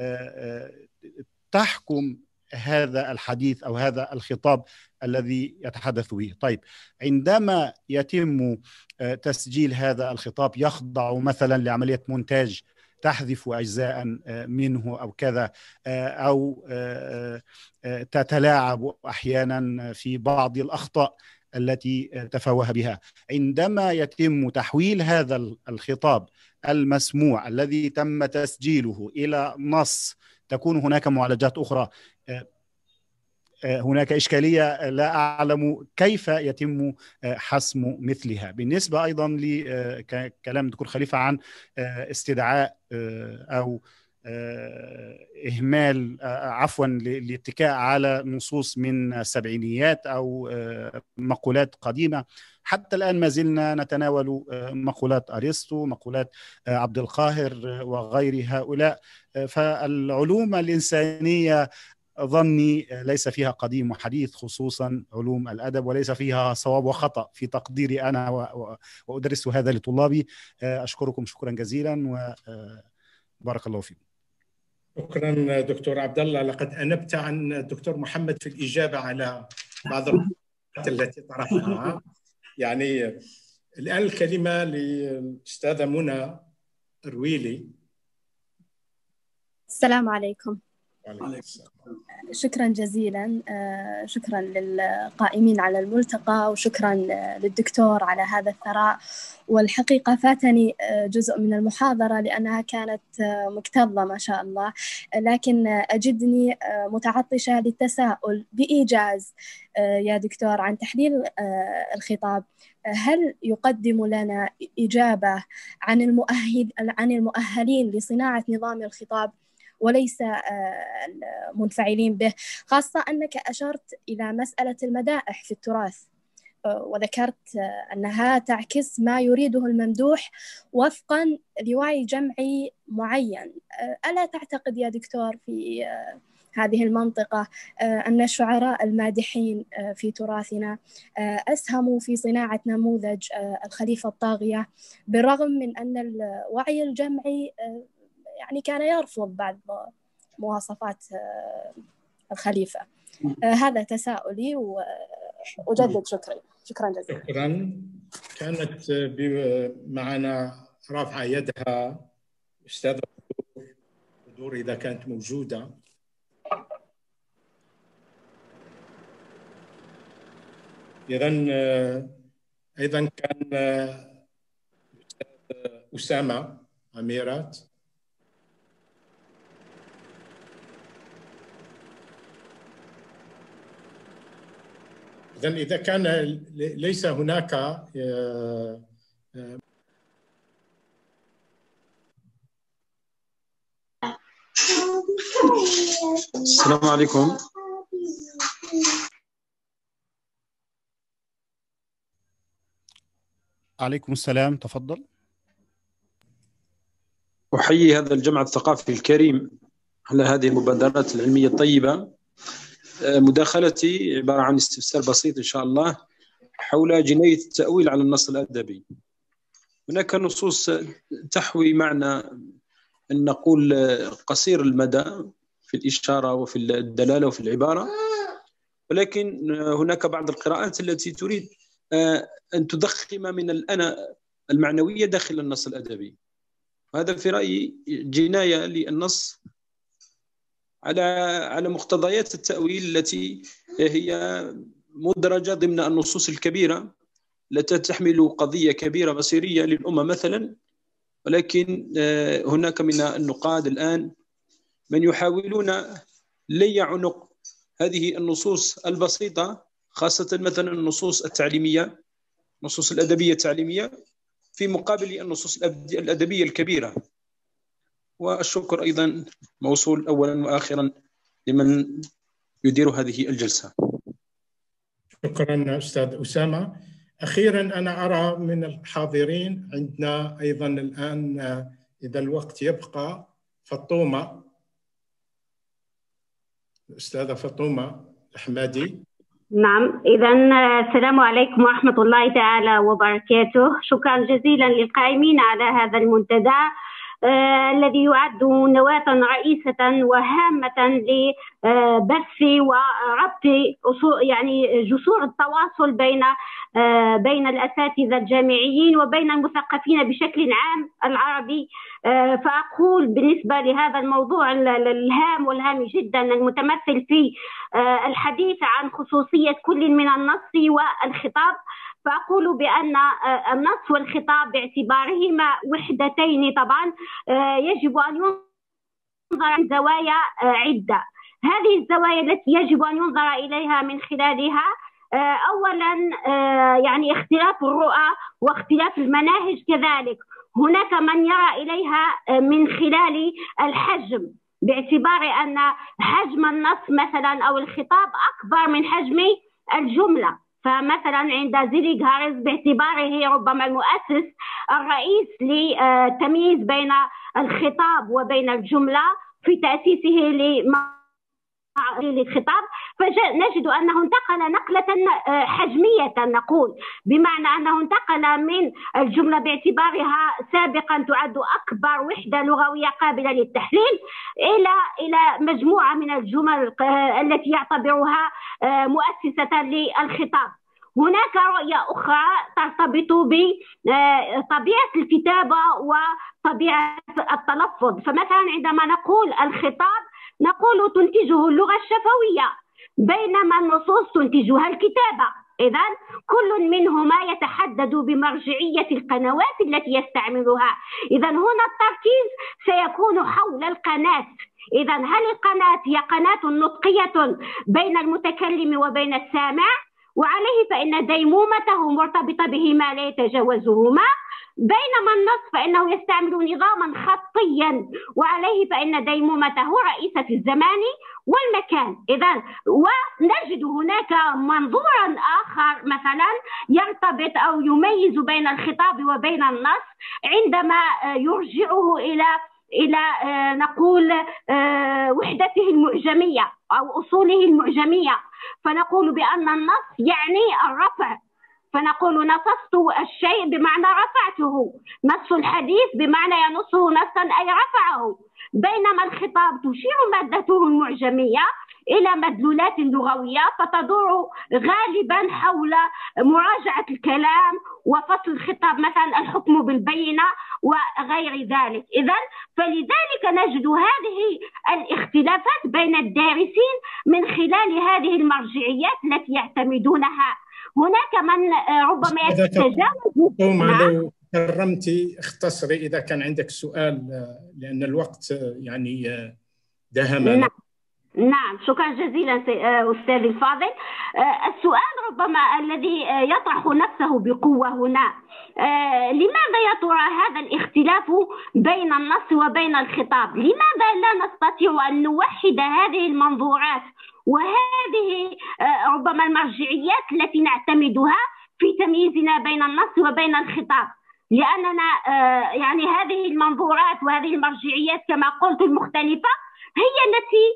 تحكم هذا الحديث أو هذا الخطاب الذي يتحدث به. طيب، عندما يتم تسجيل هذا الخطاب يخضع مثلا لعملية مونتاج تحذف أجزاء منه أو كذا، أو تتلاعب أحيانا في بعض الأخطاء التي تفوه بها. عندما يتم تحويل هذا الخطاب المسموع الذي تم تسجيله إلى نص، تكون هناك معالجات أخرى. هناك إشكالية لا أعلم كيف يتم حسم مثلها. بالنسبة أيضا لكلام الدكتور خليفة عن استدعاء أو إهمال عفوا الاتكاء على نصوص من السبعينيات أو مقولات قديمة، حتى الآن ما زلنا نتناول مقولات أرسطو، مقولات عبد القاهر وغير هؤلاء. فالعلوم الإنسانية ظني ليس فيها قديم وحديث، خصوصا علوم الأدب، وليس فيها صواب وخطأ في تقديري أنا، وأدرس هذا لطلابي. أشكركم شكرا جزيلا وبارك الله فيكم. شكرا دكتور عبد الله. لقد أنبت عن الدكتور محمد في الإجابة على بعض النقاط التي طرحها. يعني الآن الكلمة للأستاذة منى رويلي. السلام عليكم. وعليكم السلام. شكرا جزيلا، شكرا للقائمين على الملتقى، وشكرا للدكتور على هذا الثراء. والحقيقة فاتني جزء من المحاضرة لأنها كانت مكتظة ما شاء الله، لكن أجدني متعطشة للتساؤل بإيجاز يا دكتور عن تحليل الخطاب. هل يقدم لنا إجابة عن المؤهل عن المؤهلين لصناعة نظام الخطاب وليس المنفعلين به، خاصة أنك أشرت إلى مسألة المدائح في التراث، وذكرت أنها تعكس ما يريده الممدوح وفقا لوعي جمعي معين. ألا تعتقد يا دكتور في هذه المنطقة أن الشعراء المادحين في تراثنا أسهموا في صناعة نموذج الخليفة الطاغية، بالرغم من أن الوعي الجمعي يعني كان يرفض بعض مواصفات الخليفة؟ هذا تساؤلي وأجدد شكري. شكرا جزيلا. شكرا. كانت معنا رافعة يدها أستاذة بدور إذا كانت موجودة. إذن أيضا كان أسامة أميرات. إذن إذا كان ليس هناك السلام عليكم. عليكم السلام، تفضل. أحيي هذا الجمع الثقافي الكريم على هذه المبادرات العلمية الطيبة. مداخلتي عبارة عن استفسار بسيط إن شاء الله حول جناية التأويل على النص الأدبي. هناك نصوص تحوي معنى أن نقول قصير المدى في الإشارة وفي الدلالة وفي العبارة، ولكن هناك بعض القراءات التي تريد أن تضخم من الأنا المعنوية داخل النص الأدبي. هذا في رأيي جناية للنص على على مقتضيات التأويل التي هي مدرجة ضمن النصوص الكبيرة التي تحمل قضية كبيرة مصيرية للأمة مثلا، ولكن هناك من النقاد الآن من يحاولون لي عنق هذه النصوص البسيطة، خاصة مثلا النصوص التعليمية، النصوص الأدبية التعليمية، في مقابل النصوص الأدبية الكبيرة. والشكر أيضا موصول أولا وآخرا لمن يدير هذه الجلسة. شكرا أستاذ أسامة. أخيرا أنا أرى من الحاضرين عندنا أيضا الآن إذا الوقت يبقى فطومة، الأستاذة فطومة الحمادي. نعم، إذا السلام عليكم ورحمة الله تعالى وبركاته. شكرا جزيلا للقائمين على هذا المنتدى. الذي يعد نواة رئيسة وهامة لبث وربط يعني جسور التواصل بين بين الأساتذة الجامعيين وبين المثقفين بشكل عام العربي. فأقول بالنسبة لهذا الموضوع الهام والهام جدا المتمثل في الحديث عن خصوصية كل من النص والخطاب، فأقول بأن النص والخطاب باعتبارهما وحدتين طبعا يجب أن ينظر من زوايا عدة. هذه الزوايا التي يجب أن ينظر إليها من خلالها أولا يعني اختلاف الرؤى واختلاف المناهج، كذلك هناك من يرى إليها من خلال الحجم، باعتبار أن حجم النص مثلا أو الخطاب أكبر من حجم الجملة. فمثلا عند زيليغ هاريس باعتباره ربما المؤسس الرئيس للتمييز بين الخطاب وبين الجملة في تأسيسه للخطاب، فنجد أنه انتقل نقلة حجمية نقول، بمعنى أنه انتقل من الجملة باعتبارها سابقا تعد أكبر وحدة لغوية قابلة للتحليل إلى إلى مجموعة من الجمل التي يعتبرها مؤسسة للخطاب. هناك رؤية أخرى ترتبط بطبيعة الكتابة وطبيعة التلفظ. فمثلا عندما نقول الخطاب نقول تنتجه اللغة الشفوية، بينما النصوص تنتجها الكتابة. إذن كل منهما يتحدد بمرجعية القنوات التي يستعملها. إذن هنا التركيز سيكون حول القناة. إذن هل القناة هي قناة نطقية بين المتكلم وبين السامع، وعليه فإن ديمومته مرتبطة بهما لا يتجاوزهما، بينما النص فإنه يستعمل نظاما خطيا وعليه فإن ديمومته رئيسة الزمان والمكان. إذن ونجد هناك منظورا آخر مثلا يرتبط أو يميز بين الخطاب وبين النص عندما يرجعه إلى إلى نقول وحدته المعجمية أو أصوله المعجمية، فنقول بأن النص يعني الرفع، فنقول نصصت الشيء بمعنى رفعته، نص الحديث بمعنى ينصه نصا أي رفعه، بينما الخطاب تشير مادته المعجمية إلى مدلولات لغوية فتدور غالبا حول مراجعة الكلام وفصل الخطاب، مثلا الحكم بالبينة وغير ذلك. إذن فلذلك نجد هذه الاختلافات بين الدارسين من خلال هذه المرجعيات التي يعتمدونها. هناك من ربما يتجاوز. لو كرمتي اختصري إذا كان عندك سؤال، لأن الوقت يعني دهمنا. نعم. نعم، شكرا جزيلا أستاذي الفاضل. السؤال ربما الذي يطرح نفسه بقوة هنا، لماذا يا ترى هذا الاختلاف بين النص وبين الخطاب؟ لماذا لا نستطيع أن نوحد هذه المنظورات وهذه ربما المرجعيات التي نعتمدها في تمييزنا بين النص وبين الخطاب؟ لأننا يعني هذه المنظورات وهذه المرجعيات كما قلت المختلفة هي التي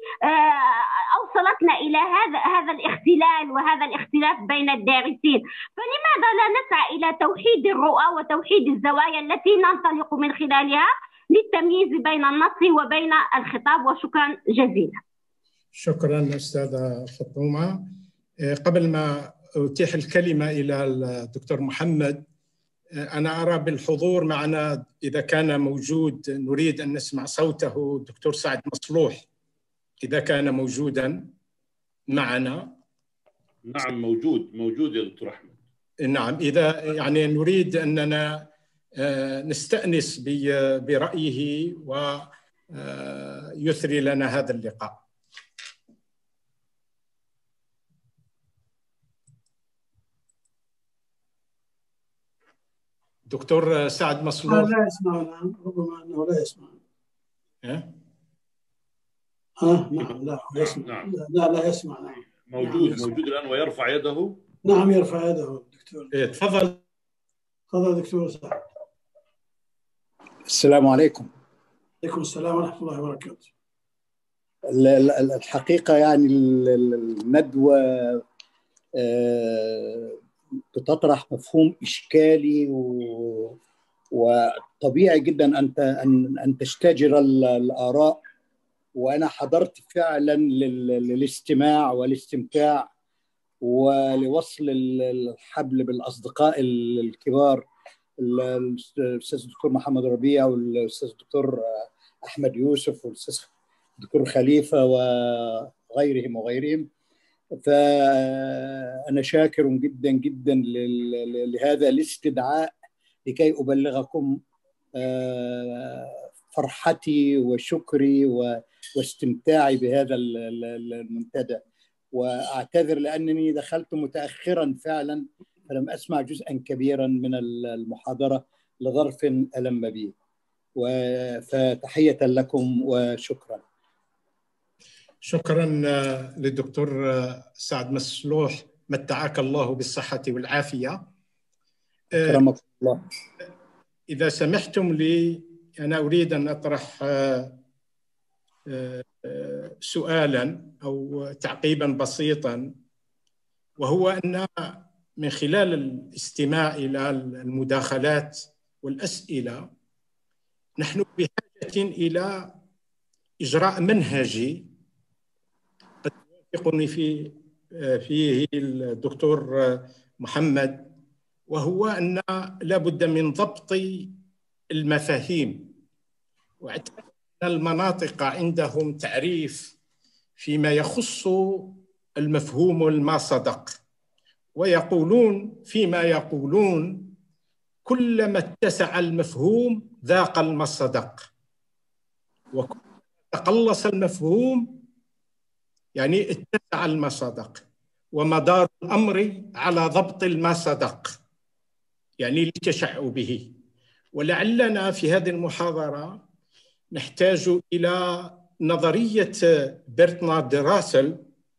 أوصلتنا إلى هذا هذا الاختلال وهذا الاختلاف بين الدارسين. فلماذا لا نسعى إلى توحيد الرؤى وتوحيد الزوايا التي ننطلق من خلالها للتمييز بين النص وبين الخطاب؟ وشكرا جزيلا. شكرا أستاذة فطومة. قبل ما أتيح الكلمة إلى الدكتور محمد، أنا أرى بالحضور معنا إذا كان موجود نريد أن نسمع صوته الدكتور سعد مصلوح، إذا كان موجودا معنا. نعم موجود موجود يا دكتور أحمد. نعم، إذا يعني نريد أننا نستأنس برأيه ويثري لنا هذا اللقاء. دكتور سعد مصلوح. لا يسمع الآن، ربما أنه لا يسمع. إيه؟ ها نعم، لا يسمع. نعم. لا لا يسمع. نعم. موجود نعم موجود الآن ويرفع يده. نعم يرفع يده دكتور. إيه تفضل. تفضل دكتور سعد. السلام عليكم. عليكم السلام ورحمة الله وبركاته. الحقيقة يعني الندوة بتطرح مفهوم إشكالي و... طبيعي جدا أن أن أن تشتجر الآراء، وأنا حضرت فعلا للاستماع والاستمتاع ولوصل الحبل بالأصدقاء الكبار، الأستاذ الدكتور محمد ربيع والأستاذ الدكتور أحمد يوسف والأستاذ الدكتور خليفة وغيرهم وغيرهم. فأنا شاكر جدا جدا لهذا الاستدعاء لكي أبلغكم فرحتي وشكري واستمتاعي بهذا المنتدى. وأعتذر لأنني دخلت متأخرا فعلا، فلم أسمع جزءا كبيرا من المحاضرة لظرف ألم بي، فتحية لكم وشكرا. شكرا للدكتور سعد مسلوح، متعك الله بالصحة والعافية. أكرمك الله. إذا سمحتم لي، أنا أريد أن أطرح سؤالا أو تعقيبا بسيطا، وهو أن من خلال الاستماع إلى المداخلات والأسئلة نحن بحاجة إلى إجراء منهجي قد يوافقني في فيه الدكتور محمد، وهو أن لا بد من ضبط المفاهيم. واعتقد أن المناطق عندهم تعريف فيما يخص المفهوم والما صدق، ويقولون فيما يقولون كلما اتسع المفهوم ذاق المصدق، وكلما تقلص المفهوم يعني اتسع المصدق. ومدار الأمر على ضبط المصدق يعني لتشعبه. ولعلنا في هذه المحاضرة نحتاج إلى نظرية برتراند راسل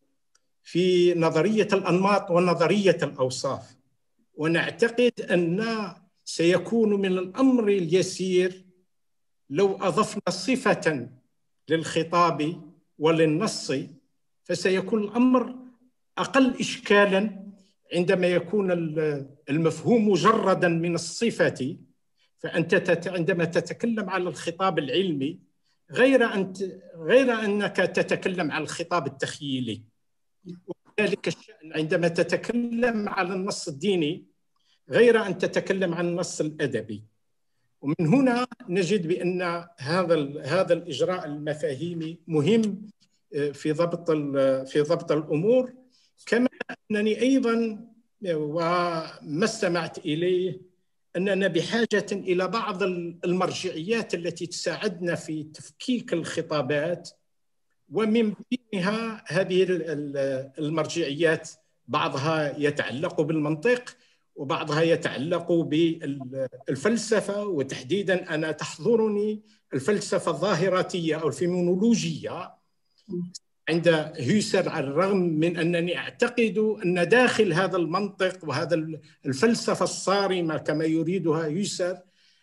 في نظرية الأنماط ونظرية الأوصاف، ونعتقد أن سيكون من الأمر اليسير لو أضفنا صفة للخطاب وللنص، فسيكون الأمر أقل إشكالا عندما يكون المفهوم مجردا من الصفة. فأنت عندما تتكلم على الخطاب العلمي غير أن غير أنك تتكلم على الخطاب التخيلي، وذلك الشأن عندما تتكلم على النص الديني غير أن تتكلم عن النص الأدبي. ومن هنا نجد بأن هذا هذا الإجراء المفاهيمي مهم في ضبط في ضبط الأمور. كما أنني أيضا وما استمعت إليه أننا بحاجة إلى بعض المرجعيات التي تساعدنا في تفكيك الخطابات، ومن بينها هذه المرجعيات بعضها يتعلق بالمنطق وبعضها يتعلق بالفلسفة، وتحديدا أنا تحضرني الفلسفة الظاهراتية أو الفينونولوجية عند هيسر، على الرغم من أنني أعتقد أن داخل هذا المنطق وهذا الفلسفة الصارمة كما يريدها هيسر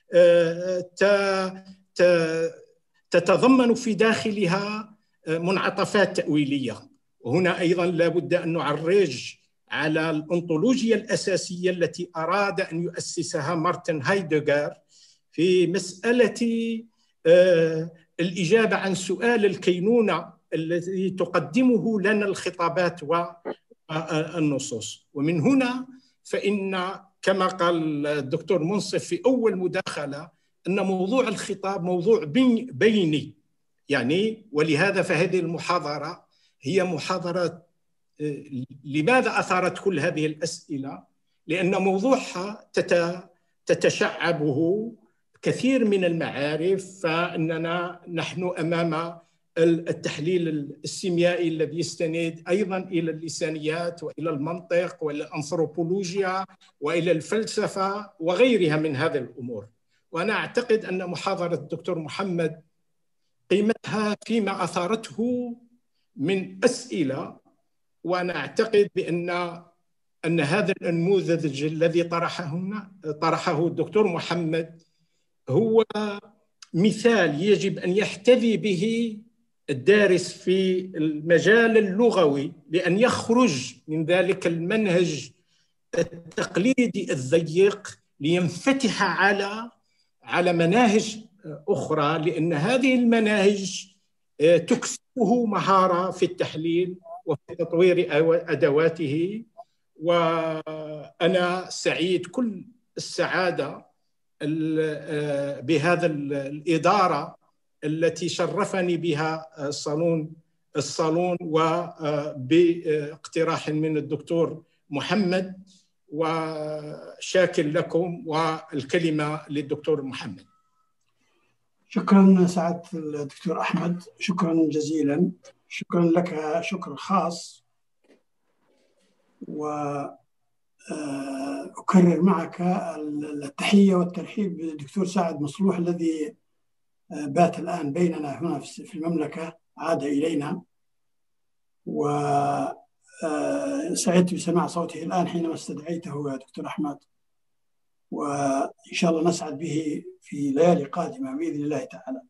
تتضمن في داخلها منعطفات تأويلية. وهنا أيضا لا بد أن نعرج على الأنطولوجيا الأساسية التي أراد أن يؤسسها مارتن هايدغر في مسألة الإجابة عن سؤال الكينونة الذي تقدمه لنا الخطابات والنصوص. ومن هنا فإن كما قال الدكتور منصف في أول مداخلة أن موضوع الخطاب موضوع بيني يعني، ولهذا فهذه المحاضرة هي محاضرة. لماذا أثارت كل هذه الأسئلة؟ لأن موضوعها تتشعبه كثير من المعارف، فإننا نحن أمام التحليل السيميائي الذي يستند أيضا إلى اللسانيات وإلى المنطق وإلى الأنثروبولوجيا وإلى الفلسفة وغيرها من هذه الأمور. وأنا أعتقد أن محاضرة الدكتور محمد قيمتها فيما أثارته من أسئلة، وأنا أعتقد بأن أن هذا النموذج الذي طرحه طرحه الدكتور محمد هو مثال يجب أن يحتذي به الدارس في المجال اللغوي، لأن يخرج من ذلك المنهج التقليدي الضيق لينفتح على على مناهج أخرى، لأن هذه المناهج تكسبه مهارة في التحليل وفي تطوير أدواته. وأنا سعيد كل السعادة بهذا الإدارة التي شرفني بها الصالون الصالون وباقتراح من الدكتور محمد، وشاكر لكم، والكلمة للدكتور محمد. شكرا سعادة الدكتور أحمد، شكرا جزيلا، شكرا لك شكر خاص. وأكرر معك التحية والترحيب بالدكتور سعد مصلوح الذي بات الآن بيننا هنا في المملكة، عاد إلينا، وسعدت بسماع صوته الآن حينما استدعيته يا دكتور أحمد، وإن شاء الله نسعد به في ليالي قادمة بإذن الله تعالى.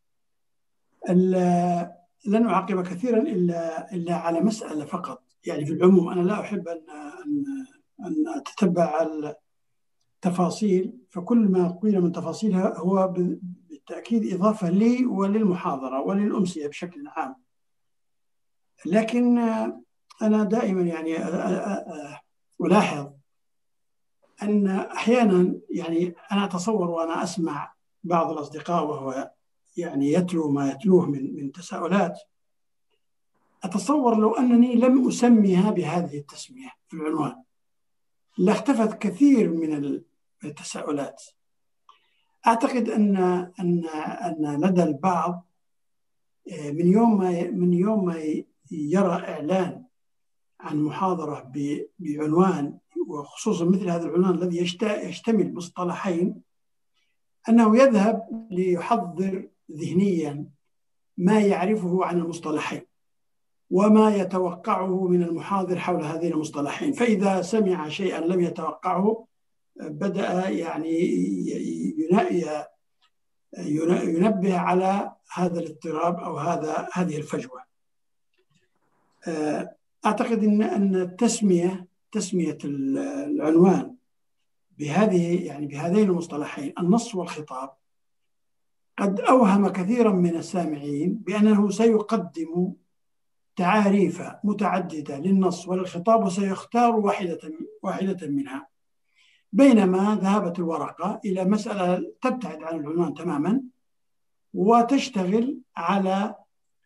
لن أعقب كثيرا إلا إلا على مسألة فقط، يعني في العموم أنا لا أحب أن أن أن أتتبع التفاصيل، فكل ما قيل من تفاصيلها هو بالتأكيد إضافة لي وللمحاضرة وللأمسية بشكل عام. لكن أنا دائما يعني ألاحظ أن أحيانا يعني أنا أتصور وأنا أسمع بعض الأصدقاء وهو يعني يتلو ما يتلوه من من تساؤلات، أتصور لو أنني لم أسميها بهذه التسمية في العنوان لاختفت كثير من التساؤلات. أعتقد أن أن أن لدى البعض من يوم ما من يوم ما يرى إعلان عن محاضرة بعنوان، وخصوصا مثل هذا العنوان الذي يشتمل مصطلحين، أنه يذهب ليحضر ذهنيا ما يعرفه عن المصطلحين وما يتوقعه من المحاضر حول هذين المصطلحين. فإذا سمع شيئا لم يتوقعه بدأ يعني ينبه على هذا الاضطراب أو هذا هذه الفجوة. أعتقد أن أن التسمية تسمية العنوان بهذه يعني بهذين المصطلحين النص والخطاب قد أوهم كثيرا من السامعين بأنه سيقدم تعاريف متعددة للنص وللخطاب وسيختار واحدة واحدة منها، بينما ذهبت الورقة إلى مسألة تبتعد عن العنوان تماما وتشتغل على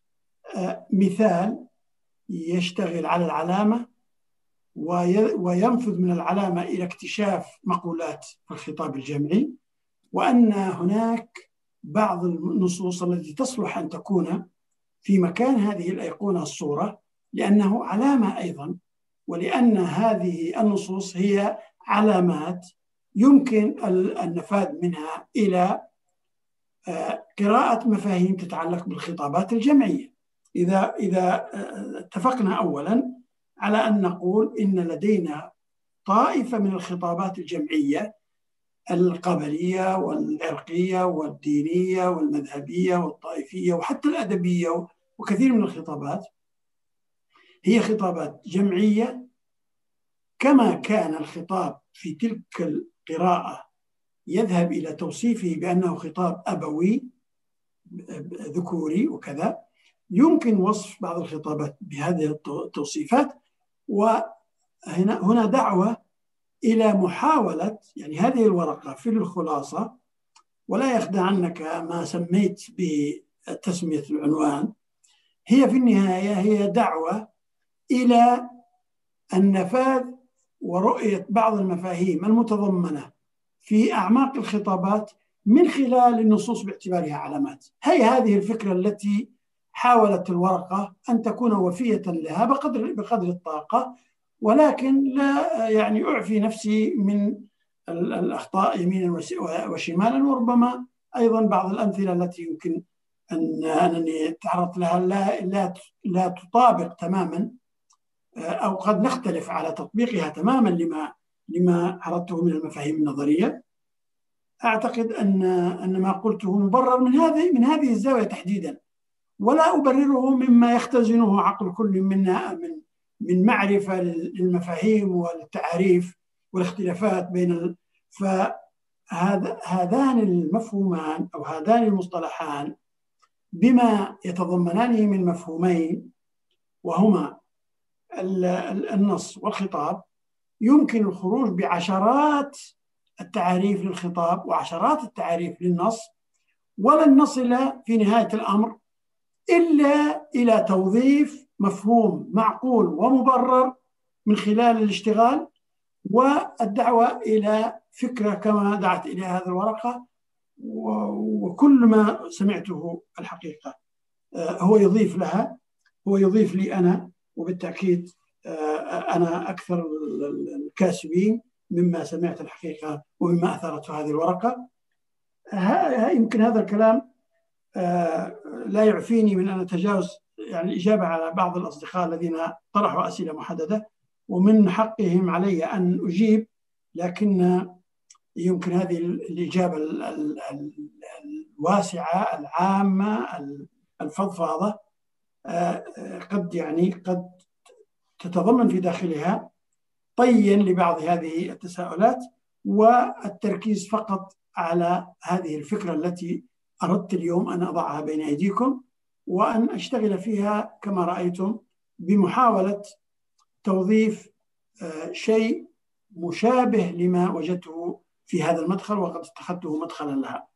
مثال يشتغل على العلامة وينفذ من العلامة إلى اكتشاف مقولات في الخطاب الجمعي، وأن هناك بعض النصوص التي تصلح أن تكون في مكان هذه الأيقونة الصورة لأنه علامة أيضا، ولأن هذه النصوص هي علامات يمكن النفاذ منها إلى قراءة مفاهيم تتعلق بالخطابات الجمعية. إذا إذا اتفقنا أولا على أن نقول إن لدينا طائفة من الخطابات الجمعية القبلية والعرقية والدينية والمذهبية والطائفية وحتى الأدبية وكثير من الخطابات هي خطابات جمعية، كما كان الخطاب في تلك القراءة يذهب إلى توصيفه بأنه خطاب أبوي ذكوري وكذا، يمكن وصف بعض الخطابات بهذه التوصيفات. وهنا هنا دعوة إلى محاولة يعني هذه الورقة في الخلاصة، ولا يخدع عنك ما سميت بتسمية العنوان، هي في النهاية هي دعوة إلى النفاذ ورؤية بعض المفاهيم المتضمنة في أعماق الخطابات من خلال النصوص باعتبارها علامات. هي هذه الفكرة التي حاولت الورقة أن تكون وفية لها بقدر بقدر الطاقة، ولكن لا يعني أعفي نفسي من الأخطاء يمينا وشمالا، وربما أيضا بعض الأمثلة التي يمكن أن أنني تعرضت لها لا لا لا تطابق تماما أو قد نختلف على تطبيقها تماما لما لما عرضته من المفاهيم النظرية. أعتقد أن أن ما قلته مبرر من هذه من هذه الزاوية تحديدا، ولا أبرره مما يختزنه عقل كل منا من من معرفة للمفاهيم والتعاريف والاختلافات بين ال... هذا هذان المفهومان أو هذان المصطلحان بما يتضمنانه من مفهومين، وهما النص والخطاب، يمكن الخروج بعشرات التعاريف للخطاب وعشرات التعاريف للنص، ولن نصل في نهاية الأمر إلا إلى توظيف مفهوم معقول ومبرر من خلال الاشتغال والدعوة إلى فكرة كما دعت إلى هذه الورقة. وكل ما سمعته الحقيقة هو يضيف لها، هو يضيف لي أنا، وبالتأكيد أنا أكثر الكاسبين مما سمعت الحقيقة ومما أثرته هذه الورقة. يمكن هذا الكلام لا يعفيني من أن أتجاوز يعني الإجابة على بعض الأصدقاء الذين طرحوا أسئلة محددة، ومن حقهم علي أن أجيب، لكن يمكن هذه الإجابة الواسعة العامة الفضفاضة قد يعني قد تتضمن في داخلها طيا لبعض هذه التساؤلات، والتركيز فقط على هذه الفكرة التي أردت اليوم أن أضعها بين أيديكم، وأن أشتغل فيها كما رأيتم بمحاولة توظيف شيء مشابه لما وجدته في هذا المدخل وقد اتخذته مدخلا لها.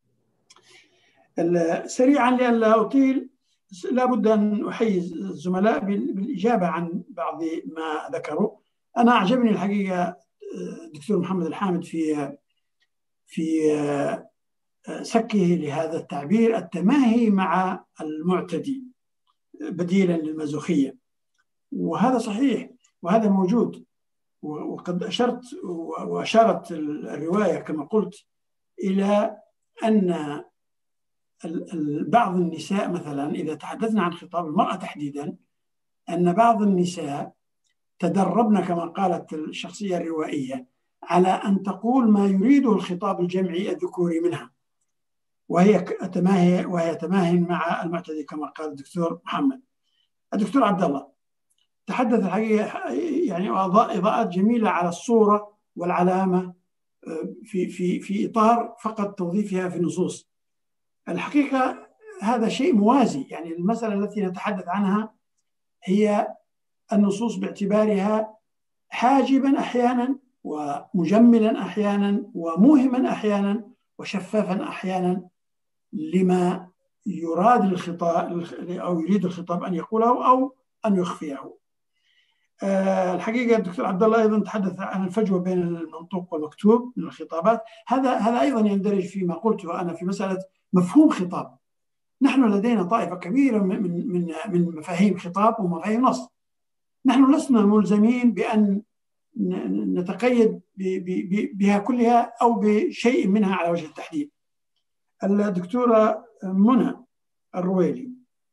سريعا لئلا أطيل، لابد أن أحيز الزملاء بالإجابة عن بعض ما ذكروا. أنا أعجبني الحقيقة دكتور محمد الحامد في في سكه لهذا التعبير، التماهي مع المعتدي بديلا للمازوخية، وهذا صحيح وهذا موجود. وقد أشرت وأشارت الرواية كما قلت إلى أن بعض النساء مثلا، إذا تحدثنا عن خطاب المرأة تحديدا، أن بعض النساء تدربن كما قالت الشخصية الروائية على أن تقول ما يريده الخطاب الجمعي الذكوري منها، وهي تماهي وهي تماهي مع المعتدي كما قال الدكتور محمد. الدكتور عبد الله تحدث الحقيقة يعني وأضاء إضاءات جميلة على الصورة والعلامة في في في إطار فقط توظيفها في النصوص. الحقيقة هذا شيء موازي، يعني المسألة التي نتحدث عنها هي النصوص باعتبارها حاجبا أحيانا ومجملا أحيانا وموهما أحيانا وشفافا أحيانا لما يراد الخطاب أو يريد الخطاب أن يقوله أو أن يخفيه. الحقيقة الدكتور عبد الله أيضا تحدث عن الفجوة بين المنطوق والمكتوب من الخطابات. هذا هذا أيضا يندرج فيما قلته أنا في مسألة مفهوم خطاب. نحن لدينا طائفة كبيرة من من من مفاهيم خطاب ومفاهيم نص. نحن لسنا ملزمين بأن نتقيد بها كلها أو بشيء منها على وجه التحديد. الدكتورة منى الرويلي،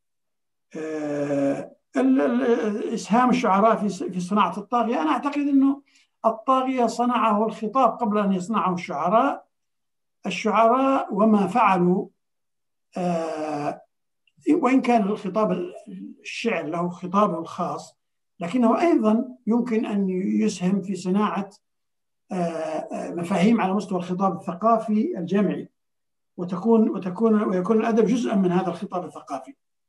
إسهام الشعراء في في صناعة الطاغية، أنا أعتقد أنه الطاغية صنعه الخطاب قبل أن يصنعه الشعراء. الشعراء وما فعلوا، وإن كان الخطاب الشعر له خطابه الخاص، لكنه أيضا يمكن أن يسهم في صناعة مفاهيم على مستوى الخطاب الثقافي الجمعي، وتكون وتكون ويكون الأدب جزءا من هذا الخطاب الثقافي.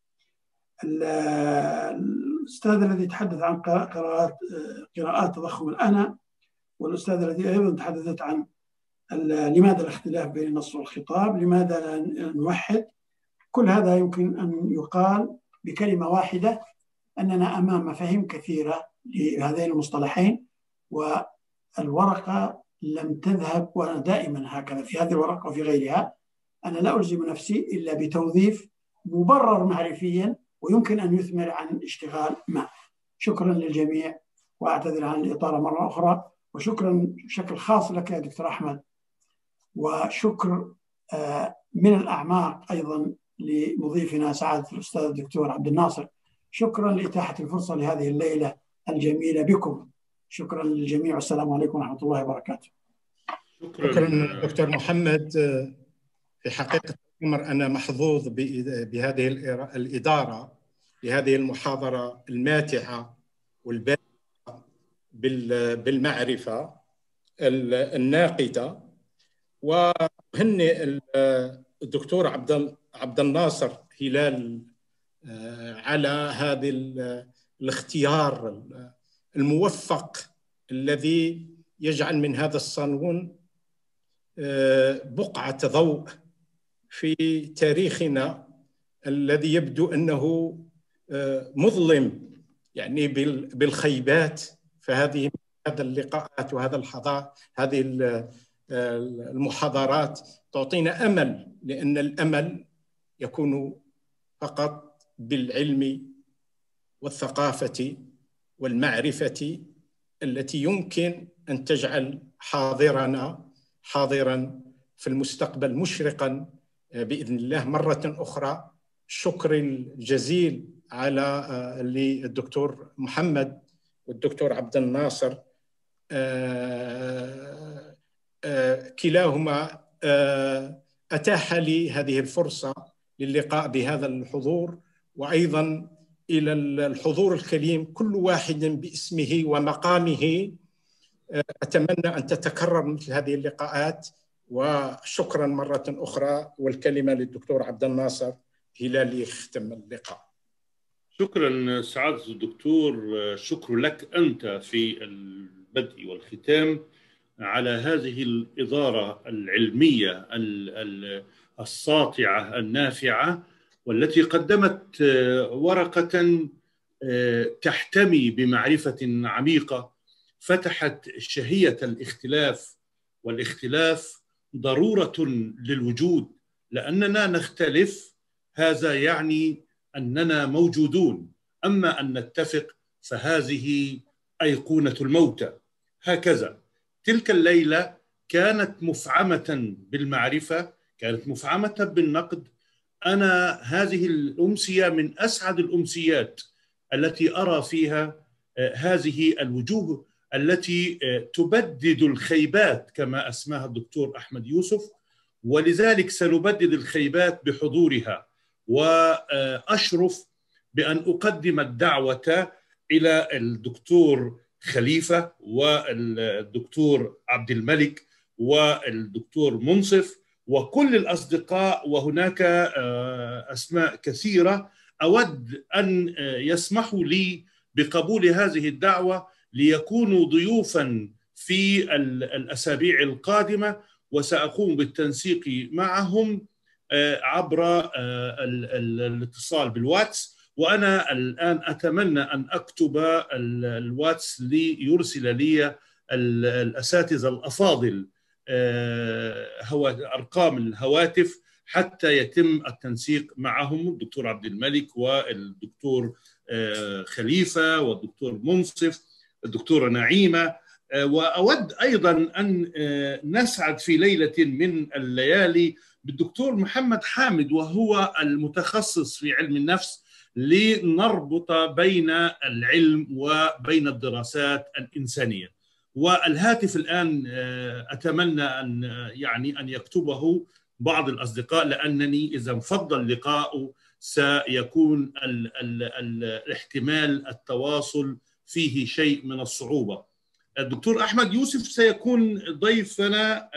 الأستاذ الذي تحدث عن قراءات قراءات تضخم الأنا، والأستاذ الذي أيضا تحدثت عن لماذا الاختلاف بين النص والخطاب، لماذا لا نوحد، كل هذا يمكن أن يقال بكلمة واحدة، أننا أمام مفاهيم كثيرة لهذين المصطلحين، والورقة لم تذهب، وأنا دائما هكذا في هذه الورقة وفي غيرها، أنا لا ألزم نفسي إلا بتوظيف مبرر معرفيا ويمكن أن يثمر عن اشتغال ما. شكرا للجميع، وأعتذر عن الإطالة مرة أخرى، وشكرا بشكل خاص لك يا دكتور أحمد، وشكر من الأعماق أيضا لمضيفنا سعادة الأستاذ الدكتور عبد الناصر. شكرا لإتاحة الفرصة لهذه الليلة الجميلة بكم. شكرا للجميع، والسلام عليكم ورحمة الله وبركاته. شكرا دكتور محمد. في حقيقة الأمر أنا محظوظ بهذه الإدارة لهذه المحاضرة الماتعة والبارعة بالمعرفة الناقدة، وهنئ الدكتور عبد عبد الناصر هلال على هذا الاختيار الموفق الذي يجعل من هذا الصالون بقعة ضوء في تاريخنا الذي يبدو أنه مظلم يعني بالخيبات. فهذه هذا اللقاءات وهذا الحضارة هذه المحاضرات تعطينا أمل، لأن الأمل يكون فقط بالعلم والثقافة والمعرفة التي يمكن أن تجعل حاضرنا حاضرا في المستقبل مشرقا بإذن الله. مرة أخرى الشكر الجزيل على للدكتور محمد والدكتور عبد الناصر، كلاهما أتاح لي هذه الفرصة للقاء بهذا الحضور، وأيضا إلى الحضور الكريم كل واحد باسمه ومقامه. أتمنى أن تتكرر مثل هذه اللقاءات، وشكرا مرة أخرى، والكلمة للدكتور عبد الناصر هلال يختم اللقاء. شكرا سعادة الدكتور، شكر لك أنت في البدء والختام على هذه الإدارة العلمية الساطعة النافعة، والتي قدمت ورقة تحتمي بمعرفة عميقة فتحت شهية الاختلاف، والاختلاف ضرورة للوجود، لأننا نختلف هذا يعني أننا موجودون، أما أن نتفق فهذه أيقونة الموتى. هكذا تلك الليلة كانت مفعمة بالمعرفة، كانت مفعمة بالنقد. أنا هذه الأمسية من أسعد الأمسيات التي أرى فيها هذه الوجوه التي تبدد الخيبات كما أسماها الدكتور أحمد يوسف، ولذلك سنبدد الخيبات بحضورها. وأشرف بأن أقدم الدعوة إلى الدكتور خليفة والدكتور عبد الملك والدكتور منصف وكل الأصدقاء، وهناك أسماء كثيرة. أود أن يسمحوا لي بقبول هذه الدعوة ليكونوا ضيوفا في الأسابيع القادمة، وسأقوم بالتنسيق معهم عبر الاتصال بالواتس. وأنا الآن أتمنى أن أكتب الواتس ليرسل لي الأساتذة الأفاضل أرقام الهواتف حتى يتم التنسيق معهم، الدكتور عبد الملك والدكتور خليفة والدكتور منصف الدكتورة نعيمة. وأود أيضا أن نسعد في ليلة من الليالي بالدكتور محمد حامد، وهو المتخصص في علم النفس، لنربط بين العلم وبين الدراسات الإنسانية. والهاتف الآن أتمنى أن يعني أن يكتبه بعض الأصدقاء، لأنني إذا انفض اللقاء سيكون ال ال ال الاحتمال التواصل فيه شيء من الصعوبة. الدكتور أحمد يوسف سيكون ضيفنا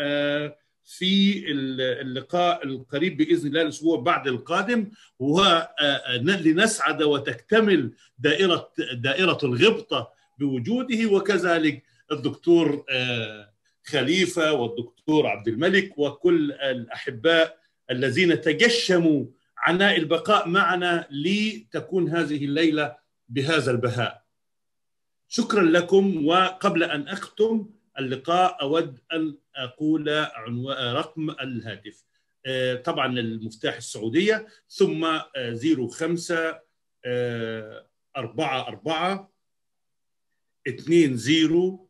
في اللقاء القريب بإذن الله الأسبوع بعد القادم، ولنسعد وتكتمل دائرة دائرة الغبطة بوجوده، وكذلك الدكتور خليفة والدكتور عبد الملك وكل الأحباء الذين تجشموا عناء البقاء معنا لتكون هذه الليلة بهذا البهاء. شكرا لكم. وقبل أن أختم اللقاء أود أن أقول عنوان رقم الهاتف، طبعا المفتاح السعودية، ثم صفر خمسة أربعة أربعة اثنين صفر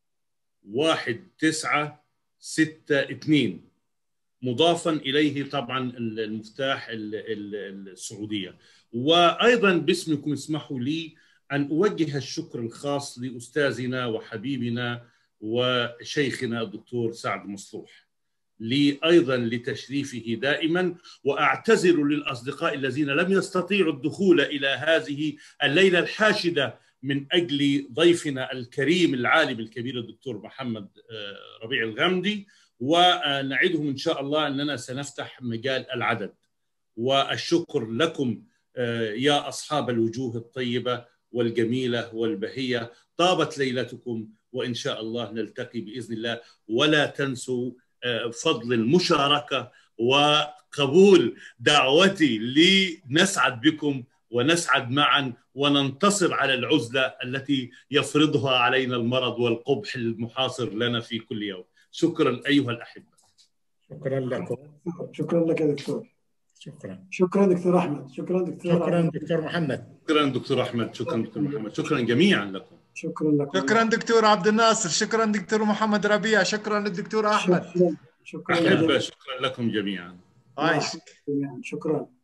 واحد تسعة ستة اثنين، مضافا إليه طبعا المفتاح السعودية. وأيضا باسمكم اسمحوا لي أن أوجه الشكر الخاص لأستاذنا وحبيبنا وشيخنا الدكتور سعد مصلوح، لي أيضا لتشريفه دائما. وأعتذر للأصدقاء الذين لم يستطيعوا الدخول إلى هذه الليلة الحاشدة من أجل ضيفنا الكريم العالم الكبير الدكتور محمد ربيع الغامدي. ونعدهم إن شاء الله أننا سنفتح مجال العدد. والشكر لكم يا أصحاب الوجوه الطيبة والجميلة والبهية، طابت ليلتكم، وإن شاء الله نلتقي بإذن الله. ولا تنسوا فضل المشاركة وقبول دعوتي لنسعد بكم ونسعد معا وننتصر على العزلة التي يفرضها علينا المرض والقبح المحاصر لنا في كل يوم. شكرا أيها الأحبة. شكرا لكم. شكرا لك يا دكتور. شكرا. شكرا دكتور أحمد. شكرا دكتور شكرا أحمد. دكتور محمد. شكرا دكتور أحمد. شكرا دكتور محمد. شكرا جميعا لكم. شكرا لكم. شكرا دكتور عبد الناصر. شكرا دكتور محمد ربيع. شكرا للدكتور أحمد. شكرا. شكرا, أحبة شكرا لكم جميعا. عايش. شكرا.